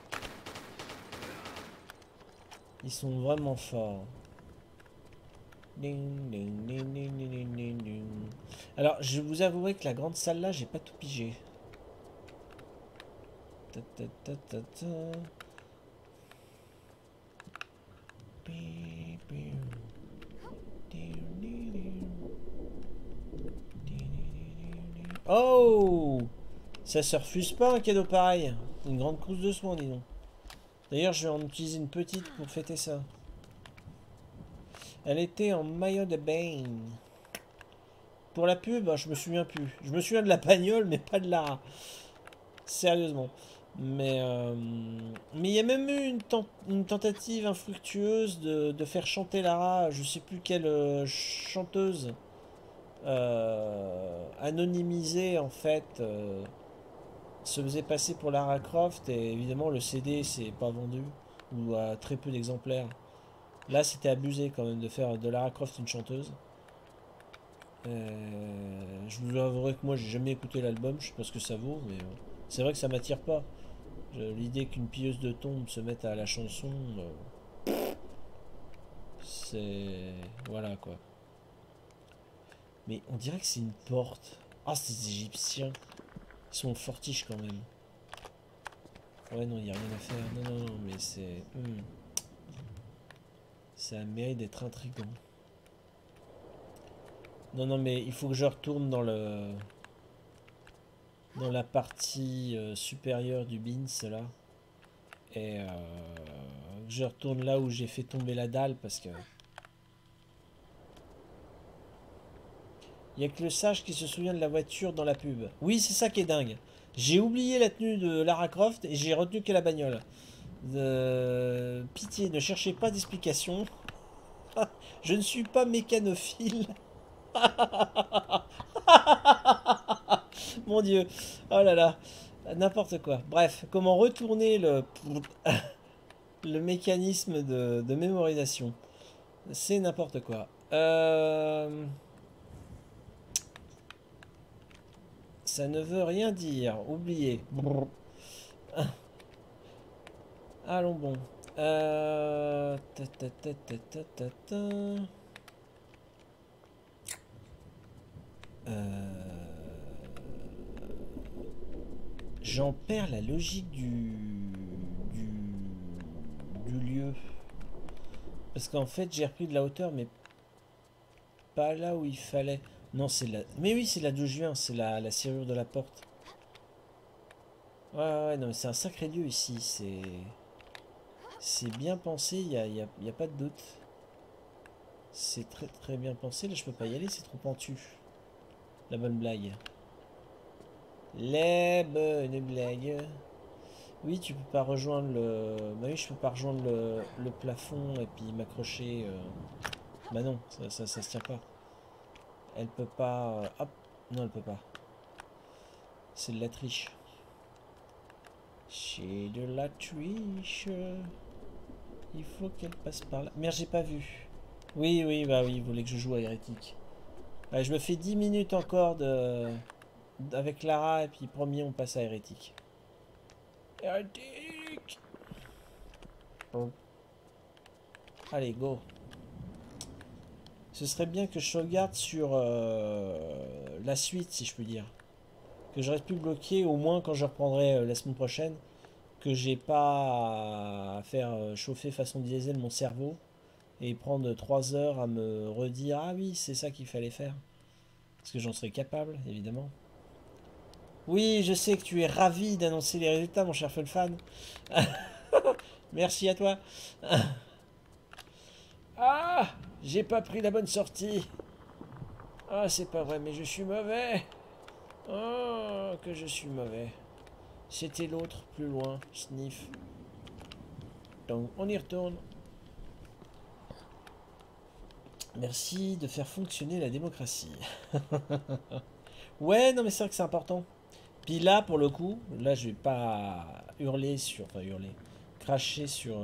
Ils sont vraiment forts. Ding, ding, ding, ding, ding, ding, ding, ding. Alors, je vous avouerai que la grande salle là, j'ai pas tout pigé. Ta, ta, ta, ta, ta. Pi, pi. Oh! Ça se refuse pas un cadeau pareil. Une grande trousse de soins, dis donc. D'ailleurs, je vais en utiliser une petite pour fêter ça. Elle était en maillot de bain. Pour la pub, je me souviens plus. Je me souviens de la bagnole, mais pas de Lara. Sérieusement. Mais il y a même eu une tentative infructueuse de faire chanter Lara. Je sais plus quelle chanteuse anonymisée en fait se faisait passer pour Lara Croft. Et évidemment, le CD s'est pas vendu ou à très peu d'exemplaires. Là, c'était abusé quand même de faire de Lara Croft une chanteuse. Je vous avouerai que moi j'ai jamais écouté l'album, je sais pas ce que ça vaut, mais c'est vrai que ça m'attire pas. L'idée qu'une pilleuse de tombe se mette à la chanson, c'est... Voilà quoi. Mais on dirait que c'est une porte. Ah, c'est des Égyptiens. Ils sont fortiches quand même. Ouais, non, il n'y a rien à faire. Non, non, non, mais c'est... Ça a mérite d'être intriguant. Non, non, mais il faut que je retourne dans le... Dans la partie supérieure du Beans, là. Et je retourne là où j'ai fait tomber la dalle, parce que... Il n'y a que le sage qui se souvient de la voiture dans la pub. Oui, c'est ça qui est dingue. J'ai oublié la tenue de Lara Croft et j'ai retenu que la bagnole. Pitié, ne cherchez pas d'explication. Je ne suis pas mécanophile. Mon Dieu. Oh là là. N'importe quoi. Bref, comment retourner le mécanisme de mémorisation. C'est n'importe quoi. Ça ne veut rien dire. Oubliez. Allons bon. Ta, ta, ta, ta, ta, ta, ta. J'en perds la logique du lieu. Parce qu'en fait, j'ai repris de la hauteur, mais pas là où il fallait. Non, c'est la... Mais oui, c'est là d'où je viens. C'est la serrure de la porte. Ouais, ouais, non, mais c'est un sacré lieu ici. C'est bien pensé, il y a pas de doute. C'est très très bien pensé. Là, je peux pas y aller, c'est trop pentu. La bonne blague. Les bonnes blagues. Oui, tu peux pas rejoindre le... Bah oui, je peux pas rejoindre le plafond et puis m'accrocher. Bah non, ça se tient pas. Elle peut pas... Hop, non, elle peut pas. C'est de la triche. C'est de la triche. Il faut qu'elle passe par là. Merde, j'ai pas vu. Oui, oui, bah oui, il voulait que je joue à Hérétique. Ouais, je me fais 10 minutes encore avec Lara et puis promis, on passe à Hérétique. Hérétique. Oh. Allez, go. Ce serait bien que je sauvegarde sur la suite, si je puis dire. Que je reste plus bloqué, au moins quand je reprendrai la semaine prochaine. Que j'ai pas à faire chauffer façon diesel mon cerveau. Et prendre 3 heures à me redire, ah oui, c'est ça qu'il fallait faire. Parce que j'en serais capable, évidemment. Oui, je sais que tu es ravi d'annoncer les résultats, mon cher Funfan. Merci à toi. Ah, j'ai pas pris la bonne sortie. Ah, c'est pas vrai, mais je suis mauvais. Oh, que je suis mauvais. C'était l'autre, plus loin, sniff. Donc, on y retourne. Merci de faire fonctionner la démocratie. Ouais, non, mais c'est vrai que c'est important. Puis là, pour le coup, là, je vais pas hurler sur... Enfin, hurler. Cracher sur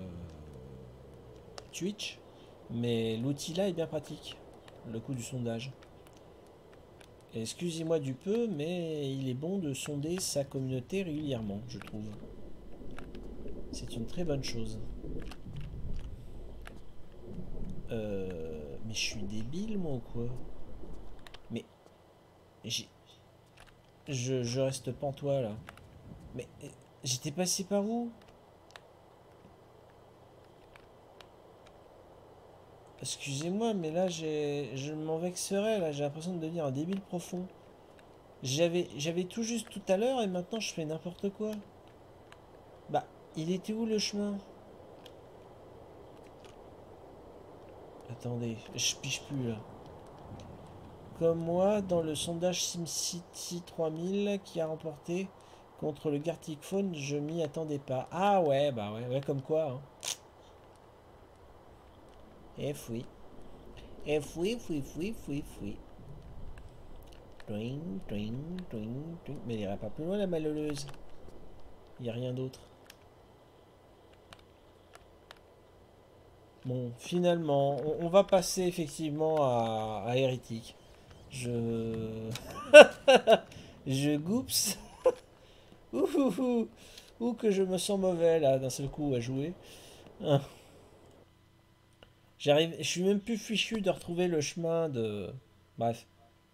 Twitch. Mais l'outil là est bien pratique. Le coup du sondage. Excusez-moi du peu, mais il est bon de sonder sa communauté régulièrement, je trouve. C'est une très bonne chose. Mais Mais je suis débile, moi, ou quoi? Mais... j'ai... Je reste pantois, là. Mais... j'étais passé par où? Excusez-moi, mais là, je m'en vexerais, là. J'ai l'impression de devenir un débile profond. J'avais tout juste tout à l'heure, et maintenant, je fais n'importe quoi. Bah, il était où, le chemin? Attendez, je pige plus, là. Comme moi, dans le sondage SimCity 3000 qui a remporté contre le Gartic Phone, je m'y attendais pas. Ah ouais, bah ouais, ouais, comme quoi, hein. Eh oui. Eh oui, oui, oui, oui, oui. Twing, twing, twing, twing. Mais elle ira pas plus loin, la malheureuse. Il n'y a rien d'autre. Bon, finalement, on va passer effectivement à Hérétique. Je... je goops. Ouh, ouh, ouh. Ouh, que je me sens mauvais là d'un seul coup à jouer. Hein. Je suis même plus fichu de retrouver le chemin de. Bref.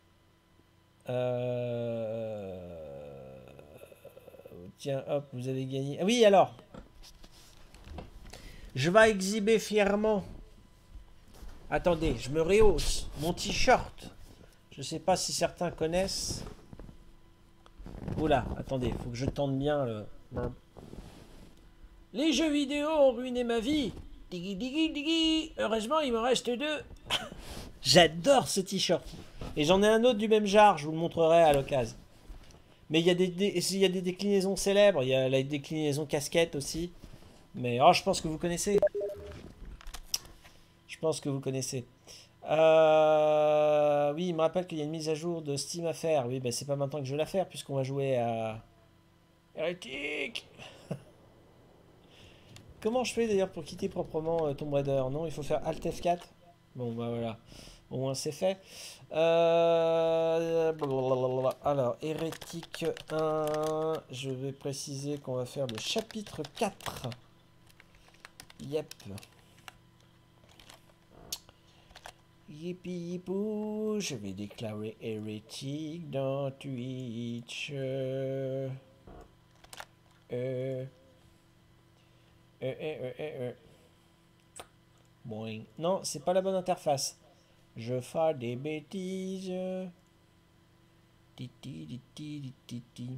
Tiens, hop, vous avez gagné. Ah oui, alors. Je vais exhiber fièrement. Attendez, je me rehausse. Mon t-shirt. Je sais pas si certains connaissent. Oula, attendez, faut que je tente bien le. Les jeux vidéo ont ruiné ma vie. Diggy diggy diggy. Heureusement, il m'en reste 2. J'adore ce t-shirt. Et j'en ai un autre du même genre, je vous le montrerai à l'occasion. Mais il y a il y a des déclinaisons célèbres, il y a la déclinaison casquette aussi. Mais oh, je pense que vous connaissez. Je pense que vous connaissez. Oui, il me rappelle qu'il y a une mise à jour de Steam à faire. Oui, bah c'est pas maintenant que je vais la faire puisqu'on va jouer à... Hérétique. Comment je fais d'ailleurs pour quitter proprement Tomb Raider? Non, il faut faire Alt F4. Bon, bah voilà. Au moins c'est fait. Alors, Hérétique 1. Je vais préciser qu'on va faire le chapitre 4. Yep. Yippee yippoo, je vais déclarer hérétique dans Twitch. Boing. Non, c'est pas la bonne interface. Je fais des bêtises. Titi, titi, titi.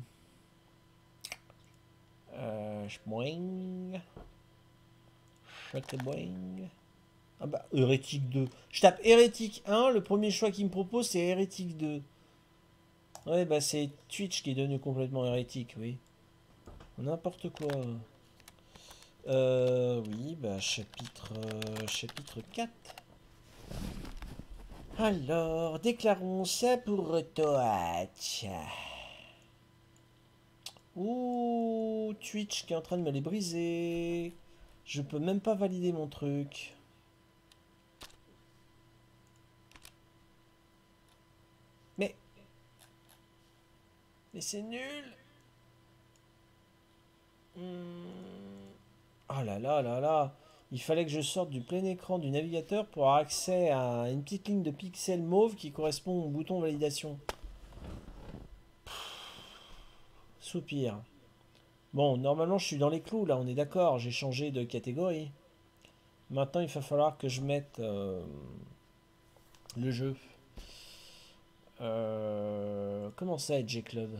Boing. Boing. Ah bah, Hérétique 2. Je tape Hérétique 1, le premier choix qu'il me propose c'est Hérétique 2. Ouais, bah c'est Twitch qui est devenu complètement hérétique, oui. N'importe quoi. Oui, bah chapitre 4. Alors, déclarons ça pour toi. Ouh, Twitch qui est en train de me les briser. Je peux même pas valider mon truc. Mais... Mais c'est nul. Oh là là là là. Il fallait que je sorte du plein écran du navigateur pour avoir accès à une petite ligne de pixels mauve qui correspond au bouton validation. Soupir. Bon, normalement je suis dans les clous là, on est d'accord, j'ai changé de catégorie. Maintenant il va falloir que je mette le jeu. Comment ça, Edge Club?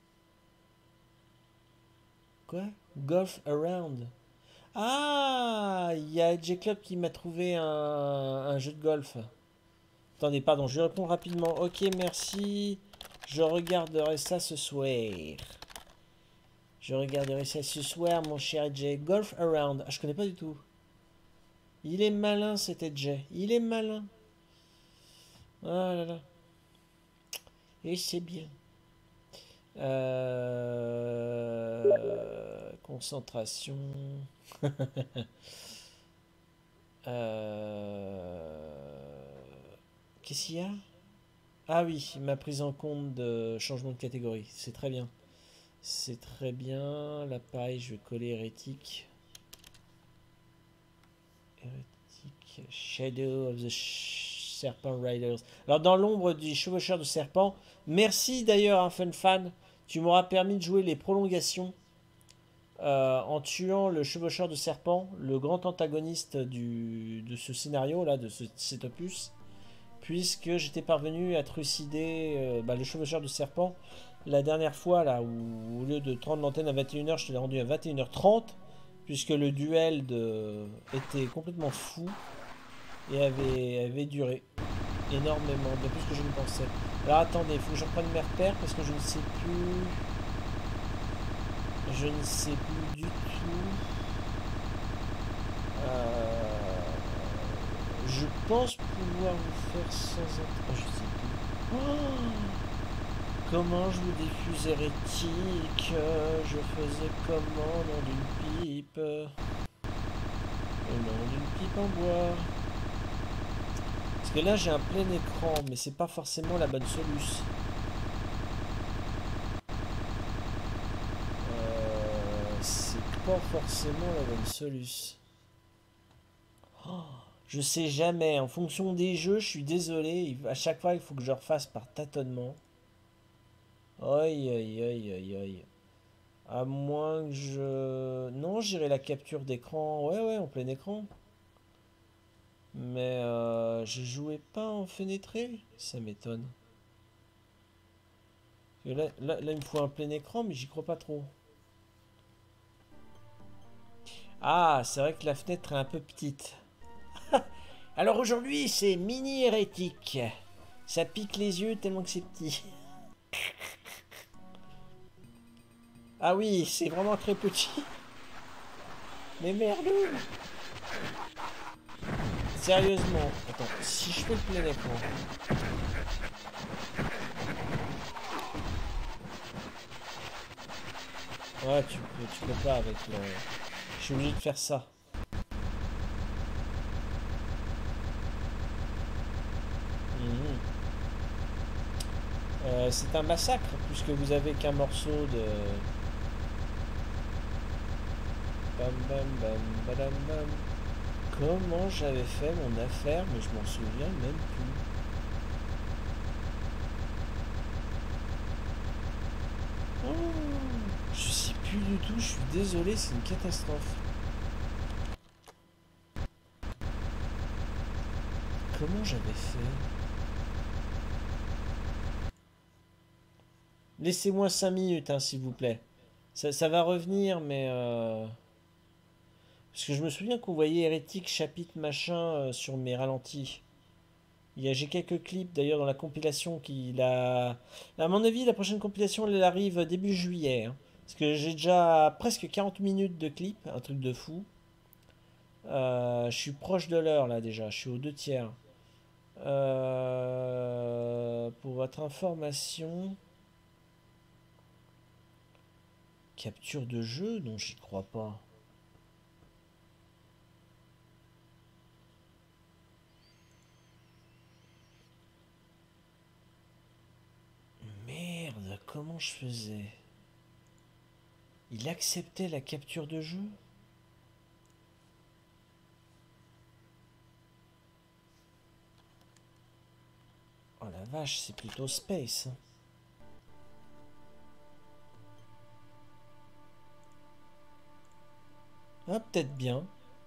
Quoi? Golf Around. Ah, il y a Edge Club qui m'a trouvé un jeu de golf. Attendez, pardon, je réponds rapidement. Ok, merci. Je regarderai ça ce soir. Je regarderai ça ce soir, mon cher Edge. Golf Around. Ah, je connais pas du tout. Il est malin, cet Edge. Il est malin. Ah là là. Et c'est bien. Concentration. Qu'est-ce qu'il y a? Ah oui, ma prise en compte de changement de catégorie. C'est très bien. C'est très bien. Là, pareil, je vais coller hérétique. Hérétique. Shadow of the Serpent Riders. Alors, dans l'ombre du chevaucheur de serpent, merci d'ailleurs, hein, Fun Fan. Tu m'auras permis de jouer les prolongations en tuant le chevaucheur de serpent, le grand antagoniste de ce scénario-là, cet opus, puisque j'étais parvenu à trucider le chevaucheur de serpent la dernière fois, là, où au lieu de 30 l'antenne à 21h, je te l'ai rendu à 21h30, puisque le duel était complètement fou et avait duré énormément, bien plus que je ne pensais. Alors attendez, il faut que je reprenne mes repères parce que je ne sais plus. Je ne sais plus du tout. Je pense pouvoir vous faire sans... je sais plus. Oh, comment je vous diffuse hérétique? Je faisais comment? Nom d'une pipe. Le nom d'une pipe en bois. Parce que là j'ai un plein écran, mais c'est pas forcément la bonne solution. C'est pas forcément la bonne solution. Oh, je sais jamais, en fonction des jeux, je suis désolé, à chaque fois il faut que je refasse par tâtonnement. Aïe aïe aïe aïe aïe. À moins que je... Non, j'irai la capture d'écran. Ouais ouais, en plein écran. Mais je jouais pas en fenêtré. Ça m'étonne. Là, il me faut un plein écran, mais j'y crois pas trop. Ah, c'est vrai que la fenêtre est un peu petite. Alors aujourd'hui, c'est mini hérétique. Ça pique les yeux tellement que c'est petit. Ah oui, c'est vraiment très petit. Mais merde. Sérieusement. Attends, si je fais le plein écran. Ouais, tu peux pas avec le... Je suis obligé de faire ça. C'est un massacre puisque vous avez qu'un morceau de... Bam bam bam badam bam. Comment j'avais fait mon affaire, mais je m'en souviens même plus. Oh, je sais plus du tout, je suis désolé, c'est une catastrophe. Comment j'avais fait? Laissez-moi 5 minutes, hein, s'il vous plaît. Ça va revenir, mais... Parce que je me souviens qu'on voyait Hérétique, chapitre, machin, sur mes ralentis. J'ai quelques clips, d'ailleurs, dans la compilation qu'il a... À mon avis, la prochaine compilation, elle arrive début juillet. Hein. Parce que j'ai déjà presque 40 minutes de clips, un truc de fou. Je suis proche de l'heure, là, déjà. Je suis aux 2 tiers. Pour votre information... Capture de jeu? Non, j'y crois pas. Merde, comment je faisais? Il acceptait la capture de jeu? Oh la vache, c'est plutôt space. Hein. Ah, peut-être bien.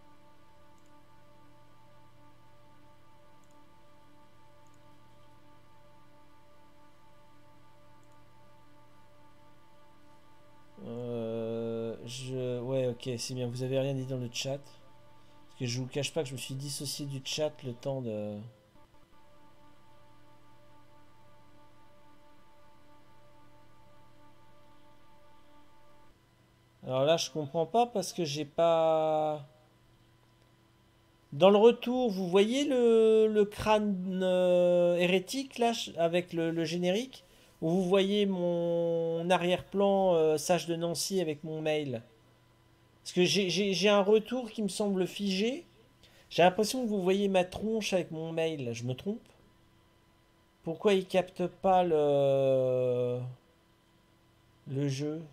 Ouais, ok, c'est bien. Vous avez rien dit dans le chat. Parce que je vous cache pas que je me suis dissocié du chat le temps de... Alors là, je comprends pas parce que j'ai pas... Dans le retour, vous voyez le crâne hérétique là, avec le générique? Ou vous voyez mon arrière-plan Sage de Nancy avec mon mail? Parce que j'ai un retour qui me semble figé. J'ai l'impression que vous voyez ma tronche avec mon mail. Je me trompe? Pourquoi il capte pas le jeu?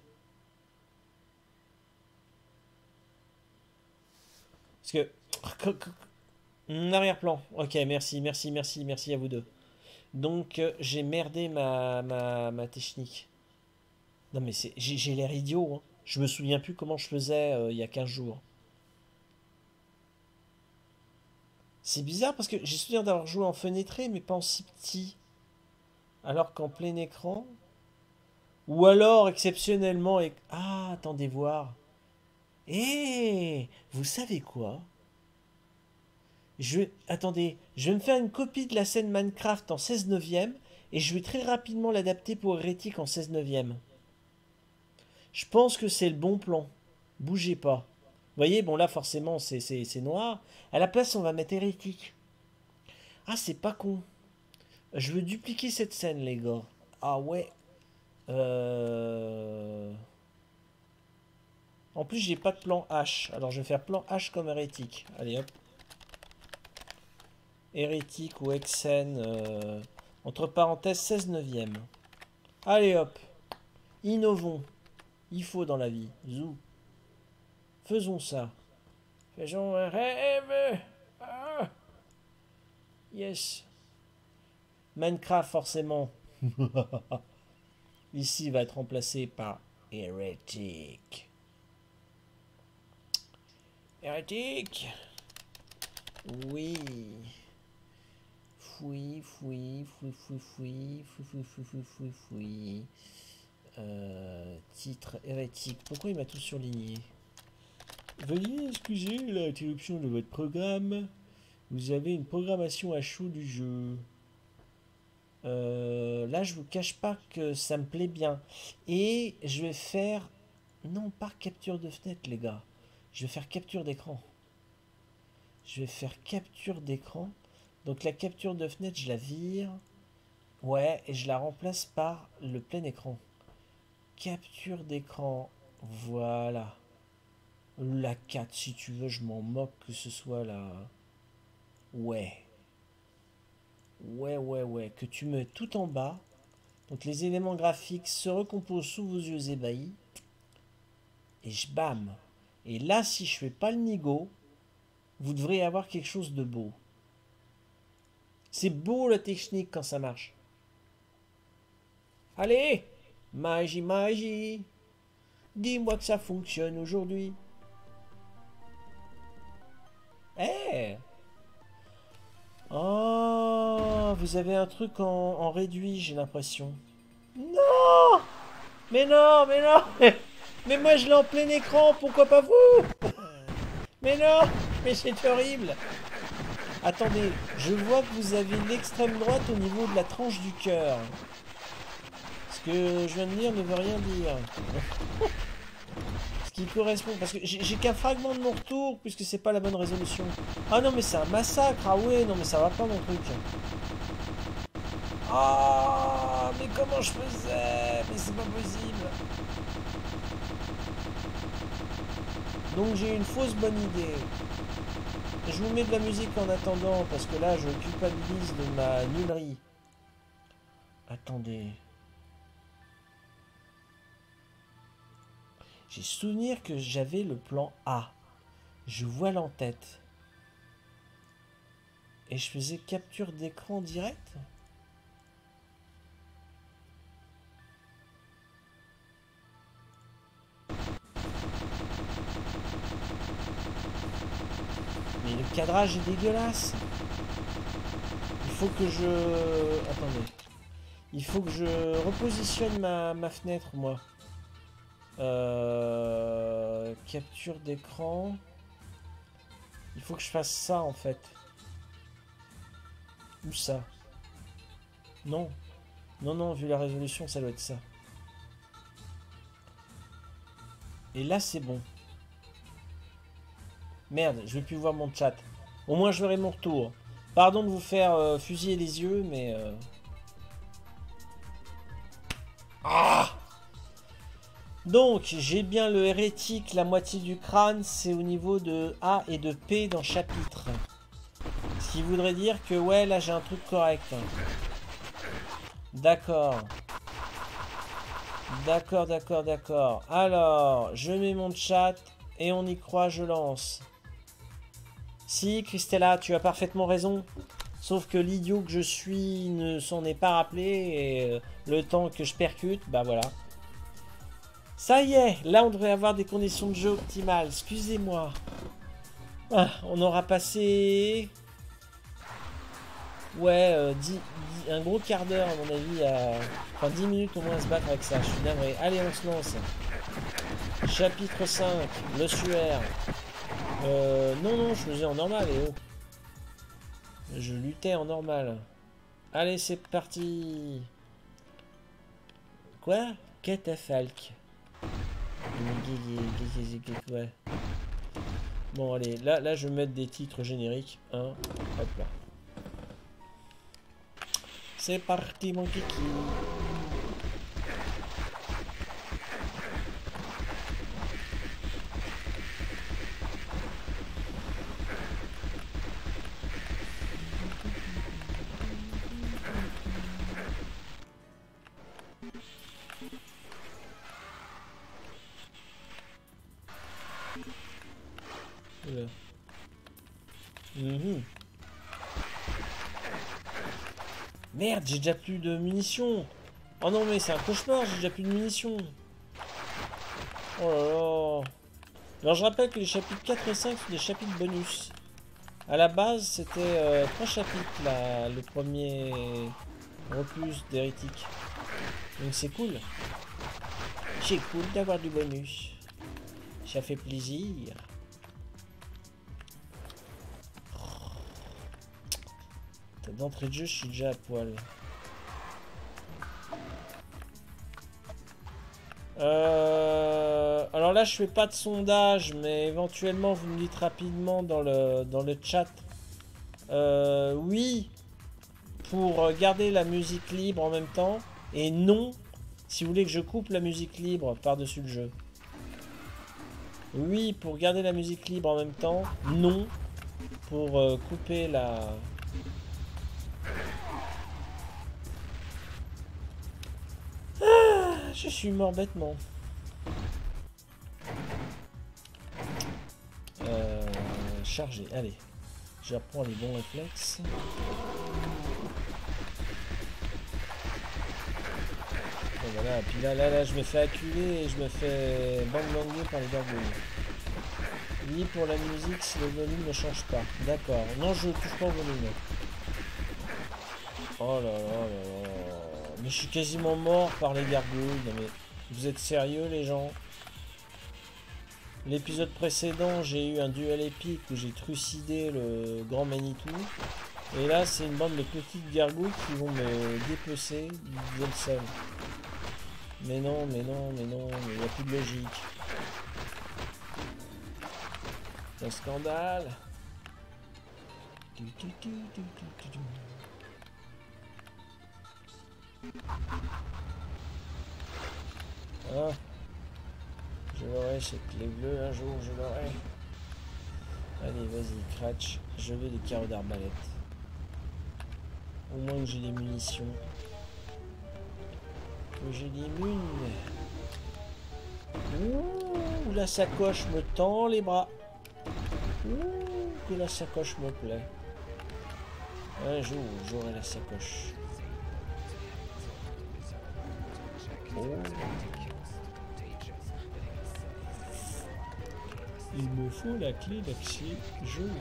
Parce que Arrière-plan. Ok, merci, merci, merci, merci à vous deux. Donc, j'ai merdé ma technique. Non, mais j'ai l'air idiot, hein. Je me souviens plus comment je faisais il y a 15 jours. C'est bizarre parce que j'ai souvenir d'avoir joué en fenêtré, mais pas en si petit. Alors qu'en plein écran. Ou alors, exceptionnellement. Ah, attendez voir. Vous savez quoi? Attendez, je vais me faire une copie de la scène Minecraft en 16 neuvième et je vais très rapidement l'adapter pour Hérétique en 16 neuvième. Je pense que c'est le bon plan. Bougez pas. Vous voyez, bon là forcément c'est noir. À la place on va mettre Hérétique. Ah c'est pas con. Je veux dupliquer cette scène les gars. Ah ouais. En plus j'ai pas de plan H. Alors je vais faire plan H comme Hérétique. Allez hop. Hérétique ou Hexen. Entre parenthèses 16 neuvième. Allez hop. Innovons. Il faut dans la vie. Zou. Faisons ça. Faisons un rêve. Ah. Yes. Minecraft, forcément. Ici va être remplacé par Hérétique. Hérétique. Oui. Fouille, fouille, fouille, fouille, fouille, fouille, fouille, fouille, fouille, fouille. Titre Hérétique. Pourquoi il m'a tout surligné? Veuillez excuser l'interruption de votre programme. Vous avez une programmation à chaud du jeu. Là, je vous cache pas que ça me plaît bien. Et je vais faire... Non, pas capture de fenêtre, les gars. Je vais faire capture d'écran. Je vais faire capture d'écran. Donc la capture de fenêtre, je la vire. Ouais, et je la remplace par le plein écran. Capture d'écran. Voilà. La 4, si tu veux, je m'en moque que ce soit là. Ouais. Ouais, ouais, ouais. Que tu mets tout en bas. Donc les éléments graphiques se recomposent sous vos yeux ébahis. Et je bam. Et là, si je fais pas le nigo, vous devrez avoir quelque chose de beau. C'est beau la technique quand ça marche. Allez! Magie, magie! Dis-moi que ça fonctionne aujourd'hui. Eh! Oh, vous avez un truc en réduit, j'ai l'impression. Non! Mais non, mais non! Mais moi je l'ai en plein écran, pourquoi pas vous? Mais non! Mais c'est horrible! Attendez, je vois que vous avez l'extrême droite au niveau de la tranche du cœur. Ce que je viens de dire ne veut rien dire. Ce qui correspond, parce que j'ai qu'un fragment de mon retour, puisque c'est pas la bonne résolution. Ah non mais c'est un massacre, ah ouais, non mais ça va pas mon truc. Ah mais comment je faisais? Mais c'est pas possible. Donc j'ai une fausse bonne idée. Je vous mets de la musique en attendant, parce que là je culpabilise de ma nullerie. Attendez. J'ai souvenir que j'avais le plan A. Je vois l'en-tête. Et je faisais capture d'écran direct. Mais le cadrage est dégueulasse. Il faut que je... Attendez. Il faut que je repositionne ma fenêtre, moi. Capture d'écran. Il faut que je fasse ça, en fait. Ou ça. Non. Non, non, vu la résolution, ça doit être ça. Et là, c'est bon. Merde, je vais plus voir mon chat. Au moins, je verrai mon retour. Pardon de vous faire fusiller les yeux, mais... Ah! Donc, j'ai bien le hérétique, la moitié du crâne, c'est au niveau de A et de P dans chapitre. Ce qui voudrait dire que, ouais, là, j'ai un truc correct. D'accord. D'accord, d'accord, d'accord. Alors, je mets mon chat et on y croit, je lance. Si, Christella, tu as parfaitement raison. Sauf que l'idiot que je suis ne s'en est pas rappelé et le temps que je percute, bah voilà. Ça y est, là on devrait avoir des conditions de jeu optimales. Excusez-moi. Ah, on aura passé... Ouais, un gros quart d'heure à mon avis, enfin 10 minutes au moins à se battre avec ça. Je suis navré. Allez, on se lance. Chapitre 5, l'ossuaire. Non, je faisais en normal, et oh. Je luttais en normal. Allez, c'est parti. Quoi? Catafalque. Ouais. Bon, allez, là, je vais mettre des titres génériques. Hein. Hop là. C'est parti, mon kiki. Merde, j'ai déjà plus de munitions. Oh non, mais c'est un cauchemar, j'ai déjà plus de munitions. Oh là là. Alors je rappelle que les chapitres 4 et 5 sont des chapitres bonus. À la base, c'était 3 chapitres, là, le premier opus d'Hérétique. Donc c'est cool. C'est cool d'avoir du bonus. Ça fait plaisir. D'entrée de jeu, je suis déjà à poil. Alors là, je fais pas de sondage, mais éventuellement, vous me dites rapidement dans le chat. Oui, pour garder la musique libre en même temps, et non, si vous voulez que je coupe la musique libre par-dessus le jeu. Oui, pour garder la musique libre en même temps, non, pour couper la... Je suis mort bêtement. Charger, allez. Je reprends les bons réflexes. Et voilà, puis là, je me fais acculer et je me fais bang-banger par les gargouilles. Oui, pour la musique, si le volume ne change pas. D'accord. Non, je touche pas au volume. Oh là là là là. Mais je suis quasiment mort par les gargouilles. Non mais, vous êtes sérieux les gens? L'épisode précédent, j'ai eu un duel épique où j'ai trucidé le grand Manitou. Et là, c'est une bande de petites gargouilles qui vont me dépecer dès le sol. Mais non, mais il n'y a plus de logique. Un scandale. Ah. Je l'aurai cette clé bleue un jour, je l'aurai. Allez, vas-y, cratch. Je veux des carreaux d'arbalète. Au moins que j'ai des munitions. Que j'ai des munes. Ouh, la sacoche me tend les bras. Ouh, que la sacoche me plaît. Un jour, j'aurai la sacoche. Oh. Il me faut la clé d'accès jaune.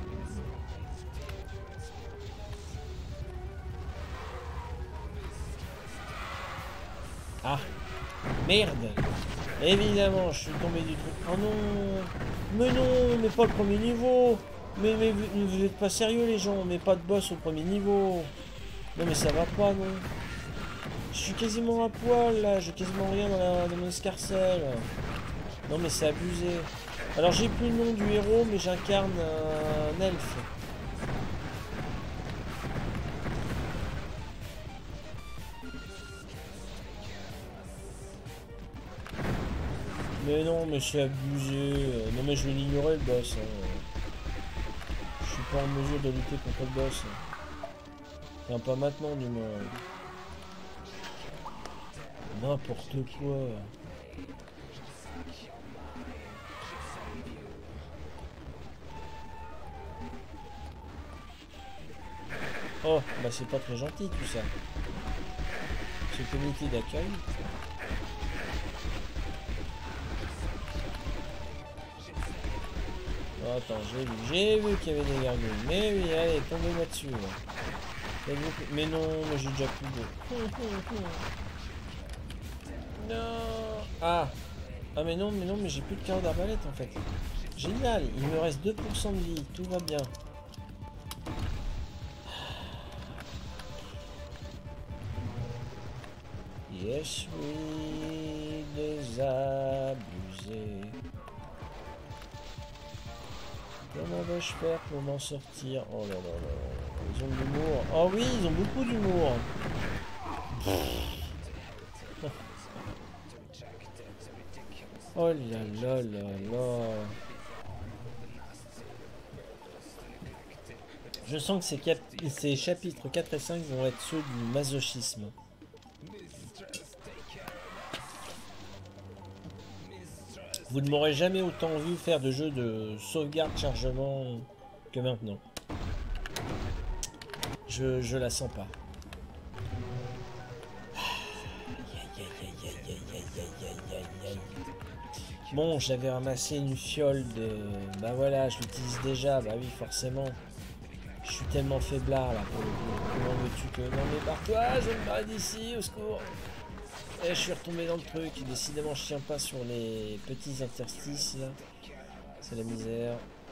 Ah, merde. Évidemment, je suis tombé du truc. Oh non. Mais non, mais pas le premier niveau. Mais vous êtes pas sérieux les gens. Mais pas de boss au premier niveau. Non mais ça va pas, non. Je suis quasiment à poil là. J'ai quasiment rien dans mon escarcelle. Non mais c'est abusé. Alors j'ai plus le nom du héros, mais j'incarne un elfe. Mais non, mais c'est abusé. Non mais je vais l'ignorer le boss. Je suis pas en mesure de lutter contre le boss. Enfin pas maintenant du moins. N'importe quoi. Oh, bah c'est pas très gentil tout ça. Ce comité d'accueil. Oh, attends, j'ai vu qu'il y avait des gargouilles. Mais oui, allez, tombez-moi dessus. Là. Mais non, mais j'ai déjà plus de... Non. Ah. Ah mais non, mais j'ai plus de carreau d'arbalète en fait. Génial, il me reste 2% de vie, tout va bien. Je suis désabusé. Comment vais-je faire pour m'en sortir? Oh là là là. Ils ont de l'humour. Oh oui, ils ont beaucoup d'humour. Oh là là là là. Je sens que ces chapitres 4 et 5 vont être ceux du masochisme. Vous ne m'aurez jamais autant vu faire de jeux de sauvegarde chargement que maintenant. Je la sens pas. Bon, j'avais ramassé une fiole de... Bah voilà, je l'utilise déjà, bah oui, forcément. Je suis tellement faiblard là pour le coup. Comment veux-tu que... Non mais barre-toi, je me barre d'ici, au secours. Et je suis retombé dans le truc, décidément je tiens pas sur les petits interstices là. C'est la misère.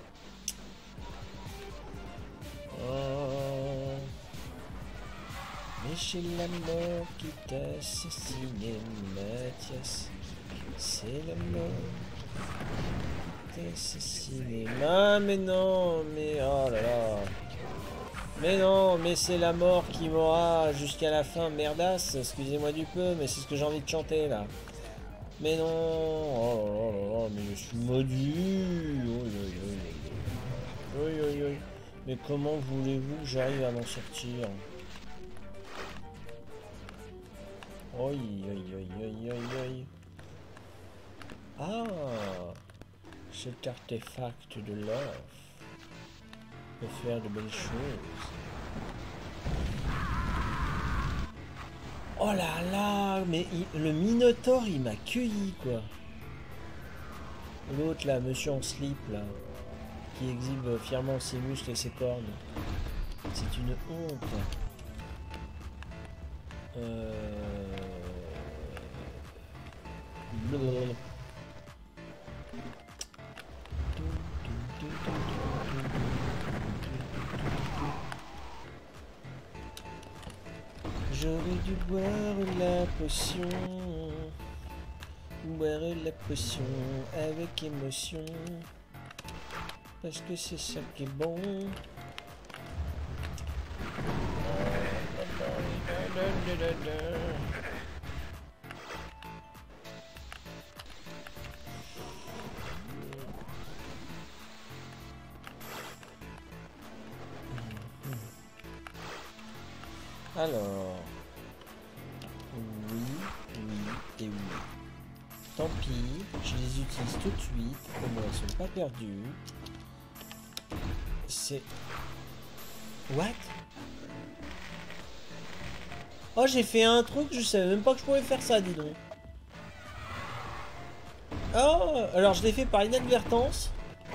Oh. Mais chez la mort qui t'a assassiné, Mathias. C'est la mort qui t'a assassiné. Ah mais non, mais oh là là. Mais non, mais c'est la mort qui m'aura jusqu'à la fin, merdasse, excusez-moi du peu, mais c'est ce que j'ai envie de chanter là. Mais non, oh là là là, mais je suis maudit. Oui. Mais comment voulez-vous que j'arrive à m'en sortir? Aïe. Ah, cet artefact de l'or peut faire de belles choses. Oh là là, mais le Minotaure il m'a cueilli quoi. L'autre là, monsieur en slip là, qui exhibe fièrement ses muscles et ses cornes. C'est une honte. J'aurais dû boire la potion. Boire la potion avec émotion. Parce que c'est ça qui est bon. Alors, oui et oui. Tant pis, je les utilise tout de suite, au moins elles sont pas perdues. C'est... What? Oh, j'ai fait un truc, je savais même pas que je pouvais faire ça, dis donc. Oh, alors je l'ai fait par inadvertance.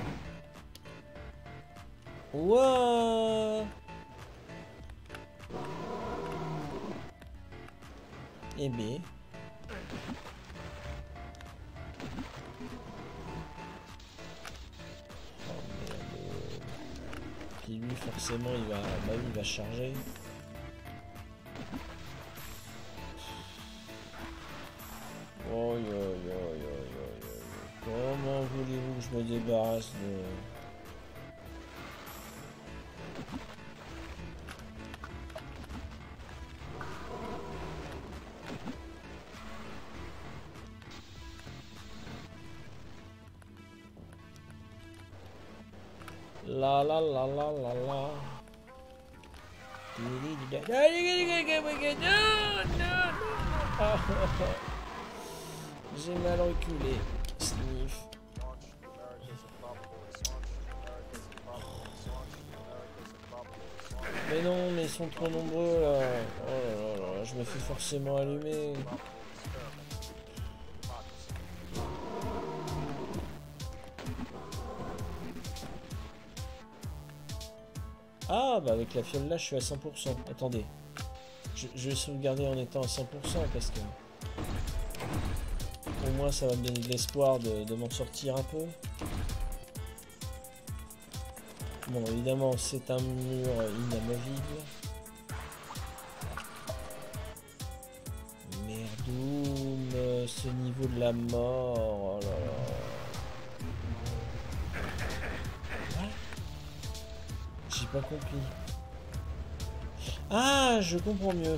Wow. Eh bien. Oh merde. Puis lui forcément il va. Bah oui, il va charger. Oh yo. Comment voulez-vous que je me débarrasse de. La. J'ai mal reculé. Sniff. Mais non, mais sont trop nombreux là. Oh là là là, je me fais forcément allumer. Ah bah avec la fiole là je suis à 100%. Attendez. Je vais sauvegarder en étant à 100% parce que... Au moins ça va me donner de l'espoir de m'en sortir un peu. Bon évidemment c'est un mur inamovible. Merdoum, ce niveau de la mort, oh là là. Ouais. J'ai pas compris. Ah, je comprends mieux.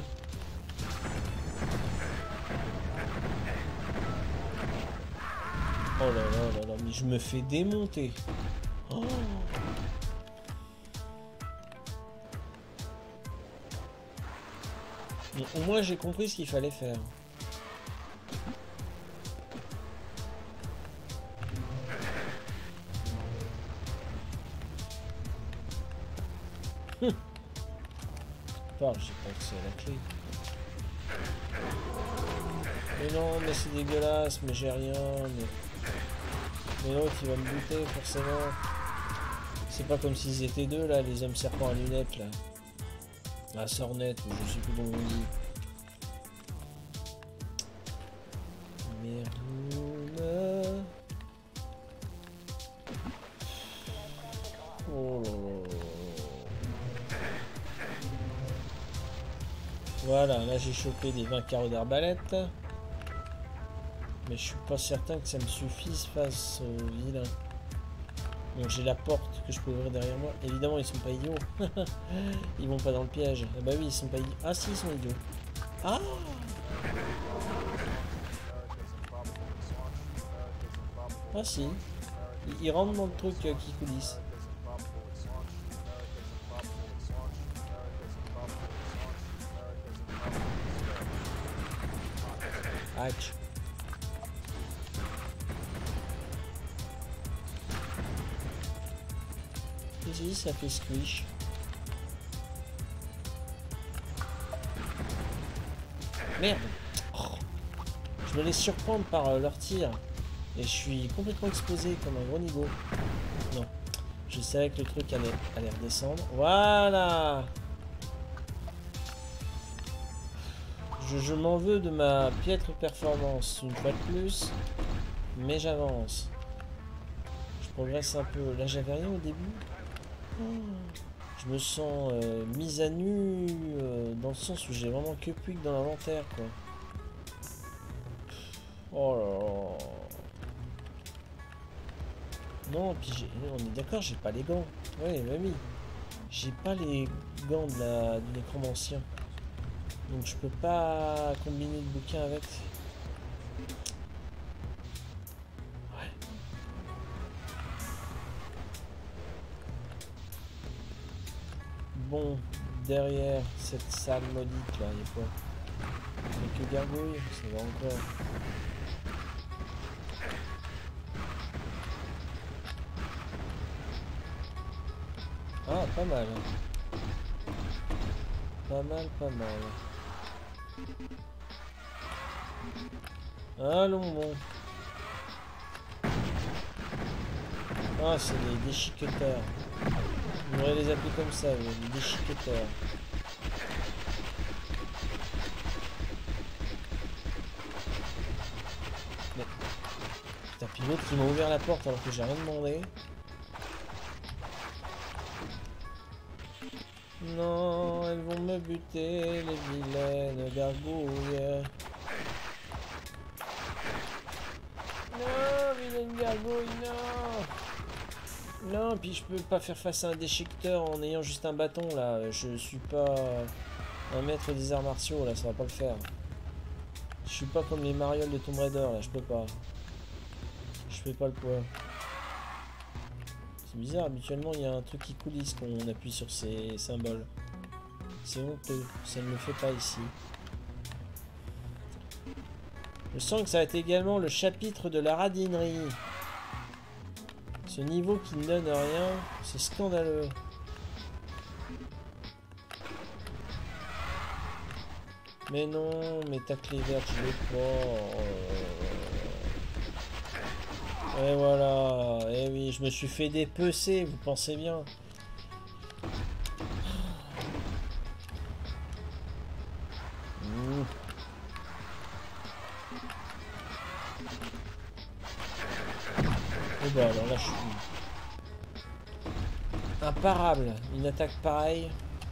Oh là là là là, mais je me fais démonter. Oh. Bon, au moins j'ai compris ce qu'il fallait faire. Je sais pas que c'est la clé. Mais non, mais c'est dégueulasse, mais j'ai rien. Mais l'autre il va me buter forcément. C'est pas comme s'ils étaient deux là, les hommes serpents à lunettes là. La sornette, ou je sais plus comment on dit. Merde. Oh là là. Voilà, là j'ai chopé des 20 carreaux d'arbalète. Mais je suis pas certain que ça me suffise face aux vilains. Donc j'ai la porte que je peux ouvrir derrière moi. Évidemment ils sont pas idiots. Ils vont pas dans le piège. Ah bah oui ils sont pas idiots. Ah si ils sont idiots. Ah ah si. Ils rentrent dans le truc qui coulisse. Hatch. Ici ça fait squish. Merde. Oh. Je me laisse surprendre par leur tir. Et je suis complètement exposé comme un gros nigo. Non. Je savais que le truc allait redescendre. Voilà. Je m'en veux de ma piètre performance une fois de plus, mais j'avance. Je progresse un peu. Là j'avais rien au début. Je me sens mise à nu dans le sens où j'ai vraiment que Puig dans l'inventaire quoi. Oh là là. Non, puis on est d'accord, j'ai pas les gants. Ouais, mamie. J'ai pas les gants du nécromancien. Donc je peux pas combiner le bouquin avec. Ouais. Bon, derrière cette salle maudite là, il y a quoi? Quelques gargouilles, ça va encore. Ah, pas mal. Pas mal, pas mal. Allons bon. Ah, c'est les déchiqueteurs. On devrait les appeler comme ça, les déchiqueteurs. Mais... Putain, puis l'autre qui m'a ouvert la porte alors que j'ai rien demandé. Non, elles vont me buter, les vilaines gargouilles. Non, vilaine gargouille, non. Non, puis je peux pas faire face à un déchiqueteur en ayant juste un bâton, là. Je suis pas un maître des arts martiaux, là, ça va pas le faire. Je suis pas comme les marioles de Tomb Raider, là, je peux pas. Je fais pas le poids. C'est bizarre, habituellement il y a un truc qui coulisse quand on appuie sur ces symboles. C'est honteux, ça ne le fait pas ici. Je sens que ça va être également le chapitre de la radinerie. Ce niveau qui ne donne rien, c'est scandaleux. Mais non, mais ta clé verte, je l'ai pas. Et voilà. Et oui, je me suis fait dépecer, vous pensez bien. Et bah alors là, je suis imparable. Une attaque pareille.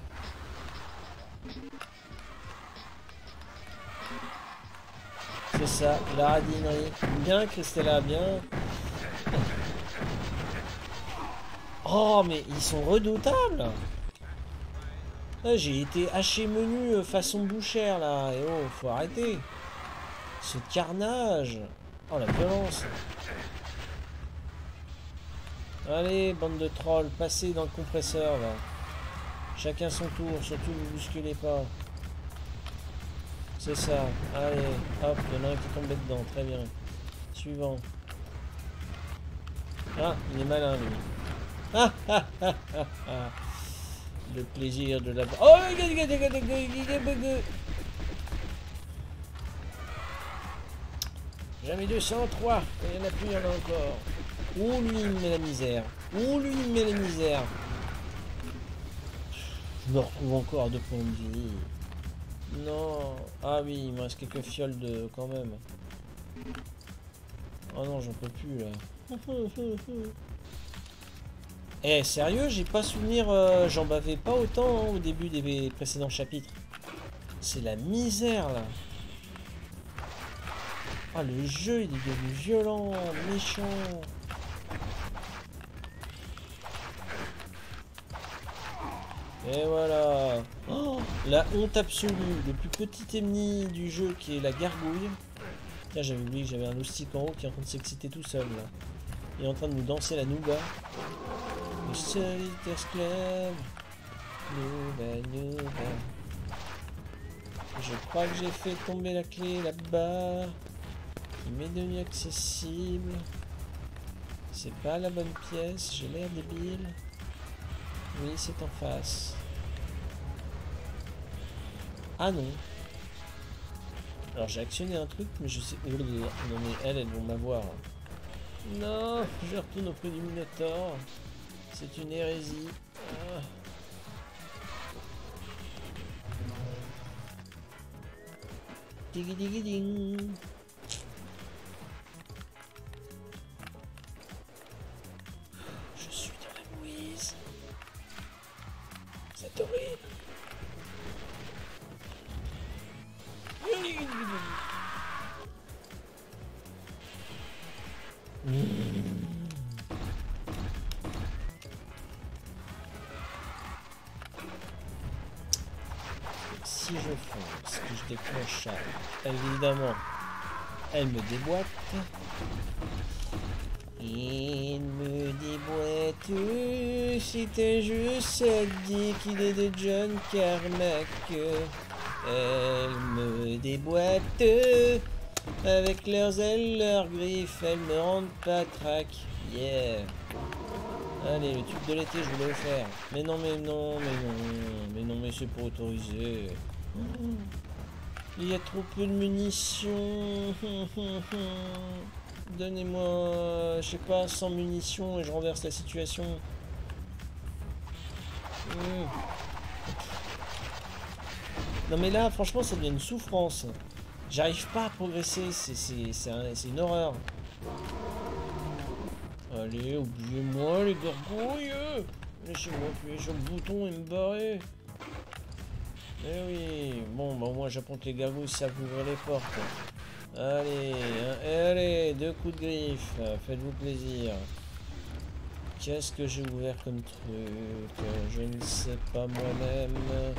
C'est ça, la radinerie. Bien, Christella, bien. Oh, mais ils sont redoutables. Ah, j'ai été haché menu façon bouchère, là. Et oh, faut arrêter. Ce carnage. Oh, la violence. Allez, bande de trolls, passez dans le compresseur, là. Chacun son tour, surtout ne vous bousculez pas. C'est ça. Allez, hop, il y en a un qui tombe dedans, très bien. Suivant. Ah, il est malin, lui. Ah, ah, ah, ah, ah. Le plaisir de la... Oh, jamais 203. Il y en a plus, il y en a encore. Oh, lui, il me met la misère. Oh, lui, il me met la misère. Je me retrouve encore à 2 points de vie. Non. Ah oui, il me reste quelques fioles de... quand même. Oh non, j'en peux plus, là. Eh, sérieux, j'ai pas souvenir... j'en bavais pas autant hein, au début des précédents chapitres. C'est la misère, là. Ah, le jeu, il est devenu violent, méchant. Et voilà. Oh, la honte absolue. Le plus petit ennemi du jeu qui est la gargouille. Tiens, j'avais oublié que j'avais un loustic en haut qui est en train de s'exciter tout seul, là. Il est en train de nous danser la nouba. Le solitaire esclave. Nouba. Je crois que j'ai fait tomber la clé là-bas. Qui m'est devenu accessible. C'est pas la bonne pièce, j'ai l'air débile. Oui, c'est en face. Ah non. Alors j'ai actionné un truc, mais je sais... Non mais elles vont m'avoir. Non, je retourne auprès du Minotaure. C'est une hérésie. Ah. Digi digi ding. Je suis dans la mouise. C'est horrible. Si je fonce, que je déclenche ça, évidemment, elle me déboîte. Il me déboîte, c'est un jeu sadique, il est de John Carmack. Elle me déboîte, avec leurs ailes, leurs griffes, elles me rendent patraque. Yeah. Allez, le tube de l'été, je voulais le faire. Mais non, mais non, mais non. Mais non, mais c'est pas autorisé. Il y a trop peu de munitions. Donnez-moi, je sais pas, 100 munitions et je renverse la situation. Non mais là, franchement, ça devient une souffrance. J'arrive pas à progresser, c'est une horreur. Allez, oubliez-moi les gargouilles. Laissez-moi appuyer sur le bouton et me barrer. Eh oui, bon, bah moi j'apprends que les gargouilles savent ouvrir les portes. Allez, allez, 2 coups de griffe, faites-vous plaisir. Qu'est-ce que j'ai ouvert comme truc? Je ne sais pas moi-même.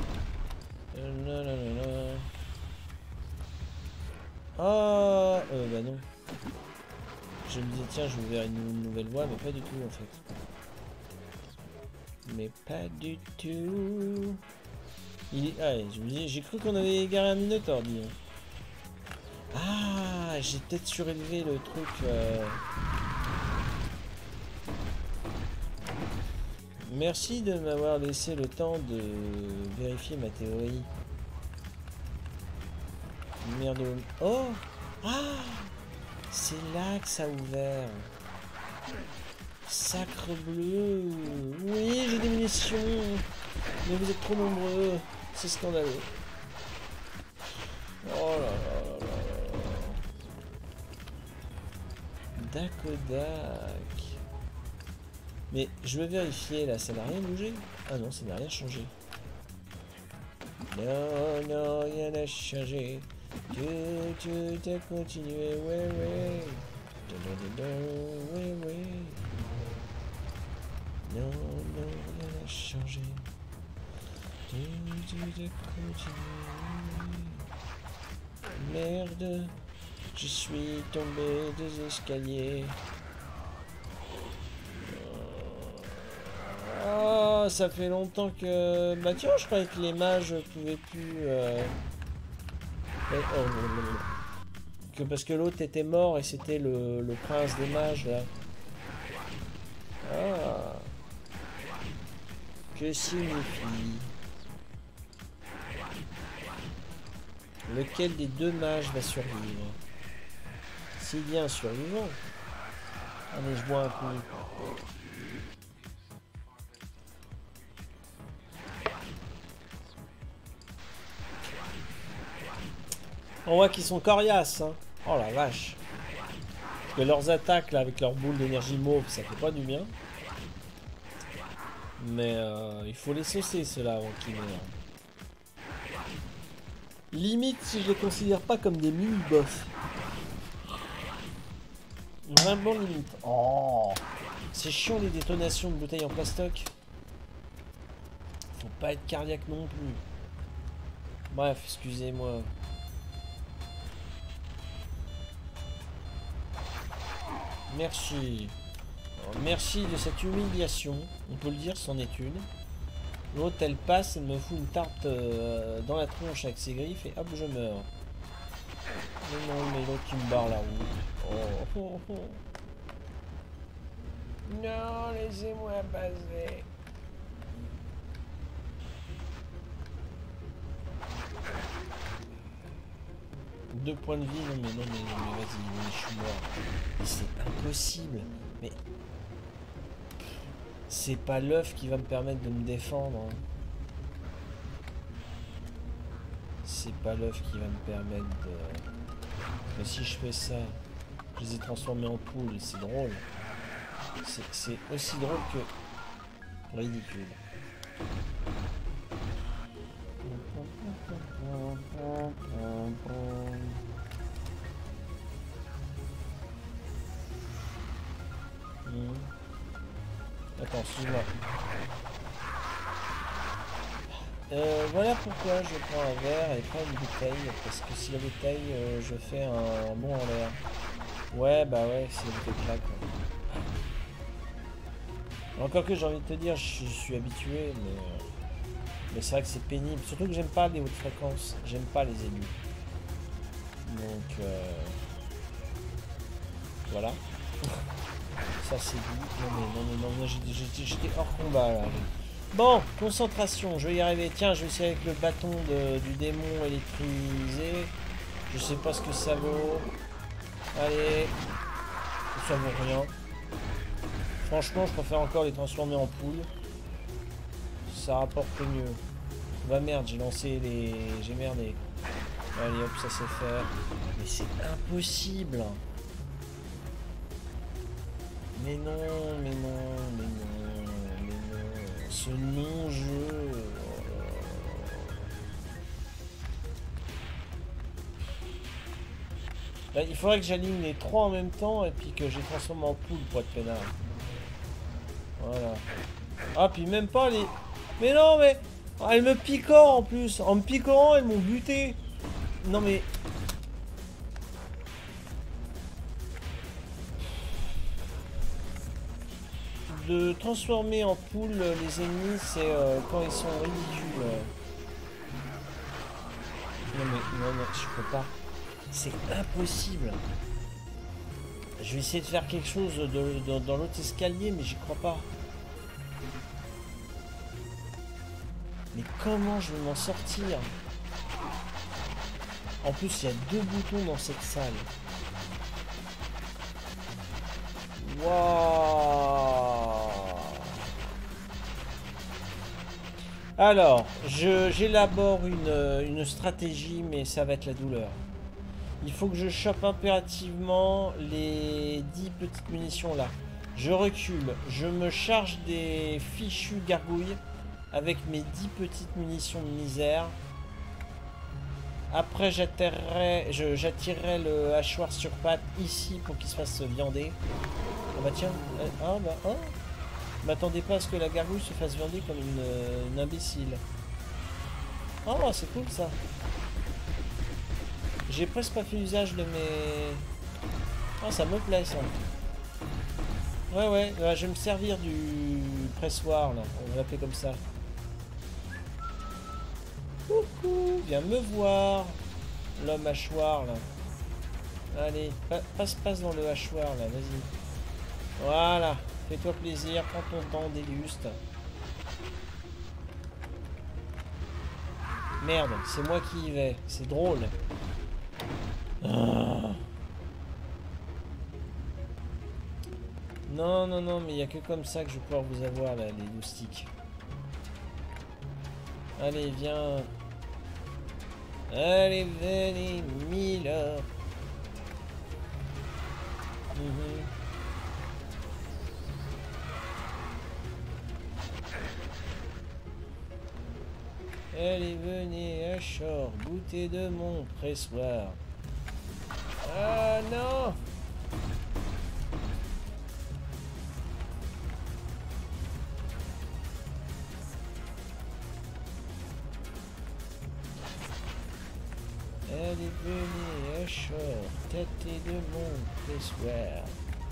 Ah, bah non. Je me disais, tiens, je vais ouvrir une nouvelle voie, mais pas du tout en fait. Mais pas du tout. Ah, je me dis, j'ai cru qu'on avait égaré un Minotaure, dis. Ah, j'ai peut-être surélevé le truc. Merci de m'avoir laissé le temps de vérifier ma théorie. merde. Oh! Ah! C'est là que ça a ouvert. Sacre bleu. Oui, j'ai des munitions. Mais vous êtes trop nombreux. C'est scandaleux. Oh là là là là là. Dakodak. Mais je veux vérifier là, ça n'a rien bougé? Ah non, ça n'a rien changé. Non, non, rien n'a changé. Tu t'as continué, ouais, ouais. Ouais, ouais. Non, non, rien n'a changé. Tu t'as continué. Merde, je suis tombé des escaliers. Oh, ça fait longtemps que... Bah tiens, je croyais que les mages pouvaient plus... Que parce que l'autre était mort et c'était le prince des mages, là. Ah. Que signifie? Lequel des deux mages va survivre? S'il y a un survivant. Allez, je bois un coup. On voit qu'ils sont coriaces, hein. Oh la vache. Parce que leurs attaques, là, avec leurs boules d'énergie mauve, ça fait pas du bien. Mais il faut les saucer, ceux-là, avant qu'ils meurent. Limite, si je les considère pas comme des mini-boss. Vraiment limite. Oh, c'est chiant les détonations de bouteilles en plastoc. Faut pas être cardiaque non plus. Bref, excusez-moi. Merci. Alors, merci de cette humiliation. On peut le dire, c'en est une. L'autre, elle passe, elle me fout une tarte dans la tronche avec ses griffes et hop, je meurs. Mais non, mais l'autre qui me barre la route. Oh, oh, oh. Non, laissez-moi passer. Deux points de vie, non mais vas-y, je suis mort. Mais c'est impossible. Mais c'est pas l'œuf qui va me permettre de me défendre. Hein. C'est pas l'œuf qui va me permettre de... Mais si je fais ça, je les ai transformés en poules, c'est drôle. C'est aussi drôle que ridicule. Attends, excuse-moi. Voilà pourquoi je prends un verre et pas une bouteille. Parce que si la bouteille, je fais un bond en l'air. Ouais, bah ouais, c'est une bouteille claque. Encore que j'ai envie de te dire, je suis habitué, mais c'est vrai que c'est pénible. Surtout que j'aime pas les hautes fréquences. J'aime pas les aigus. Donc, voilà. Ça c'est dit. Non, j'étais hors combat là. Bon, concentration, je vais y arriver. Tiens, je vais essayer avec le bâton du démon électrisé. Je sais pas ce que ça vaut. Allez. Ça vaut rien. Franchement, je préfère encore les transformer en poules. Ça rapporte mieux. Bah merde, j'ai lancé les... J'ai merdé. Allez hop, ça c'est fait. Mais c'est impossible. Mais non, mais non, mais non, mais non. Ce non-jeu. Là, il faudrait que j'aligne les trois en même temps et puis que je les transforme en poule pour être peinard. Voilà. Ah, puis même pas les... Mais non, mais... Elle me picore en plus. En me picorant, elles m'ont buté. Non, mais... De transformer en poule les ennemis, c'est quand ils sont ridicules. Non, mais... Non, je peux pas. C'est impossible. Je vais essayer de faire quelque chose dans l'autre escalier, mais j'y crois pas. Mais comment je vais m'en sortir? En plus, il y a 2 boutons dans cette salle. Waouh. Alors, j'élabore une stratégie, mais ça va être la douleur. Il faut que je chope impérativement les 10 petites munitions là. Je recule, je me charge des fichues gargouilles avec mes 10 petites munitions de misère. Après, j'attirerai le hachoir sur pattes ici pour qu'il se fasse viander. Ah bah tiens, ah bah hein. M'attendez pas à ce que la gargouille se fasse viander comme une imbécile. Oh, c'est cool ça. J'ai presque pas fait usage de mes... Oh, ça me plaît ça. Ouais, je vais me servir du pressoir là, on va l'appeler comme ça. Coucou, viens me voir, l'homme hachoir là. Allez, passe dans le hachoir là, vas-y. Voilà, fais-toi plaisir, prends ton temps, déguste. Merde, c'est moi qui y vais, c'est drôle. Ah. Non, mais il n'y a que comme ça que je vais pouvoir vous avoir là, les moustiques. Allez, viens. Allez, venez, Mila. Allez, venez à Shore, goûtez de mon pressoir. Ah non! Allez, venez à Shore, tâtez de mon pressoir.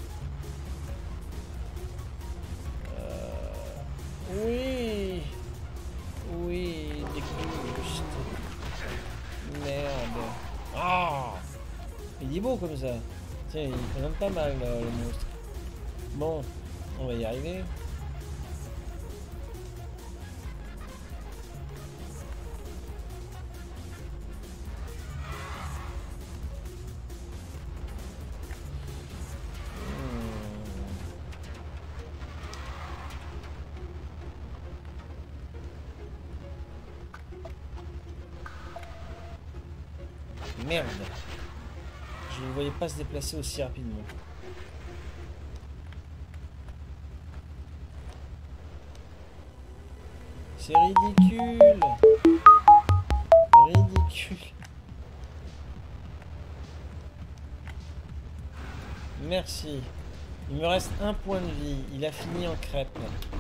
Oui! Oui, déguste. Merde. Ah! Il est beau comme ça. Tiens, il présente pas mal le monstre. Bon, on va y arriver. Merde. Je ne voyais pas se déplacer aussi rapidement. C'est ridicule. Ridicule. Merci. Il me reste un point de vie. Il a fini en crêpe.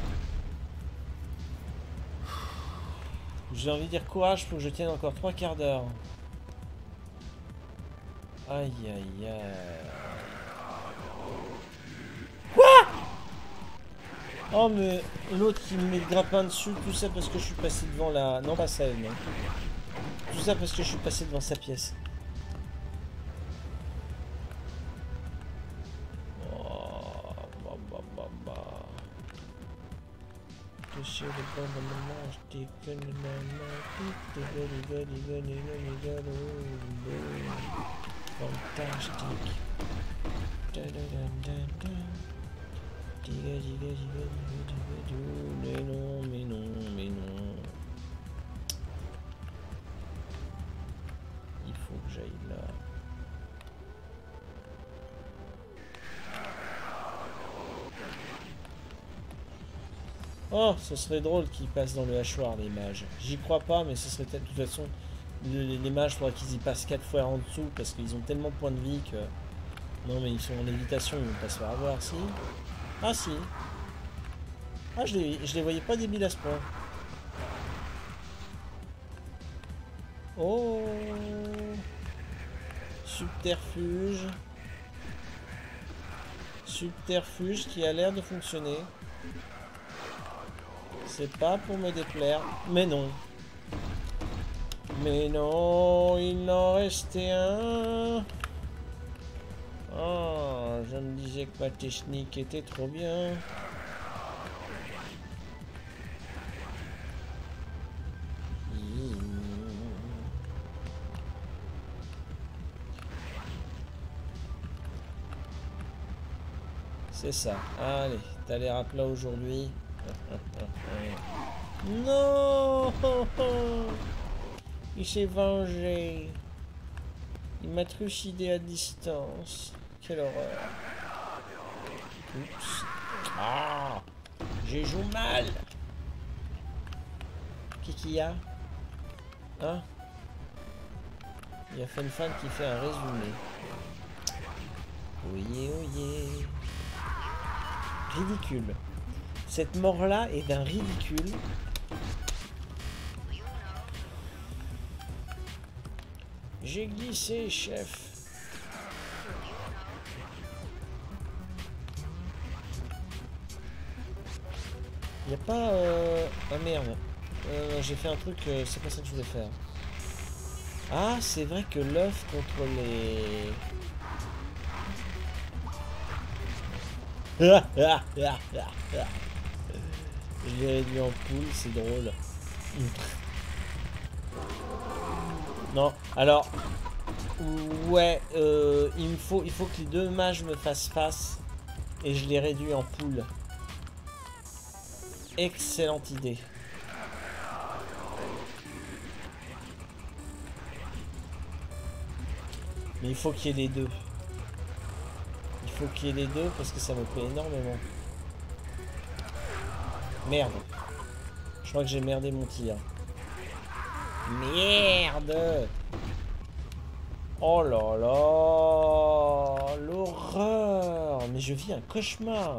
J'ai envie de dire courage, faut que je tienne encore 3 quarts d'heure. Aïe aïe aïe. Quoi? Oh mais l'autre qui me met le grappin dessus, tout ça parce que je suis passé devant la... Non pas ça, non. Tout ça parce que je suis passé devant sa pièce. Oh, bah. Toucher le bon de mon manche, t'es que le fantastique. Mais non. Il faut que j'aille là. Oh, ce serait drôle qu'ils passent dans le hachoir, les mages. J'y crois pas, mais ce serait de toute façon... Les mages, il faudra qu'ils y passent 4 fois en dessous, parce qu'ils ont tellement de points de vie que... Non, mais ils sont en lévitation, ils vont pas se faire avoir, si. Ah, si. Ah, je les voyais pas débiles à ce point. Oh. Subterfuge. Subterfuge qui a l'air de fonctionner. C'est pas pour me déplaire, mais non. Mais non, il en restait un. Oh, je me disais que ma technique était trop bien. C'est ça. Allez, t'as l'air à plat aujourd'hui. Non. Il s'est vengé. Il m'a trucidé à distance. Quelle horreur. Oups. Ah, j'ai joué mal. Qui qu'il y a? Hein? Il y a Fan qui fait un résumé. Oyez, oyez. Ridicule. Cette mort-là est d'un ridicule. J'ai glissé, chef. Y a pas... Ah merde. J'ai fait un truc, c'est pas ça que je voulais faire. Ah, c'est vrai que l'œuf contre les... Je l'ai réduit en poule, c'est drôle. Non, alors... Ouais, il faut que les deux mages me fassent face. Et je les réduis en poule. Excellente idée. Mais il faut qu'il y ait les deux. Il faut qu'il y ait les deux parce que ça me plaît énormément. Merde. Je crois que j'ai merdé mon tir. Merde. Oh là là. L'horreur. Mais je vis un cauchemar.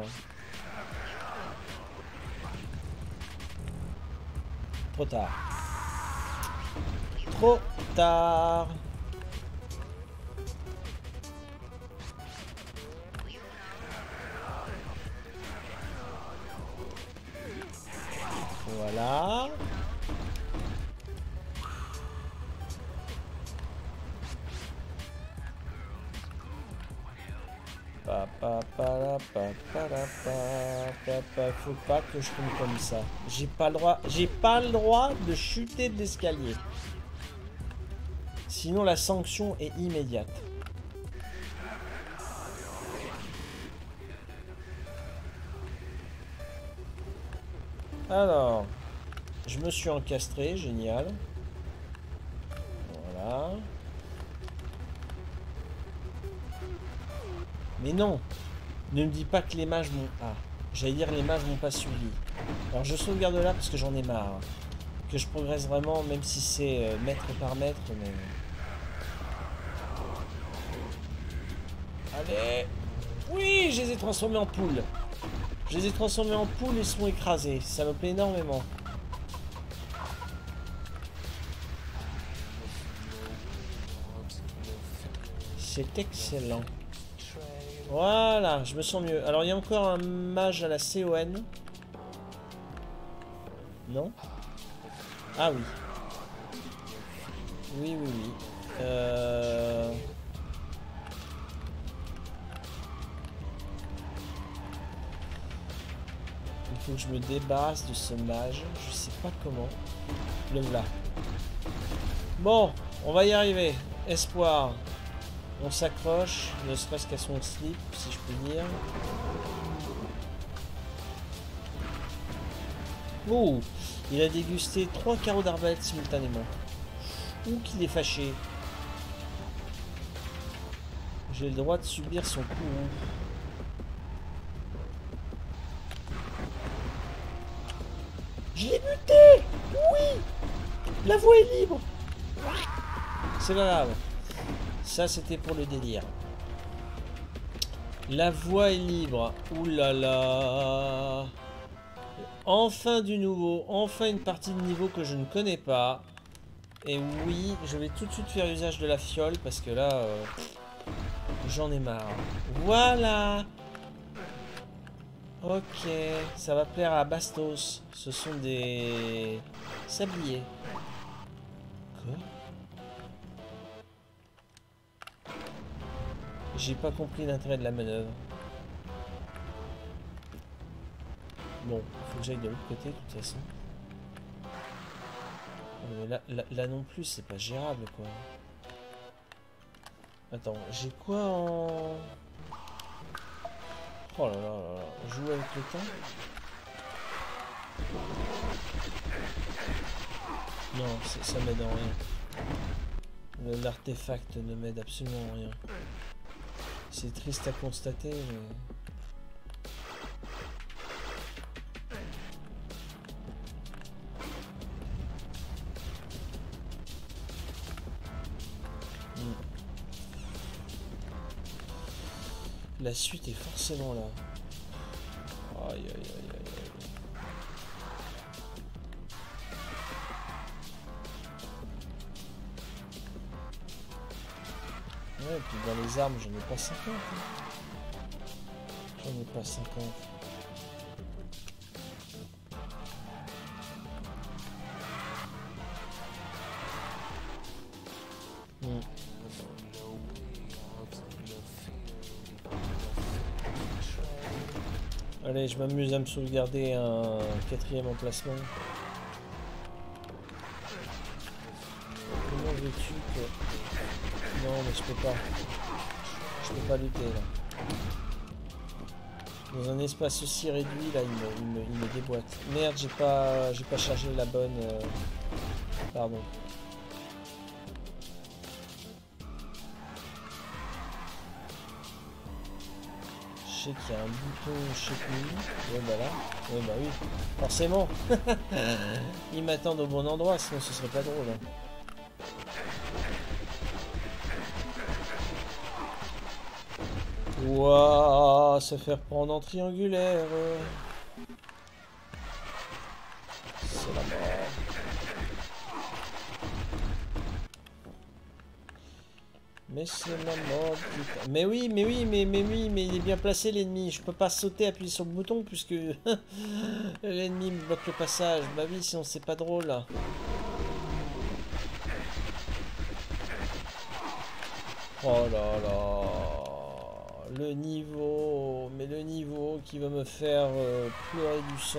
Trop tard. Trop tard. Voilà. Faut pas que je tombe comme ça. J'ai pas le droit de chuter de l'escalier. Sinon la sanction est immédiate. Alors, je me suis encastré, génial. Voilà. Mais non, ne me dis pas que les mages m'ont... Ah, j'allais dire les mages m'ont pas suivi. Alors je sauvegarde là parce que j'en ai marre. Que je progresse vraiment, même si c'est mètre par mètre, mais... Allez. Oui, je les ai transformés en poules. Je les ai transformés en poules et sont écrasés. Ça me plaît énormément. C'est excellent. Voilà, je me sens mieux. Alors, il y a encore un mage à la CON. Non? Ah oui. Oui, oui, oui. Il faut que je me débarrasse de ce mage. Je sais pas comment. Le voilà. Bon, on va y arriver. Espoir. On s'accroche, ne serait-ce qu'à son slip, si je puis dire. Oh, il a dégusté 3 carreaux d'arbalète simultanément. Ou qu'il est fâché. J'ai le droit de subir son coup. Je l'ai buté. Oui. La voie est libre. C'est pas grave. Ça, c'était pour le délire. La voie est libre. Ouh là là. Enfin du nouveau. Enfin une partie de niveau que je ne connais pas. Et oui, je vais tout de suite faire usage de la fiole parce que là, j'en ai marre. Voilà. Ok, ça va plaire à Bastos. Ce sont des sabliers. Quoi? J'ai pas compris l'intérêt de la manœuvre. Bon, faut que j'aille de l'autre côté de toute façon. Mais là non plus, c'est pas gérable quoi. Attends, j'ai quoi en... Oh là là là là, jouer avec le temps. Non, ça m'aide en rien. L'artefact ne m'aide absolument en rien. C'est triste à constater, mais... La suite est forcément là. Aïe aïe aïe aïe aïe. Ouais, et puis dans les armes, j'en ai pas 50. Hein. J'en ai pas 50. Allez, je m'amuse à me sauvegarder un 4e emplacement. Comment veux-tu que... Non, mais je peux pas. Je peux pas lutter là. Dans un espace aussi réduit, là, il me déboîte. Merde, j'ai pas chargé la bonne... Pardon. Je sais qu'il y a un bouton chez lui. Ouais, bah là. Ouais, bah oui. Forcément. Ils m'attendent au bon endroit, sinon ce serait pas drôle. Hein. Ouah, se faire prendre en triangulaire. C'est la mort. Mais c'est la mort, putain. Mais oui, mais il est bien placé l'ennemi. Je peux pas sauter, appuyer sur le bouton puisque l'ennemi me bloque le passage. Bah oui, sinon c'est pas drôle. Là. Oh là là. Le niveau, mais le niveau qui va me faire pleurer du sang.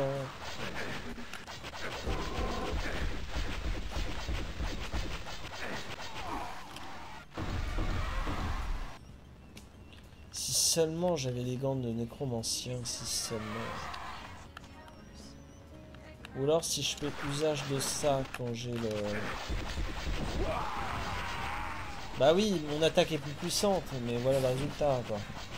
Si seulement j'avais les gants de nécromancien, si seulement. Ou alors si je fais usage de ça quand j'ai le... Bah oui, mon attaque est plus puissante, mais voilà le résultat, quoi.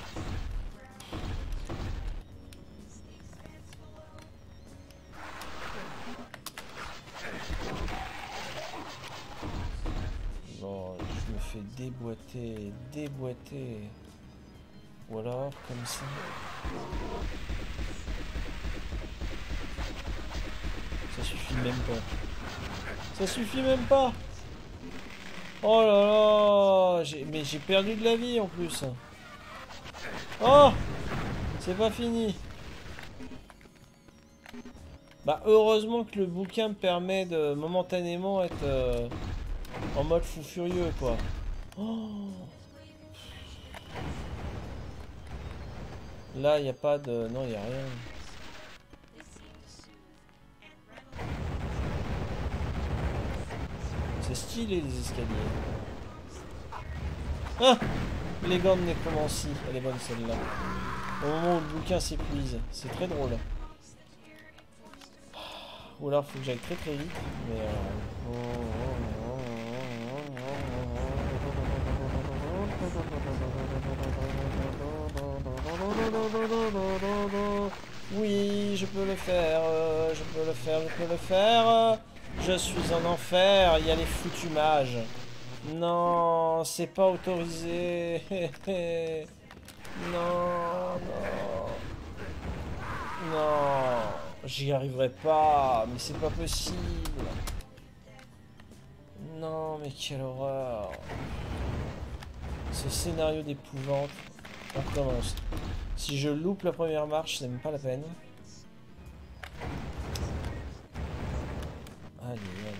Bon, je me fais déboîter. Ou alors, comme ça. Ça suffit même pas. Ça suffit même pas. Oh là là, mais j'ai perdu de la vie en plus. Oh, c'est pas fini. Bah heureusement que le bouquin me permet de momentanément être en mode fou furieux quoi. Oh. Là il n'y a pas de... Non il n'y a rien. C'est stylé les escaliers. Ah, les gants de nécromancie. Elle est bonne celle-là. Au moment où le bouquin s'épuise. C'est très drôle. Ou alors faut que j'aille très vite. Mais oui, je peux le faire. Je peux le faire. Je suis en enfer. Il y a les foutus mages. Non, c'est pas autorisé. Non. Non, j'y arriverai pas, mais c'est pas possible. Non, mais quelle horreur. Ce scénario d'épouvante. On recommence. Si je loupe la première marche, c'est même pas la peine. Allez.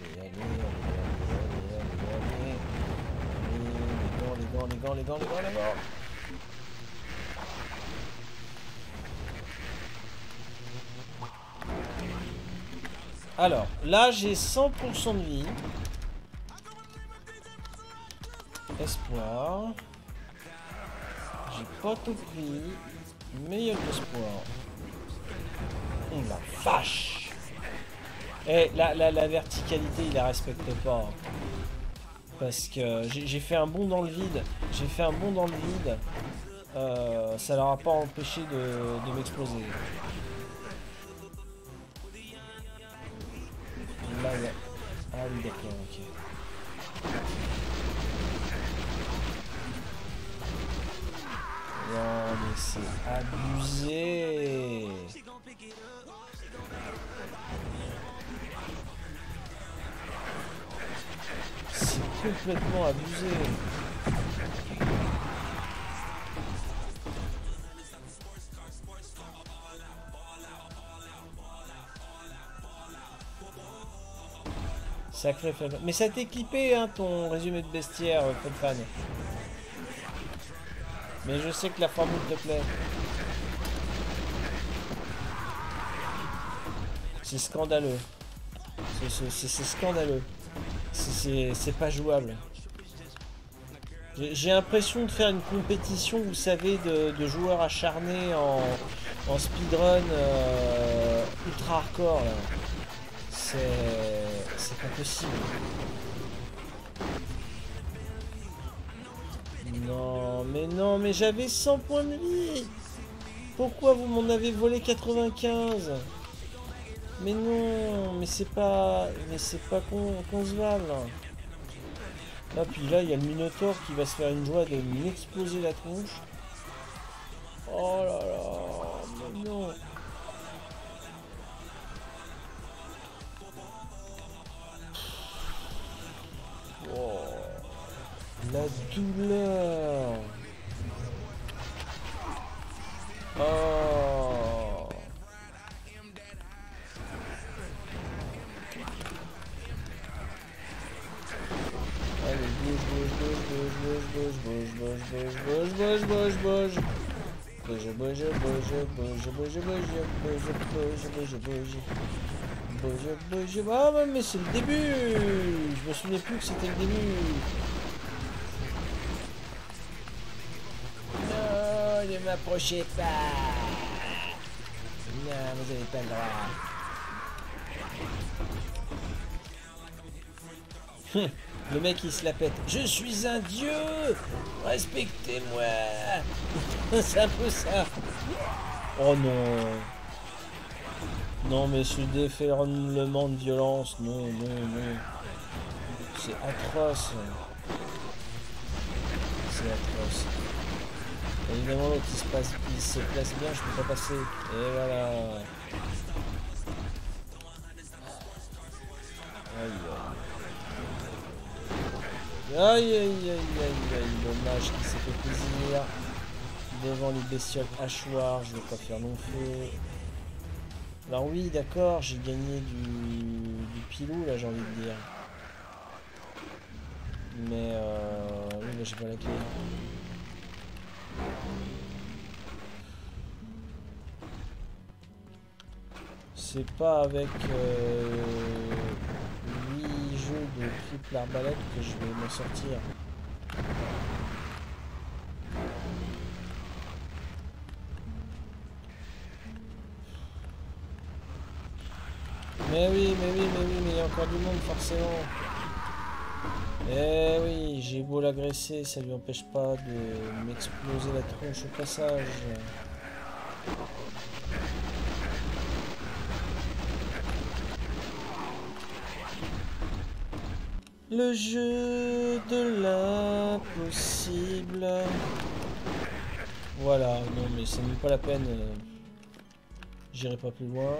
Les gants. Alors, là j'ai 100% de vie. Espoir. J'ai pas tout pris. Meilleur espoir. Oh la vache! Eh, la verticalité, il la respecte pas. Parce que j'ai fait un bond dans le vide. J'ai fait un bond dans le vide. Ça leur a pas empêché de m'exploser. Là, ouais. Ah oui, d'accord, ok. Non, mais c'est abusé. C'est complètement abusé. Sacré faible. Mais ça t'est clippé, hein, ton résumé de bestiaire, fan. Mais je sais que la formule te plaît. C'est scandaleux. C'est scandaleux. C'est pas jouable. J'ai l'impression de faire une compétition, vous savez, de joueurs acharnés en speedrun ultra hardcore. C'est pas possible. Non, mais j'avais 100 points de vie. Pourquoi vous m'en avez volé 95? Mais non, mais c'est pas concevable. Là, puis là, il y a le Minotaur qui va se faire une joie de m'exploser la tronche. Oh là là, mais non. Oh, la douleur. Oh. Allez, bouge. Ah ouais, mais c'est le début. Je me souvenais plus que c'était le début. Non, ne m'approchez pas. Non, vous avez pas le droit. Le mec il se la pète. Je suis un dieu. Respectez-moi. C'est un peu ça. Oh non. Non mais ce déferlement de violence, non. C'est atroce. C'est atroce. Évidemment l'autre il se place bien, je peux pas passer. Et voilà. Aïe, le mage qui s'est fait plaisir. Devant les bestioles hachoirs, je vais pas faire long feu. Alors oui, d'accord, j'ai gagné du pilou, là, j'ai envie de dire. Mais oui, mais j'ai pas la clé. C'est pas avec 8 jeux de triple arbalète que je vais m'en sortir. Mais oui, mais il y a encore du monde forcément. Eh oui, j'ai beau l'agresser, ça lui empêche pas de m'exploser la tronche au passage. Le jeu de l'impossible. Voilà, non mais c'est même pas la peine. J'irai pas plus loin.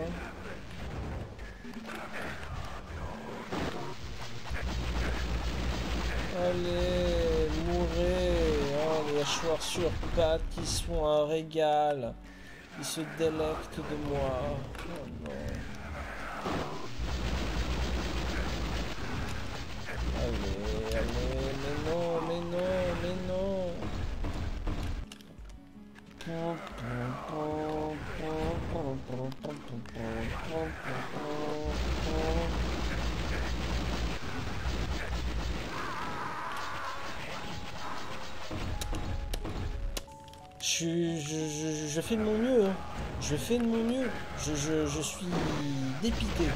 Allez, mourrez. Oh, les hachoirs sur pattes qui sont un régal. Ils se délectent de moi. Oh non. Allez, mais non. je fais de mon mieux. Hein. Je fais de mon mieux. Je suis dépité.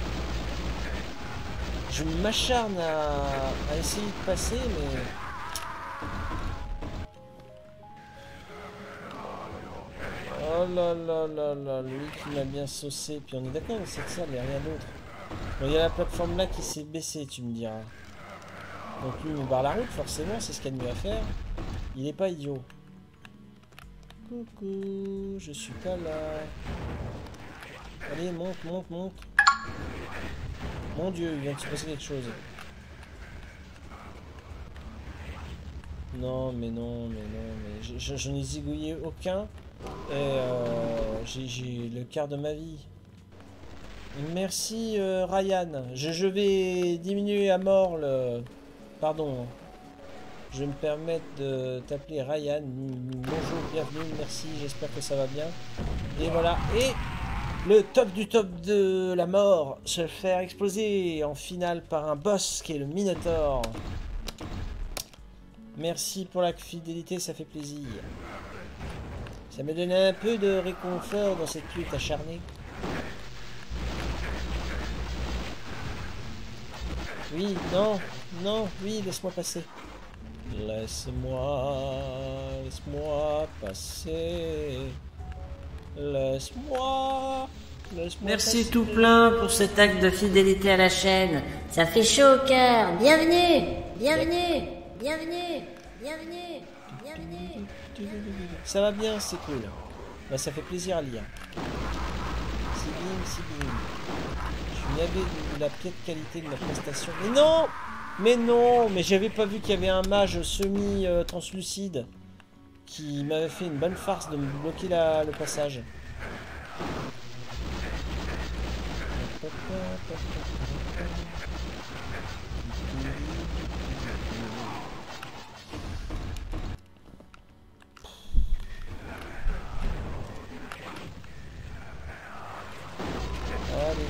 Je m'acharne à essayer de passer, mais... Oh là là là là, lui qui m'a bien saucé. Puis on est d'accord dans cette salle, il n'y a rien d'autre. Bon, il y a la plateforme là qui s'est baissée, tu me diras. Donc lui il me barre la route, forcément, c'est ce qu'il y a de mieux à faire. Il est pas idiot. Coucou, je suis pas là. Allez, monte, monte, monte. Mon Dieu, il vient de se passer quelque chose. Non, mais non, mais non, mais je n'ai zigouillé aucun. Et j'ai le quart de ma vie. Merci Ryan. Je vais diminuer à mort le... Pardon. Je vais me permettre de t'appeler Ryan. Bonjour, bienvenue, merci, j'espère que ça va bien. Et voilà, et le top du top de la mort, se faire exploser en finale par un boss qui est le Minotaur. Merci pour la fidélité, ça fait plaisir. Ça me donne un peu de réconfort dans cette lutte acharnée. Oui, non, non, oui, laisse-moi passer. Laisse-moi passer. Laisse-moi Merci passer. tout plein pour cet acte de fidélité à la chaîne. Ça fait chaud au cœur. Bienvenue, bienvenue, bienvenue, bienvenue, bienvenue. Ça va bien, c'est cool. Bah, ça fait plaisir à lire. C'est bim, c'est bim. Je suis navé de la piètre qualité de ma prestation. Mais non! Mais non! Mais j'avais pas vu qu'il y avait un mage semi-translucide qui m'avait fait une bonne farce de me bloquer le passage. Allez.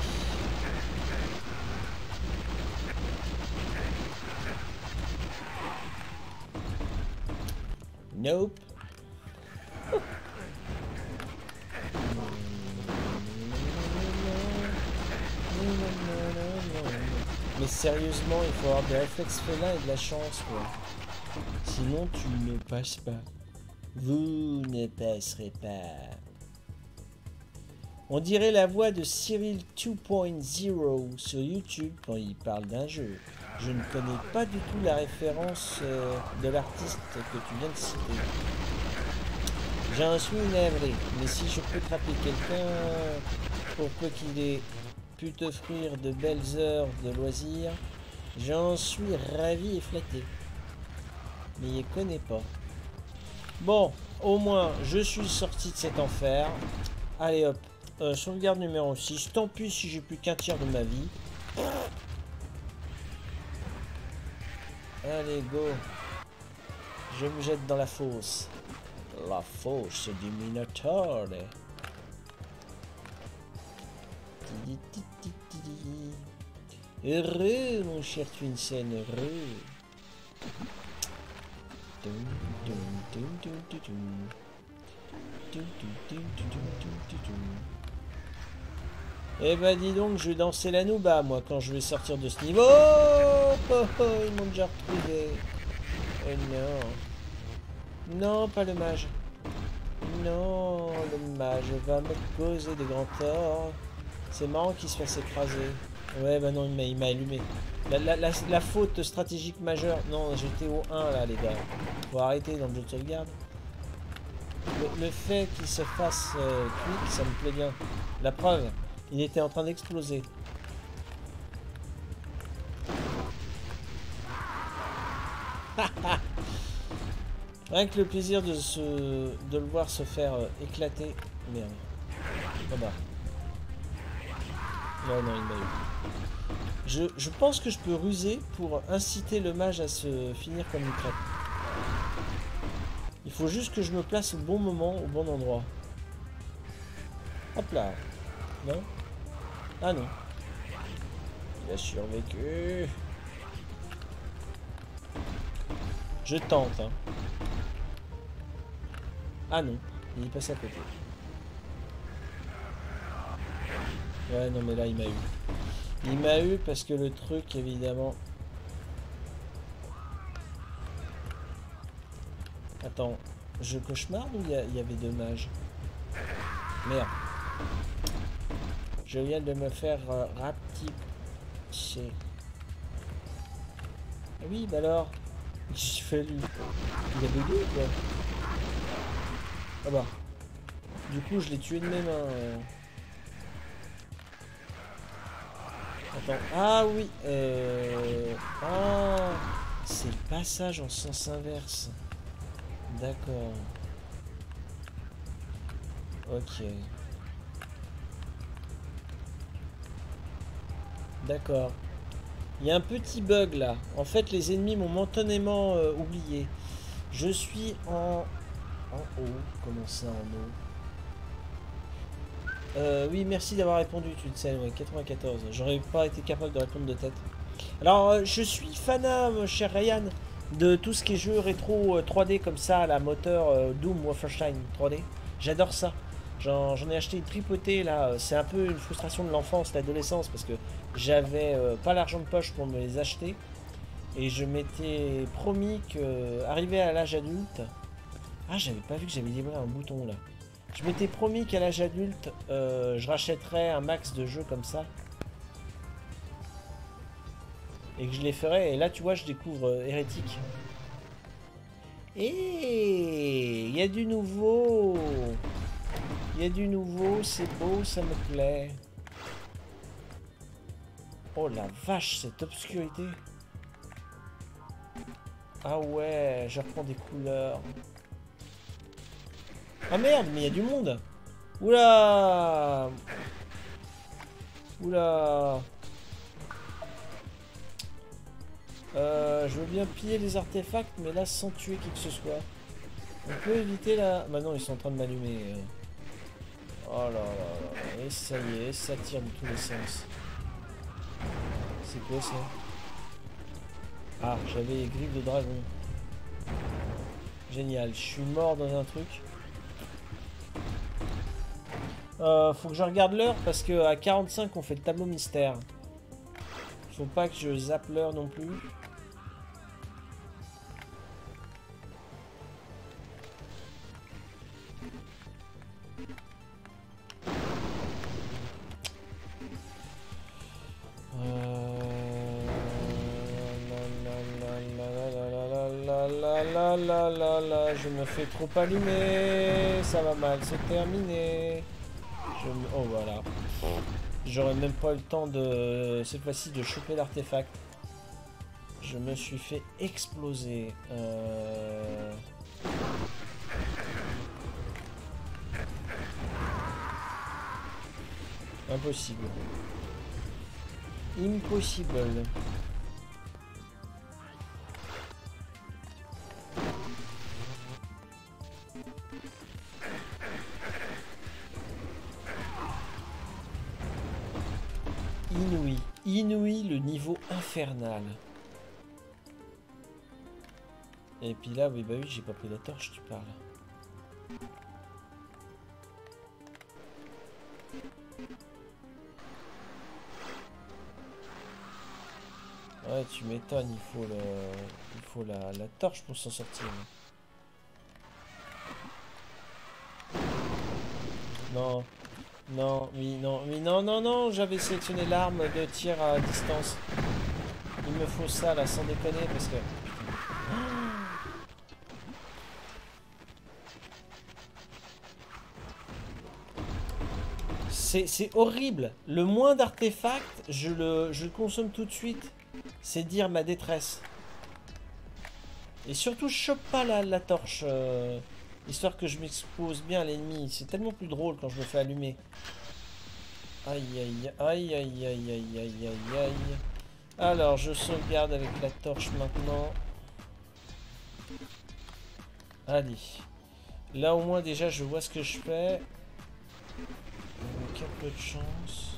Nope. Mais sérieusement, il faut avoir des réflexes félins et de la chance, quoi. Sinon, tu ne passes pas. Vous ne passerez pas. On dirait la voix de Cyril 2.0 sur YouTube quand il parle d'un jeu. Je ne connais pas du tout la référence de l'artiste que tu viens de citer. J'en suis navré, mais si je peux attraper quelqu'un pour peu qu'il ait pu t'offrir de belles heures de loisirs, j'en suis ravi et flatté. Mais il ne connaît pas. Bon, au moins, je suis sorti de cet enfer. Allez hop, sauvegarde numéro 6. Tant pis si j'ai plus qu'un tiers de ma vie. Allez, go. Je me jette dans la fosse. La fosse du Minotaur. Heureux, mon cher Twinsen, heureux. Eh ben dis donc, je vais danser la nouba moi quand je vais sortir de ce niveau. Oh, oh, oh, ils m'ont déjà retrouvé. Oh non. Non, pas le mage. Non, le mage va me causer de grands torts. C'est marrant qu'il se fasse écraser. Ouais, bah non, il m'a allumé. La faute stratégique majeure. Non, j'étais au 1 là, les gars. Faut arrêter dans le jeu de sauvegarde. Le fait qu'il se fasse quick, ça me plaît bien. La preuve, il était en train d'exploser. Rien que le plaisir de le voir se faire éclater. Merde. Oh bah. Non, non, il m'a eu. Je pense que je peux ruser pour inciter le mage à se finir comme une crêpe. Il faut juste que je me place au bon moment, au bon endroit. Hop là. Non? Ah non. Il a survécu. Je tente, hein. Ah non. Il est passé à côté. Ouais, non, mais là, il m'a eu. Il m'a eu parce que le truc, évidemment... Attends, je cauchemarde ou il y avait deux mages? Merde. Je viens de me faire rapetisser. Ah oui, bah alors. J'ai fait lui. Il a bugué ou quoi? Ah bah. Du coup, je l'ai tué de mes mains. Attends. Ah oui. Ah. C'est le passage en sens inverse. D'accord. Ok. D'accord. Il y a un petit bug là. En fait, les ennemis m'ont momentanément oublié. Je suis en haut. Comment ça en haut? Oui, merci d'avoir répondu, tu le sais, ouais, 94. J'aurais pas été capable de répondre de tête. Alors, je suis fanat, mon cher Ryan, de tout ce qui est jeu rétro 3D comme ça, la moteur Doom, Wolfenstein 3D. J'adore ça. J'en ai acheté une tripotée là. C'est un peu une frustration de l'enfance, l'adolescence, parce que j'avais pas l'argent de poche pour me les acheter. Et je m'étais promis que, arrivé à l'âge adulte... Ah, j'avais pas vu que j'avais livré un bouton là. Je m'étais promis qu'à l'âge adulte, je rachèterais un max de jeux comme ça. Et que je les ferais. Et là, tu vois, je découvre Hérétique. Et il y a du nouveau. Il y a du nouveau, c'est beau, ça me plaît. Oh la vache, cette obscurité. Ah ouais, je reprends des couleurs. Ah merde, mais il y a du monde. Oula. Oula. Je veux bien piller les artefacts, mais là sans tuer qui que ce soit. On peut éviter la... Bah non, ils sont en train de m'allumer. Oh là là là. Et ça y est, ça tire de tous les sens. C'est quoi ça? Ah, j'avais les griffes de dragon. Génial, je suis mort dans un truc. Faut que je regarde l'heure parce que à 45 on fait le tableau mystère. Faut pas que je zappe l'heure non plus. Je me fais trop allumer, ça va mal se terminer. Oh voilà. J'aurais même pas eu le temps de cette fois-ci de choper l'artefact. Je me suis fait exploser. Impossible. Impossible. Inouï. Inouï, le niveau infernal. Et puis là, oui, bah oui, j'ai pas pris la torche, tu parles. Ouais, tu m'étonnes, il faut la torche pour s'en sortir. Non. Non, oui, non, oui, non, non, non, j'avais sélectionné l'arme de tir à distance. Il me faut ça, là, sans déconner, parce que... C'est horrible. Le moins d'artefacts, je le consomme tout de suite. C'est dire ma détresse. Et surtout, je chope pas la torche. Histoire que je m'expose bien à l'ennemi. C'est tellement plus drôle quand je me fais allumer. Aïe, aïe, aïe, aïe, aïe, aïe, aïe, aïe, aïe. Alors, je sauvegarde avec la torche maintenant. Allez. Là, au moins, déjà, je vois ce que je fais. Avec un peu de chance.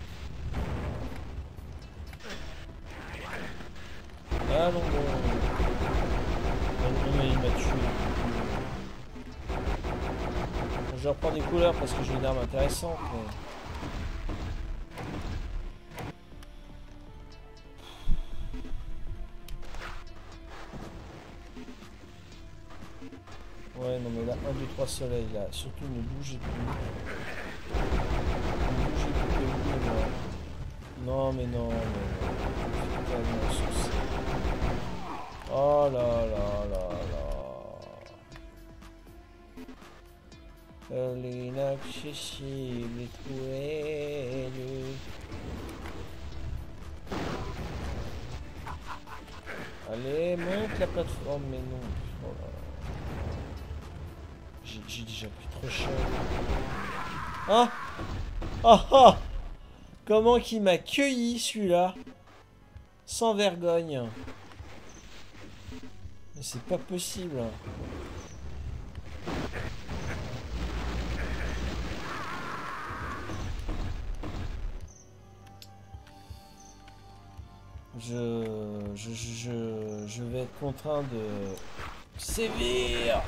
Allons donc. je reprends des couleurs parce que j'ai une arme intéressante, mais... Ouais, non mais là, 1, 2, 3 soleils, là. Surtout ne bougez plus. Ne bougez plus de vous, moi. Non, mais non, mais... Putain, non, souci. Oh là là là là. L'inaccessible est trouvé. Allez, monte la plateforme, mais non. Oh là là. J'ai déjà pris trop cher. Ah! Ah ah! Comment qu'il m'a cueilli celui-là? Sans vergogne. Mais c'est pas possible. Je vais être contraint de sévir.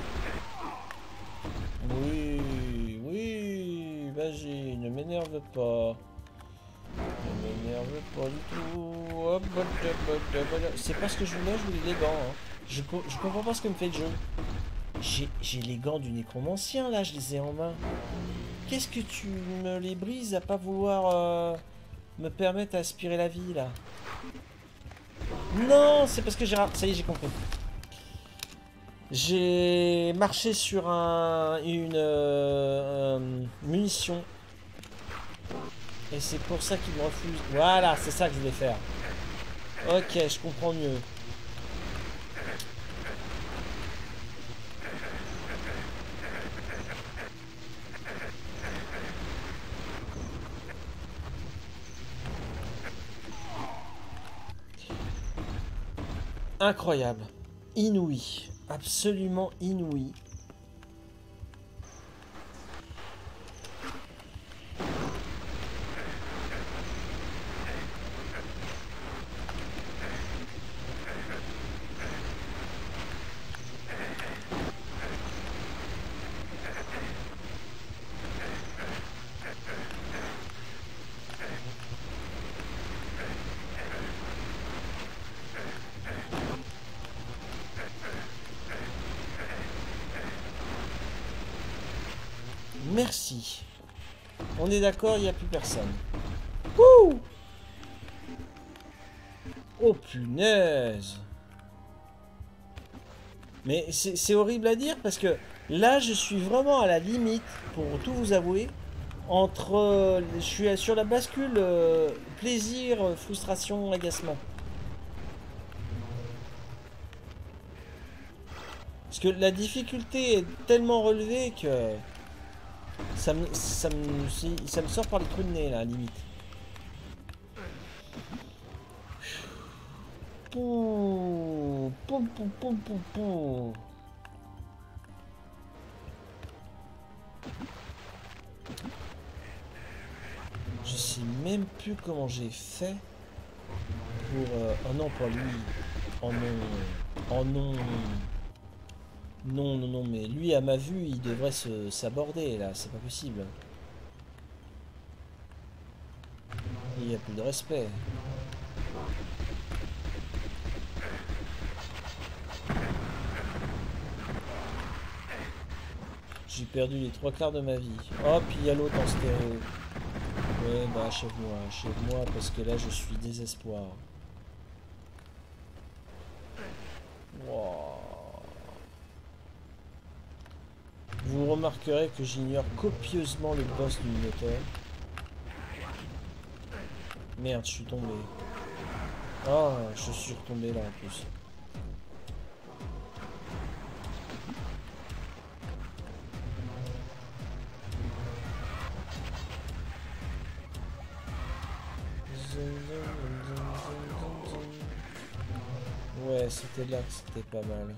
Oui, oui, vas-y, ne m'énerve pas. Ne m'énerve pas du tout. Hop, hop, hop, hop, hop. C'est pas ce que je voulais les gants. Hein. Je comprends pas ce que me fait le jeu. J'ai les gants du nécromancien là, je les ai en main. Qu'est-ce que tu me les brises à pas vouloir me permettre d'aspirer la vie là? Non, c'est parce que j'ai... Ça y est, j'ai compris. J'ai marché sur une munition. Et c'est pour ça qu'il me refuse. Voilà, c'est ça que je voulais faire. Ok, je comprends mieux. Incroyable. Inouï. Absolument inouï. Merci. On est d'accord, il n'y a plus personne. Wouh! Oh punaise! Mais c'est horrible à dire parce que là je suis vraiment à la limite, pour tout vous avouer, entre... je suis sur la bascule plaisir, frustration, agacement. Parce que la difficulté est tellement relevée que... Ça me sort par les trous de nez là, à la limite. Pouh, pou, pou, pou, pou, pou. Je sais même plus comment j'ai fait pour... oh non, pas lui. Oh non. Oh non. Non, non, non, mais lui, à ma vue, il devrait s'aborder, là. C'est pas possible. Il n'y a plus de respect. J'ai perdu les 3/4 de ma vie. Oh, puis il y a l'autre en stéréo. Ouais, bah, achève-moi, parce que là, je suis désespoir. Wow. Vous remarquerez que j'ignore copieusement le boss du Minotaure. Merde, je suis tombé. Ah, je suis retombé là en plus. Ouais, c'était là que c'était pas mal.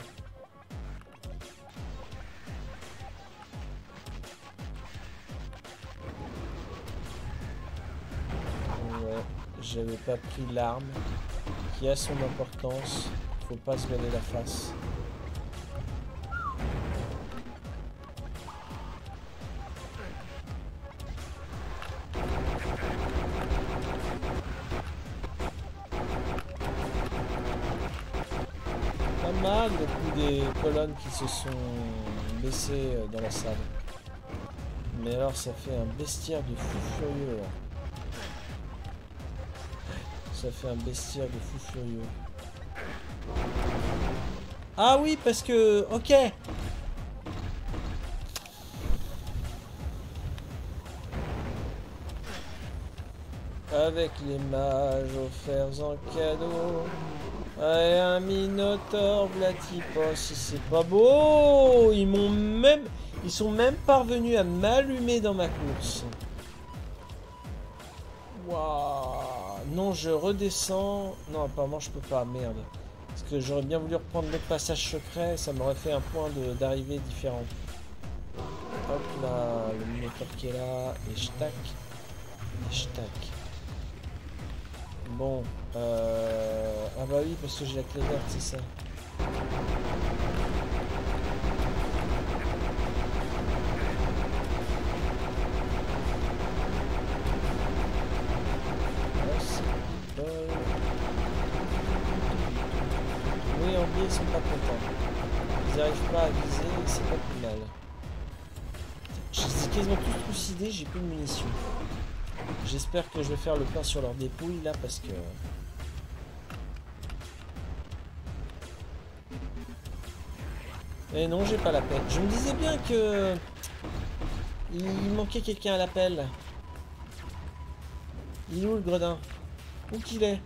J'avais pas pris l'arme qui a son importance, faut pas se mêler la face. mal le coup des colonnes qui se sont baissées dans la salle. Mais alors ça fait un bestiaire de fou furieux là. Ça fait un bestiaire de fou furieux. Ah oui, parce que... Ok. Avec les mages offerts en cadeau. Et un minotaure Vlatipa, si c'est pas beau. Ils sont même parvenus à m'allumer dans ma course. Waouh. Non, je redescends. Non, apparemment je peux pas, merde. Parce que j'aurais bien voulu reprendre le passage secret, ça m'aurait fait un point d'arrivée différent. Hop là, le minotaure qui est là, et je tac. Et je tac. Bon, ah bah oui, parce que j'ai la clé verte, c'est ça. Oui, en biais, ils sont pas contents. Ils n'arrivent pas à viser, et c'est pas plus mal. Je les ai quasiment tous trucidés, j'ai plus de munitions. J'espère que je vais faire le plein sur leur dépouille là parce que... Et non, j'ai pas l'appel. Je me disais bien que... Il manquait quelqu'un à l'appel. Il est où le gredin? Où qu'il est?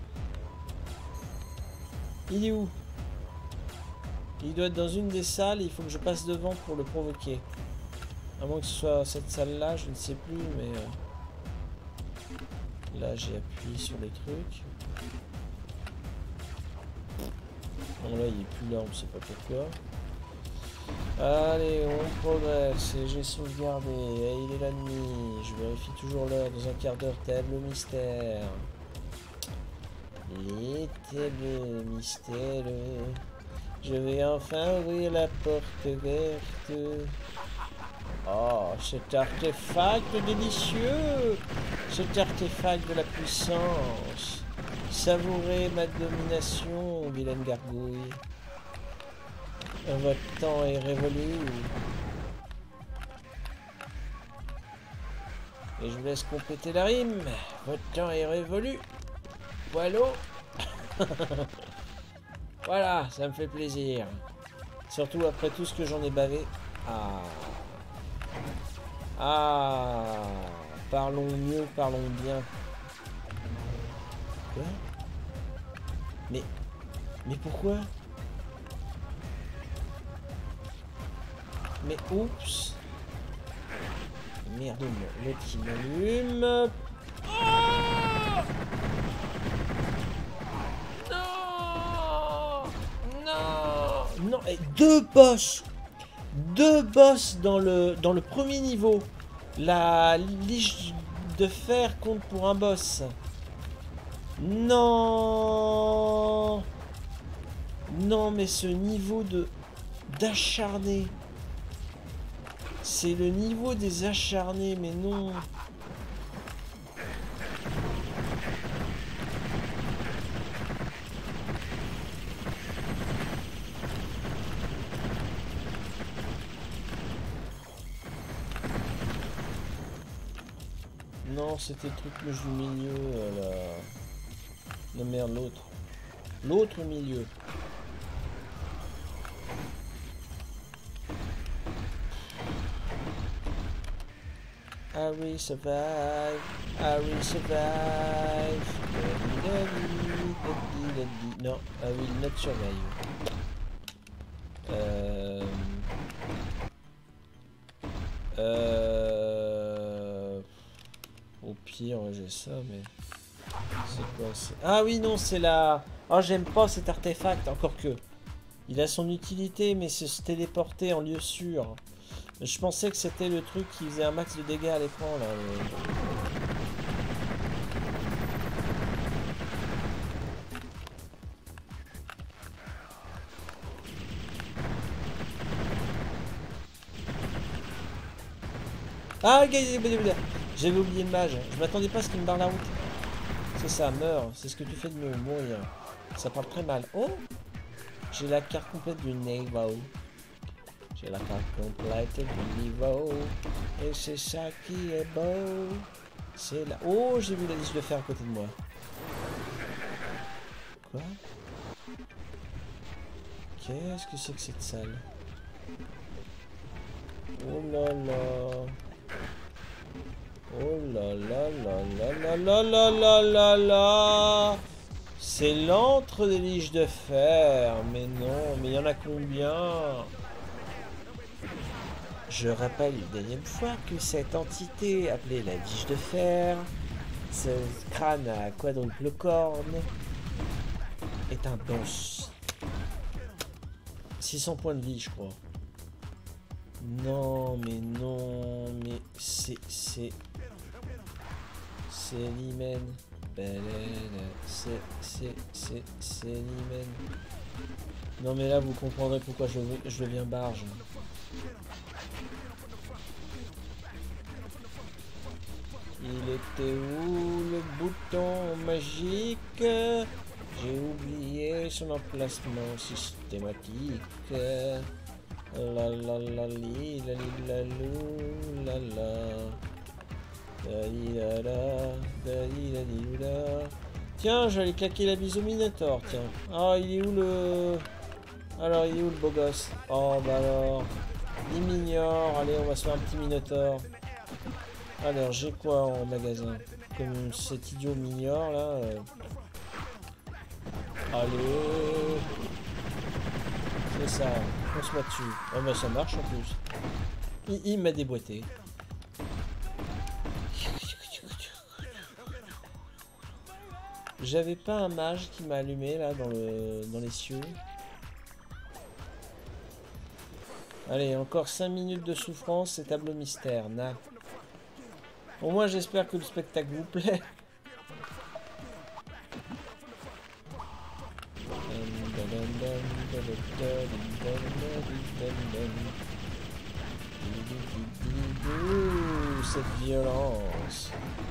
Il est où? Il doit être dans une des salles et il faut que je passe devant pour le provoquer. À moins que ce soit cette salle là, je ne sais plus, mais... Là, j'ai appuyé sur les trucs. Bon, là, il est plus là, on ne sait pas pourquoi. Allez, on progresse. Et j'ai sauvegardé. Et il est la nuit. Je vérifie toujours l'heure. Dans un quart d'heure, tel le mystère. Tel le mystère. Je vais enfin ouvrir la porte verte. Oh, cet artefact délicieux! Cet artefact de la puissance! Savourez ma domination, vilaine gargouille. Votre temps est révolu. Et je vous laisse compléter la rime. Votre temps est révolu. Voilà. Voilà, ça me fait plaisir. Surtout après tout ce que j'en ai bavé. Ah. Ah, parlons mieux, parlons bien. Quoi? Mais pourquoi? Mais oups. Merde, l'autre qui m'allume. Oh non! Non, et deux boss! Deux boss dans le premier niveau. La liche de fer compte pour un boss. Non. Non, mais ce niveau d'acharné. C'est le niveau des acharnés, mais non. Non, c'était le truc du milieu, là. Non, merde, l'autre. L'autre milieu. I will survive. I will survive. Non, I will not survive. Au pire, j'ai ça, mais... C'est quoi ça? Ah oui, non, c'est la... Oh, j'aime pas cet artefact, encore que... Il a son utilité, mais c'est se téléporter en lieu sûr. Je pensais que c'était le truc qui faisait un max de dégâts à l'écran, là. Ah, j'avais oublié le mage. Je m'attendais pas à ce qu'il me barre la route. C'est ça, meurs. C'est ce que tu fais de me mourir. Ça parle très mal. Oh, J'ai la carte complète du niveau. J'ai la carte complète du niveau. Et c'est ça qui est beau. C'est là. Oh, j'ai vu la liste de fer à côté de moi. Quoi? Qu'est-ce que c'est que cette salle? Oh là là. Oh là là là là là là là là là. C'est l'antre des liches de fer. Mais non, mais il y en a combien? Je rappelle une deuxième fois que cette entité appelée la liche de fer, ce crâne à quadruple corne, est un boss. 600 points de vie, je crois. Non, mais c'est l'hymen. C'est l'hymen. Non, mais là, vous comprendrez pourquoi je deviens barge. Il était où le bouton magique? J'ai oublié son emplacement systématique. La la la li la li la lou la la. Da li la la da li la li la. Tiens, j'allais claquer la bise au Minotaur, tiens. Ah, il est où le... Alors, il est où le beau gosse? Oh, bah alors... Il m'ignore. Allez, on va se faire un petit Minotaur. Alors, j'ai quoi en magasin? Comme cet idiot m'ignore, là. Allez. C'est ça. On se met dessus. Oh, bah ça marche en plus. Il m'a déboîté. J'avais pas un mage qui m'a allumé, là, dans les cieux. Allez, encore 5 minutes de souffrance et tableau mystère. Na. Au moins, j'espère que le spectacle vous plaît. Cette violence.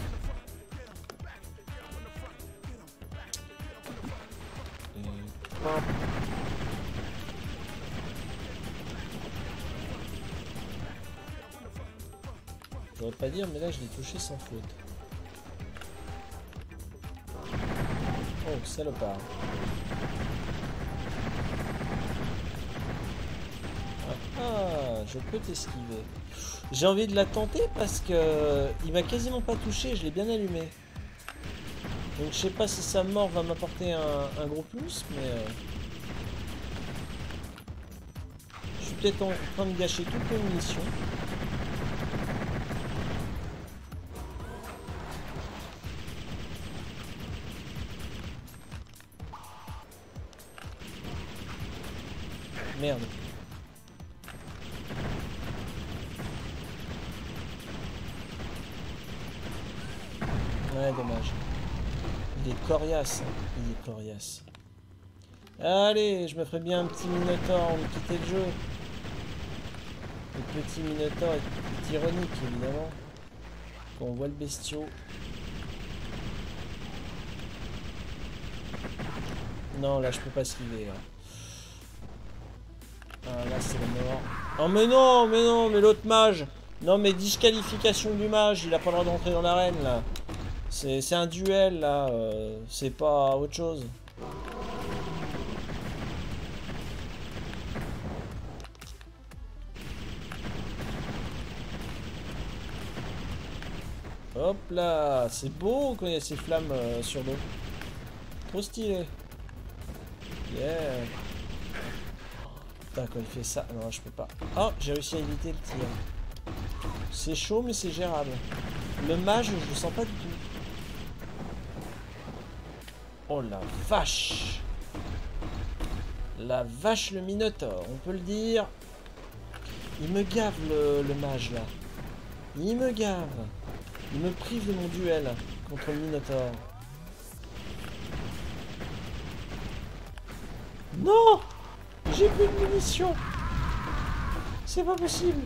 Je devrais pas dire, mais là je l'ai touché sans faute. Oh, salopard. Ah, je peux t'esquiver. J'ai envie de la tenter parce que il m'a quasiment pas touché, je l'ai bien allumé. Donc je sais pas si sa mort va m'apporter un gros plus, mais... je suis peut-être en train de gâcher toutes les munitions. Merde. Ouais, dommage. Il est coriace. Il est coriace. Allez, je me ferais bien un petit Minotaur avant de quitter le jeu. Le petit Minotaur est ironique, évidemment. Quand on voit le bestiau. Non, là, je peux pas esquiver. Là. Ah, là, c'est la mort. Oh, mais non, mais l'autre mage. Non, mais disqualification du mage. Il a pas le droit d'entrer dans l'arène, là. C'est un duel, là. C'est pas autre chose. Hop là. C'est beau quand il y a ces flammes sur l'eau. Trop stylé. Yeah. Putain, quand il fait ça... Non, je peux pas. Oh, j'ai réussi à éviter le tir. C'est chaud, mais c'est gérable. Le mage, je le sens pas du tout. Oh la vache! La vache, le Minotaur, on peut le dire. Il me gave le mage là. Il me gave. Il me prive de mon duel contre le Minotaur. Non! J'ai plus de munitions. C'est pas possible.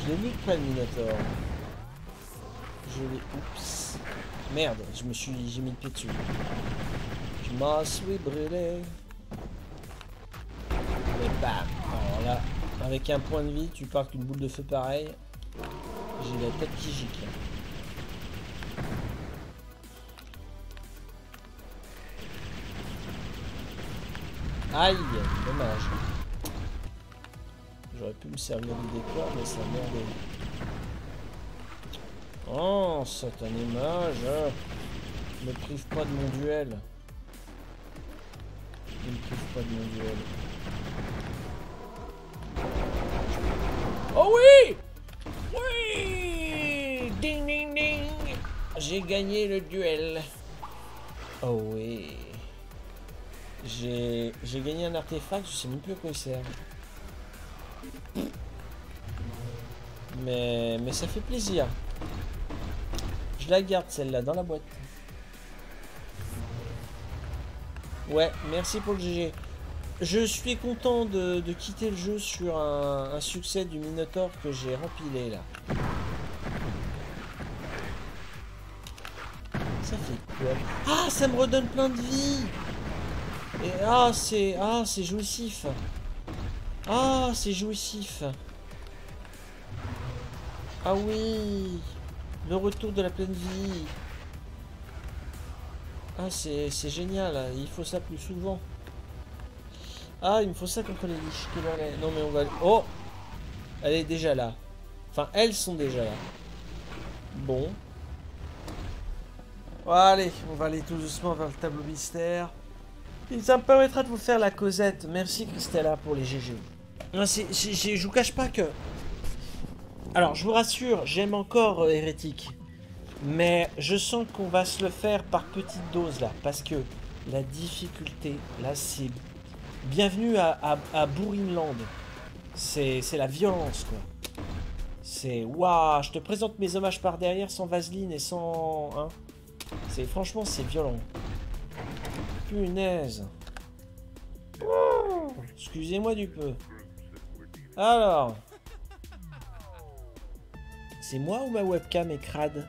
Je l'ai vu de près le Minotaur. Je l'ai... Oups. Merde, j'ai mis le pied dessus. Je m'en suis brûlé. Et bam. Alors là, avec un point de vie, tu pars qu'une boule de feu pareil. J'ai la tête qui gicle. Aïe, dommage. J'aurais pu me servir du décor, mais ça merdait. Oh, satané mage. Ne me prive pas de mon duel. Ne me prive pas de mon duel. Oh oui! Oui! Ding ding ding! J'ai gagné le duel. Oh oui. J'ai gagné un artefact, je sais même plus à quoi il sert. Mais ça fait plaisir. Je la garde celle-là dans la boîte. Ouais, merci pour le GG. Je suis content de quitter le jeu sur un succès du Minotaur que j'ai rempilé là. Ça fait quoi? Ah, ça me redonne plein de vie. Et c'est jouissif. Ah, c'est jouissif. Ah oui, le retour de la pleine vie. Ah, c'est génial, il faut ça plus souvent. Ah, il me faut ça contre les liches. Non mais on va... Oh, elle est déjà là. Enfin, elles sont déjà là. Bon. Allez, on va aller tout doucement vers le tableau mystère. Et ça me permettra de vous faire la causette. Merci Christella pour les GG. Je vous cache pas que... Alors, je vous rassure, j'aime encore Hérétique. Mais je sens qu'on va se le faire par petites doses là. Parce que la difficulté, là, c'est... Bienvenue à Bourrinland. C'est la violence, quoi. C'est... Waouh, je te présente mes hommages par derrière sans vaseline et sans... Hein. Franchement, c'est violent. Punaise. Oh, excusez-moi du peu. Alors... C'est moi ou ma webcam est crade?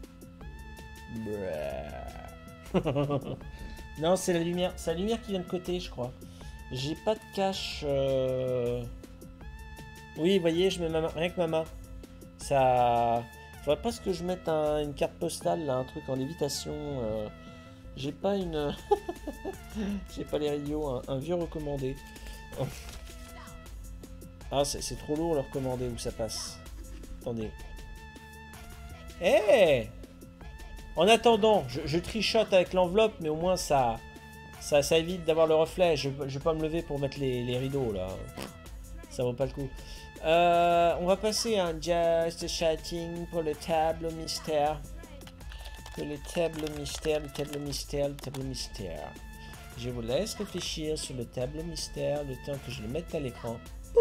Non, c'est la lumière. C'est la lumière qui vient de côté, je crois. J'ai pas de cache. Oui, vous voyez, je mets rien que ma main. Ça... Faudrait pas que je mette une carte postale, là, un truc en lévitation. J'ai pas une... J'ai pas les radios, un vieux recommandé. Oh. Ah, c'est trop lourd le recommandé où ça passe. Attendez. Eh hey, en attendant, je trichote avec l'enveloppe, mais au moins ça évite d'avoir le reflet. Je vais pas me lever pour mettre les rideaux, là. Ça vaut pas le coup. On va passer un Just Chatting pour le tableau mystère. Le tableau mystère. Je vous laisse réfléchir sur le tableau mystère le temps que je le mette à l'écran.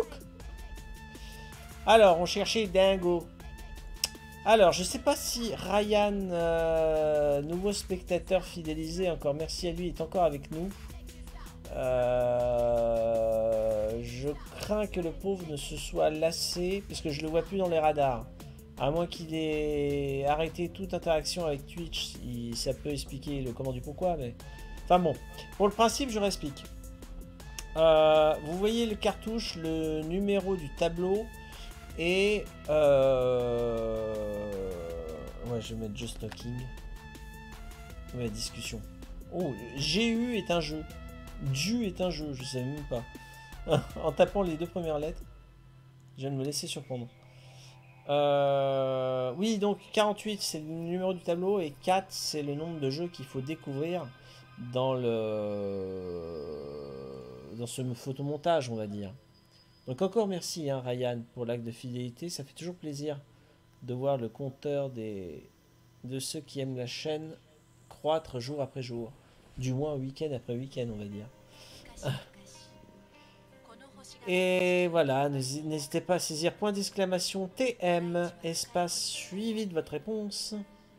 Alors, on cherchait Dingo. Alors, je sais pas si Ryan, nouveau spectateur fidélisé, encore merci à lui, est encore avec nous. Je crains que le pauvre ne se soit lassé, parce que je le vois plus dans les radars. À moins qu'il ait arrêté toute interaction avec Twitch, ça peut expliquer le comment du pourquoi, mais... Enfin bon, pour le principe, je réexplique. Vous voyez le cartouche, le numéro du tableau, et... Ouais, je vais mettre Just Talking. Ouais, discussion. Oh, GU est un jeu. Du est un jeu, je savais même pas. En tapant les deux premières lettres, je viens de me laisser surprendre. Oui, donc 48 c'est le numéro du tableau et 4 c'est le nombre de jeux qu'il faut découvrir dans ce photomontage, on va dire. Donc encore merci hein, Ryan pour l'acte de fidélité, ça fait toujours plaisir de voir le compteur de ceux qui aiment la chaîne croître jour après jour, du moins week-end après week-end, on va dire. Et voilà, n'hésitez pas à saisir point d'exclamation TM, espace suivi de votre réponse,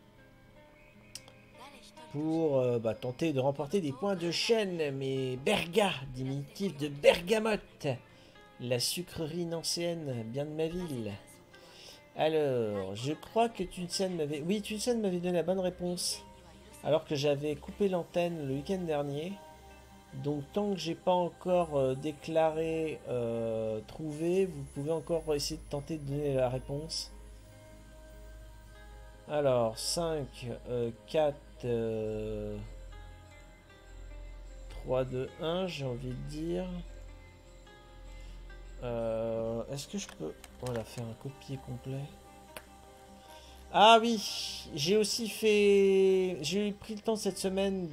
pour tenter de remporter des points de chaîne. Mais Berga, diminutif de bergamote, la sucrerie nancéenne, bien de ma ville. Alors, je crois que Tunsen m'avait... Oui, Tunsen m'avait donné la bonne réponse. Alors que j'avais coupé l'antenne le week-end dernier. Donc tant que j'ai pas encore déclaré trouvé, vous pouvez encore essayer de tenter de donner la réponse. Alors, 5, 4, 3, 2, 1, j'ai envie de dire. Est-ce que je peux... Voilà, faire un copier complet. Ah oui, j'ai aussi fait... J'ai pris le temps cette semaine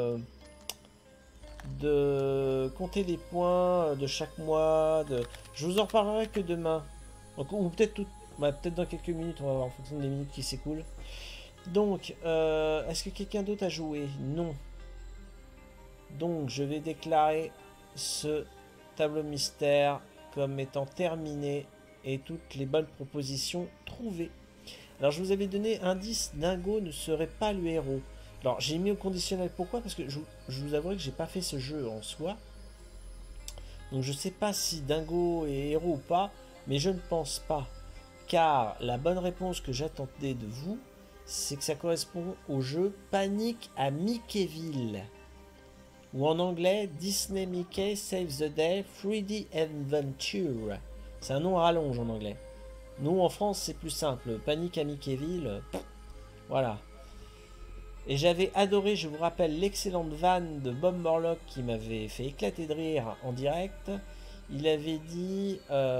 de compter les points de chaque mois. Je vous en reparlerai que demain. Ou peut-être peut-être dans quelques minutes, on va voir en fonction des minutes qui s'écoulent. Donc, est-ce que quelqu'un d'autre a joué? Non. Donc, je vais déclarer ce tableau mystère comme étant terminé et toutes les bonnes propositions trouvées. Alors, je vous avais donné indice, Dingo ne serait pas le héros. Alors, j'ai mis au conditionnel. Pourquoi? Parce que je vous avouerai que j'ai pas fait ce jeu en soi. Donc, je sais pas si Dingo est héros ou pas, mais je ne pense pas. Car la bonne réponse que j'attendais de vous, c'est que ça correspond au jeu Panic à Mickeyville. Ou en anglais, Disney Mickey Saves the Day 3D Adventure. C'est un nom à rallonge en anglais. Nous, en France, c'est plus simple. Panic à Mickeyville, voilà. Et j'avais adoré, je vous rappelle, l'excellente vanne de Bob Morlock qui m'avait fait éclater de rire en direct. Il avait dit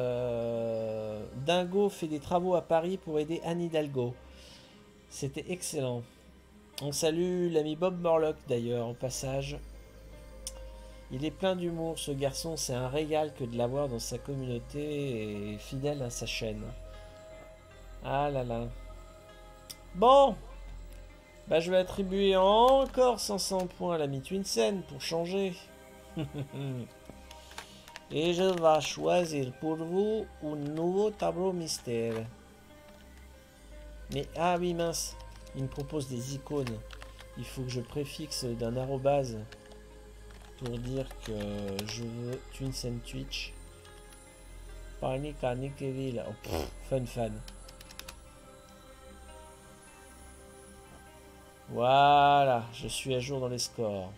Dingo fait des travaux à Paris pour aider Anne Hidalgo. C'était excellent. On salue l'ami Bob Morlock d'ailleurs, au passage. Il est plein d'humour, ce garçon. C'est un régal que de l'avoir dans sa communauté et fidèle à sa chaîne. Ah là là. Bon, bah je vais attribuer encore 500 points à l'ami Twinsen pour changer. Et je vais choisir pour vous un nouveau tableau mystère. Mais ah oui mince, il me propose des icônes. Il faut que je préfixe d'un arrobase pour dire que je veux Twinsen Twitch. Panic à Mickeyville. Oh, fun. Voilà, je suis à jour dans les scores.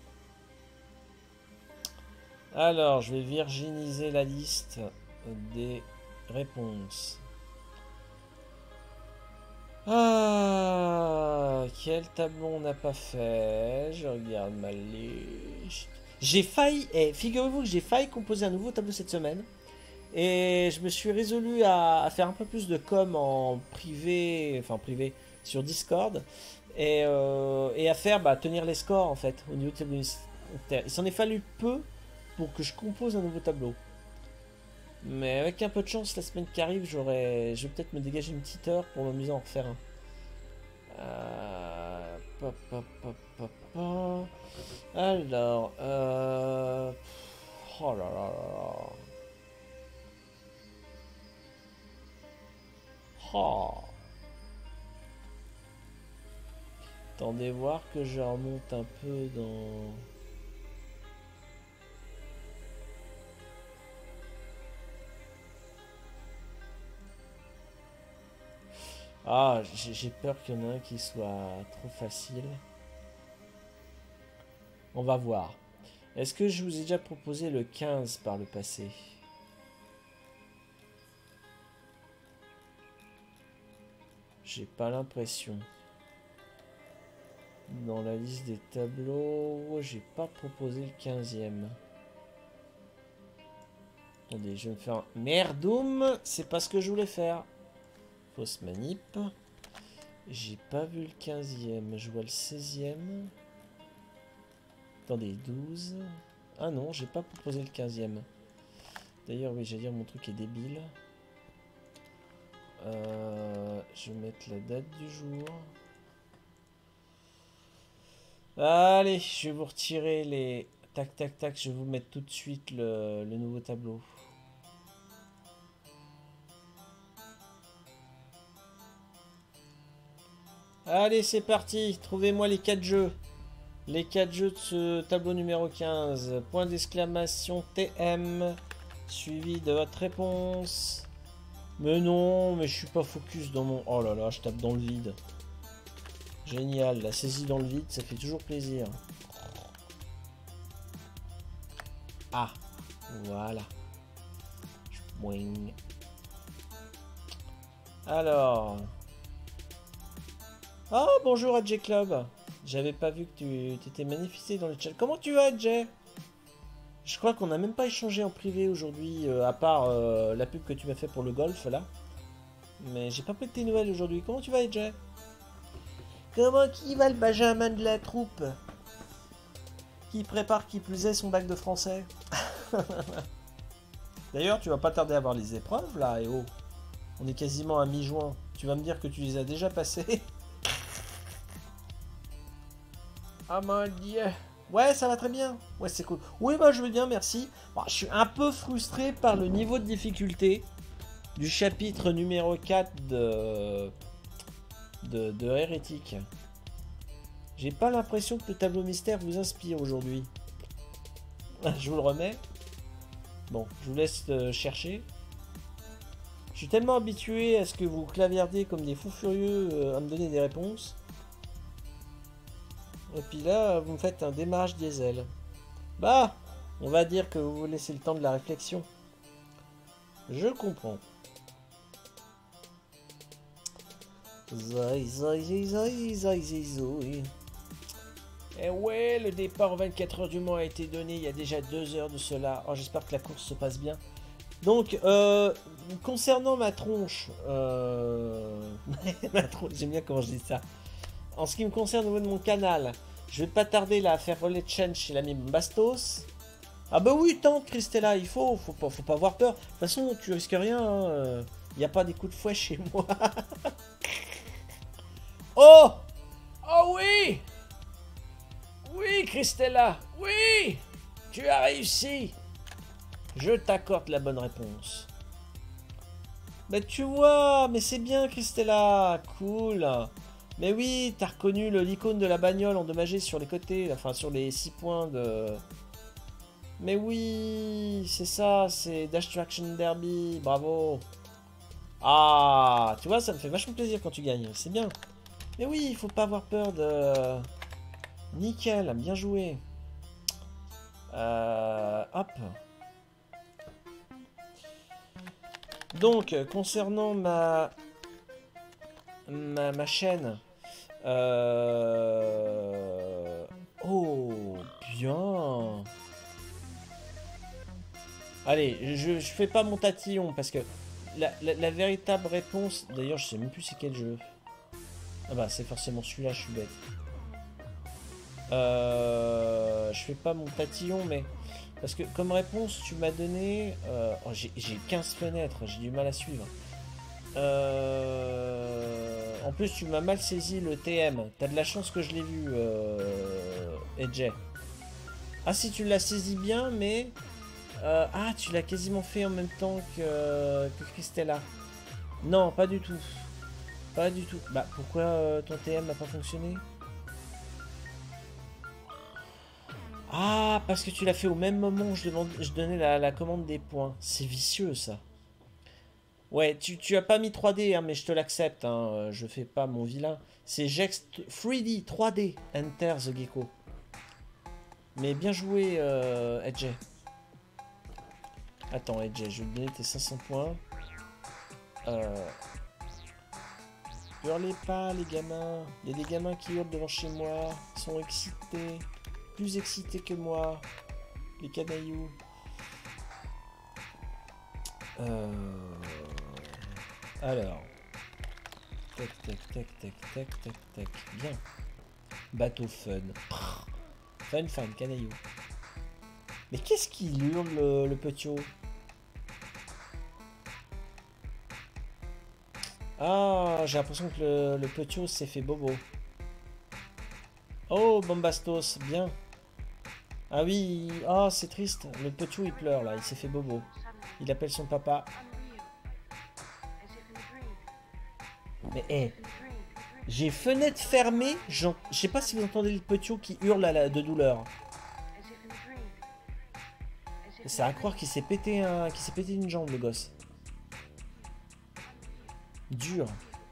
Alors, je vais virginiser la liste des réponses. Ah, quel tableau on n'a pas fait? Je regarde ma liste. J'ai failli, figurez-vous que j'ai failli composer un nouveau tableau cette semaine. Et je me suis résolu à faire un peu plus de com en privé, enfin privé, sur Discord. Et à faire, tenir les scores en fait, au niveau de tableau. Il s'en est fallu peu pour que je compose un nouveau tableau. Mais avec un peu de chance, la semaine qui arrive, je vais peut-être me dégager une petite heure pour m'amuser à en refaire un. Alors, oh là là là. Oh. Attendez voir que je remonte un peu dans... Ah, j'ai peur qu'il y en ait un qui soit trop facile. On va voir. Est-ce que je vous ai déjà proposé le 15 par le passé? J'ai pas l'impression. Dans la liste des tableaux, j'ai pas proposé le 15e. Attendez, je vais me faire un... Merdoum, c'est pas ce que je voulais faire. Fausse manip. J'ai pas vu le 15e, je vois le 16e. Attendez, 12. Ah non, j'ai pas proposé le 15e. D'ailleurs, oui, j'allais dire, mon truc est débile. Je vais mettre la date du jour. Allez, je vais vous retirer les... Tac, tac, tac, je vais vous mettre tout de suite le nouveau tableau. Allez, c'est parti. Trouvez-moi les 4 jeux. Les 4 jeux de ce tableau numéro 15. Point d'exclamation TM. Suivi de votre réponse. Mais non, mais je suis pas focus dans mon... Oh là là, je tape dans le vide. Génial, la saisie dans le vide, ça fait toujours plaisir. Ah, voilà. Boing. Alors... Ah, bonjour AJ Club. J'avais pas vu que tu t'étais manifesté dans le chat. Comment tu vas, AJ? Je crois qu'on n'a même pas échangé en privé aujourd'hui, à part la pub que tu m'as fait pour le golf, là. Mais j'ai pas pris de tes nouvelles aujourd'hui. Comment tu vas, AJ? Comment qui va le Benjamin de la troupe? Qui prépare qui plus est son bac de français? D'ailleurs, tu vas pas tarder à avoir les épreuves, là, et oh. On est quasiment à mi-juin. Tu vas me dire que tu les as déjà passées? Ah mon dieu. Ouais, ça va très bien. Ouais, c'est cool. Oui, bah je vais bien, merci. Bon, je suis un peu frustré par le niveau de difficulté du chapitre numéro 4 de Hérétique. J'ai pas l'impression que le tableau mystère vous inspire aujourd'hui. Je vous le remets. Bon, je vous laisse chercher. Je suis tellement habitué à ce que vous claviardiez comme des fous furieux à me donner des réponses. Et puis là, vous me faites un démarrage diesel. Bah, on va dire que vous vous laissez le temps de la réflexion. Je comprends. Et ouais, le départ aux 24 heures du Mans a été donné il y a déjà 2 heures de cela. Oh, j'espère que la course se passe bien. Donc, concernant ma tronche, ma tronche, j'aime bien comment je dis ça. En ce qui me concerne au niveau de mon canal, je vais pas tarder là à faire relais de chaîne chez l'ami Bastos. Ah bah oui, tente Christella, il faut pas avoir peur. De toute façon, tu risques rien, hein. Il n'y a pas des coups de fouet chez moi. Oh! Oh oui! Oui, Christella, oui! Tu as réussi! Je t'accorde la bonne réponse. Mais tu vois, mais c'est bien, Christella, cool. Mais oui, t'as reconnu l'icône de la bagnole endommagée sur les côtés, enfin sur les 6 points de... Mais oui, c'est ça, c'est Dash Traction Derby, bravo. Ah, tu vois, ça me fait vachement plaisir quand tu gagnes, c'est bien. Mais oui, il faut pas avoir peur de... Nickel, bien joué. Hop. Donc, concernant ma chaîne... Oh, bien. Allez, je fais pas mon tatillon parce que la véritable réponse... D'ailleurs, je sais même plus c'est quel jeu. Ah bah, c'est forcément celui-là, je suis bête. Je fais pas mon tatillon, mais... Parce que comme réponse, tu m'as donné... Oh, j'ai 15 fenêtres, j'ai du mal à suivre. En plus, tu m'as mal saisi le TM. T'as de la chance que je l'ai vu, EJ. Ah, si tu l'as saisi bien, mais... ah, tu l'as quasiment fait en même temps que Christella. Non, pas du tout. Pas du tout. Bah, pourquoi ton TM n'a pas fonctionné? Ah, parce que tu l'as fait au même moment où je donnais la commande des points. C'est vicieux, ça. Ouais, tu as pas mis 3D, hein, mais je te l'accepte. Hein, je fais pas mon vilain. C'est Gext 3D, 3D. Enter the Gecko. Mais bien joué, Edge. Attends, Edge, je vais te donner tes 500 points. Hurlez pas, les gamins. Il y a des gamins qui hurlent devant chez moi. Ils sont excités. Plus excités que moi. Les canailloux. Alors. Tac, tac, tac, tac, tac, tac, tac. Bien. Bateau fun. Fun, canaillou. Mais qu'est-ce qu'il hurle, le petit? Ah, j'ai l'impression que le petit s'est fait bobo. Oh, Bombastos, bien. Ah oui, oh, c'est triste. Le petit il pleure là, il s'est fait bobo. Il appelle son papa. Mais hé, j'ai fenêtre fermée. Je sais pas si vous entendez le petit qui hurle de douleur. C'est à croire qu'il s'est pété une jambe, le gosse. dur.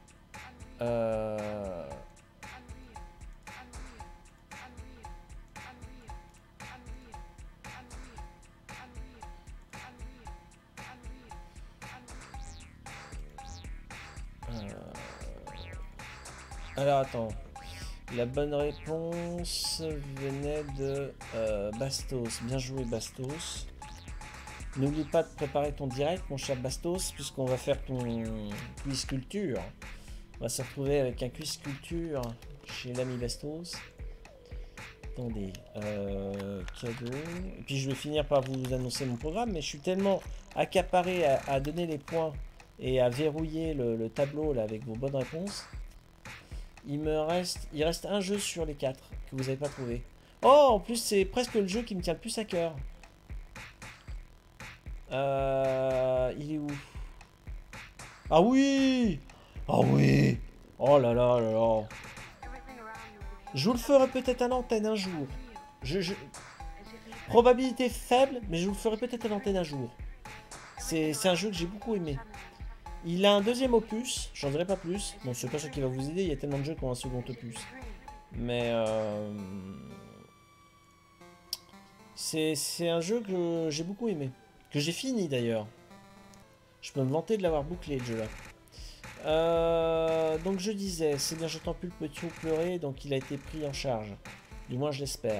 Alors attends. La bonne réponse venait de Bastos. Bien joué Bastos. N'oublie pas de préparer ton direct, mon cher Bastos, puisqu'on va faire ton quiz culture. On va se retrouver avec un quiz culture chez l'ami Bastos. Attendez, cadeau. Et puis je vais finir par vous annoncer mon programme, mais je suis tellement accaparé à donner les points et à verrouiller le tableau là avec vos bonnes réponses. Il reste un jeu sur les 4 que vous n'avez pas trouvé. Oh, en plus c'est presque le jeu qui me tient le plus à cœur. Il est où? Ah oui! Ah oui! Oh là là là là! Je vous le ferai peut-être à l'antenne un jour. Probabilité faible, mais je vous le ferai peut-être à l'antenne un jour. C'est un jeu que j'ai beaucoup aimé. Il a un deuxième opus, j'en dirai pas plus. Bon, c'est pas ça qui va vous aider, il y a tellement de jeux qui ont un second opus. Mais c'est un jeu que j'ai beaucoup aimé. Que j'ai fini d'ailleurs. Je peux me vanter de l'avoir bouclé le jeu là. Donc je disais, c'est bien, j'entends plus le petit pleurer, donc il a été pris en charge. Du moins je l'espère.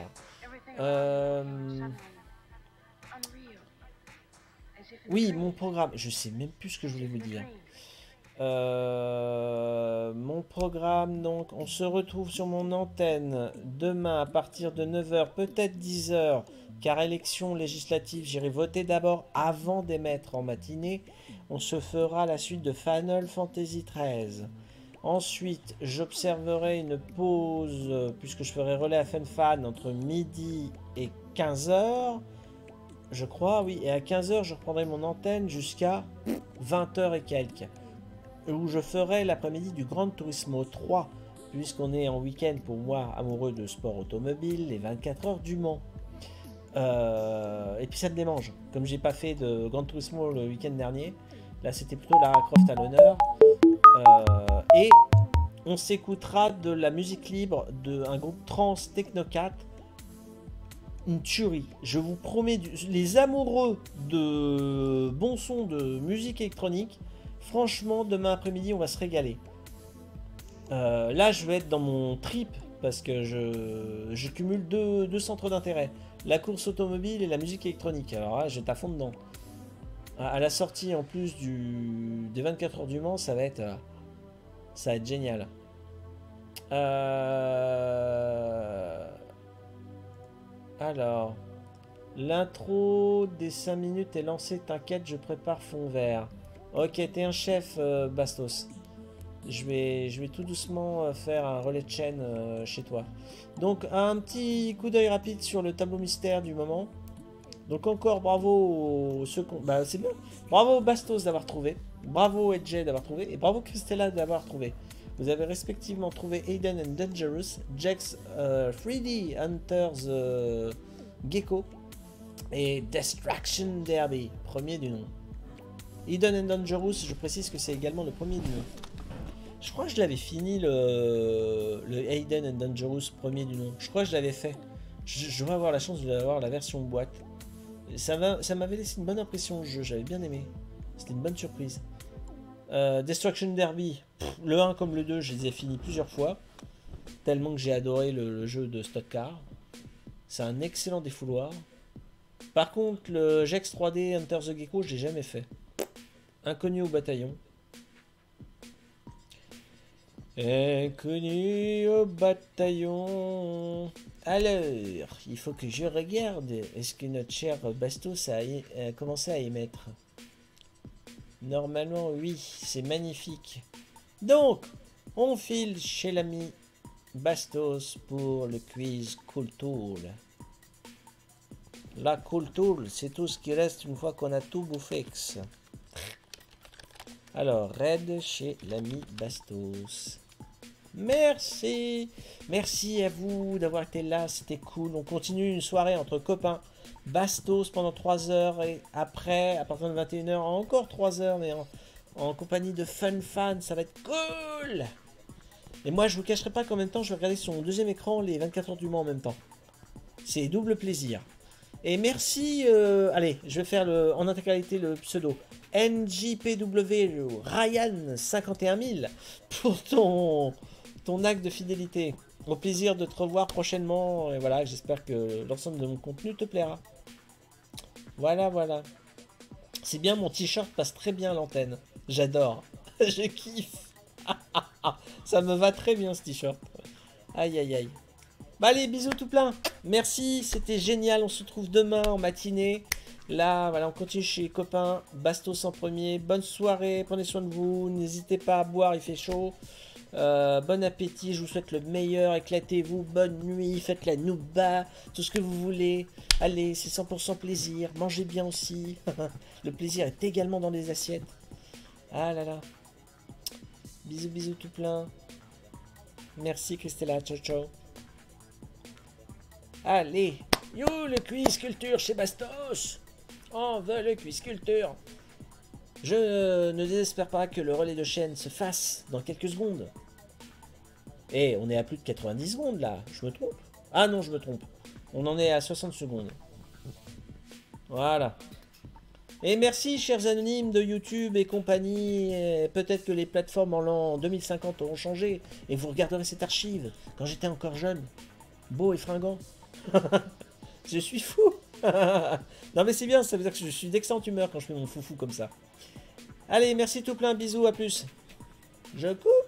Oui, mon programme. Je sais même plus ce que je voulais vous dire. Mon programme, donc, on se retrouve sur mon antenne demain à partir de 9 h, peut-être 10 h, car élection législative, j'irai voter d'abord avant d'émettre en matinée. On se fera la suite de Final Fantasy XIII. Ensuite, j'observerai une pause, puisque je ferai relais à FunFan entre midi et 15 h. Je crois, oui. Et à 15 h, je reprendrai mon antenne jusqu'à 20 h et quelques. Où je ferai l'après-midi du Gran Turismo 3. Puisqu'on est en week-end pour moi, amoureux de sport automobile, les 24 heures du Mans. Et puis ça me démange. Comme j'ai pas fait de Gran Turismo le week-end dernier, là c'était plutôt Lara Croft à l'honneur. Et on s'écoutera de la musique libre d'un groupe trans Technocat. Une tuerie. Je vous promets, les amoureux de bon son de musique électronique, franchement, demain après-midi, on va se régaler. Là, je vais être dans mon trip parce que je cumule deux centres d'intérêt. La course automobile et la musique électronique. Alors là, j'étais à fond dedans. À la sortie, en plus des 24 heures du Mans, ça va être génial. Alors, l'intro des 5 minutes est lancée, t'inquiète, je prépare fond vert. Ok, t'es un chef, Bastos. Je vais tout doucement faire un relais de chaîne chez toi. Donc, un petit coup d'œil rapide sur le tableau mystère du moment. Donc, encore bravo aux ceux qu'on... Bah, c'est bien. Bravo Bastos d'avoir trouvé. Bravo Edge d'avoir trouvé. Et bravo Christella d'avoir trouvé. Vous avez respectivement trouvé Aiden and Dangerous, Jax 3D Hunter's Gecko et Destruction Derby, premier du nom. Aiden and Dangerous, je précise que c'est également le premier du nom. Je crois que je l'avais fini le Aiden and Dangerous premier du nom. Je crois que je l'avais fait. Je vais avoir la chance de avoir la version boîte. Ça m'avait laissé une bonne impression le jeu, j'avais bien aimé. C'était une bonne surprise. Destruction Derby, le 1 comme le 2, je les ai finis plusieurs fois. Tellement que j'ai adoré le jeu de stock car. C'est un excellent défouloir. Par contre, le Jax 3D Hunter the Gecko, je l'ai jamais fait. Inconnu au bataillon. Inconnu au bataillon. Alors, il faut que je regarde. Est-ce que notre cher Bastos a commencé à émettre? Normalement, oui, c'est magnifique. Donc, on file chez l'ami Bastos pour le quiz Cool Tool. La Cool Tool, c'est tout ce qui reste une fois qu'on a tout bouffé. Alors, raid chez l'ami Bastos. Merci. Merci à vous d'avoir été là, c'était cool. On continue une soirée entre copains. Bastos pendant 3 heures et après, à partir de 21 h, encore 3 heures, mais en compagnie de Fun Fan, ça va être cool. Et moi, je vous cacherai pas qu'en même temps, je vais regarder sur mon deuxième écran les 24 heures du Mans en même temps. C'est double plaisir. Et merci, allez, je vais faire en intégralité le pseudo. NJPW Ryan 51000 pour ton acte de fidélité. Au plaisir de te revoir prochainement. Et voilà, j'espère que l'ensemble de mon contenu te plaira. Voilà, voilà. C'est bien, mon t-shirt passe très bien à l'antenne. J'adore. Je kiffe. Ça me va très bien ce t-shirt. Aïe, aïe, aïe. Bah allez, bisous tout plein. Merci, c'était génial. On se retrouve demain en matinée. Là, voilà, on continue chez les copains. Bastos en premier. Bonne soirée, prenez soin de vous. N'hésitez pas à boire, il fait chaud. Bon appétit, je vous souhaite le meilleur. Éclatez-vous, bonne nuit, faites la nouba, tout ce que vous voulez. Allez, c'est 100% plaisir. Mangez bien aussi. Le plaisir est également dans les assiettes. Ah là là. Bisous, bisous tout plein. Merci Christella, ciao ciao. Allez, yo le quiz culture chez Bastos. On veut le quiz culture. Je ne désespère pas que le relais de chaîne se fasse dans quelques secondes. Et on est à plus de 90 secondes là, je me trompe? Ah non, je me trompe. On en est à 60 secondes. Voilà. Et merci chers anonymes de YouTube et compagnie. Peut-être que les plateformes en l'an 2050 auront changé. Et vous regarderez cette archive quand j'étais encore jeune. Beau et fringant. Je suis fou. Non mais c'est bien, ça veut dire que je suis d'excellente humeur quand je fais mon foufou comme ça. Allez, merci tout plein, bisous, à plus. Je coupe.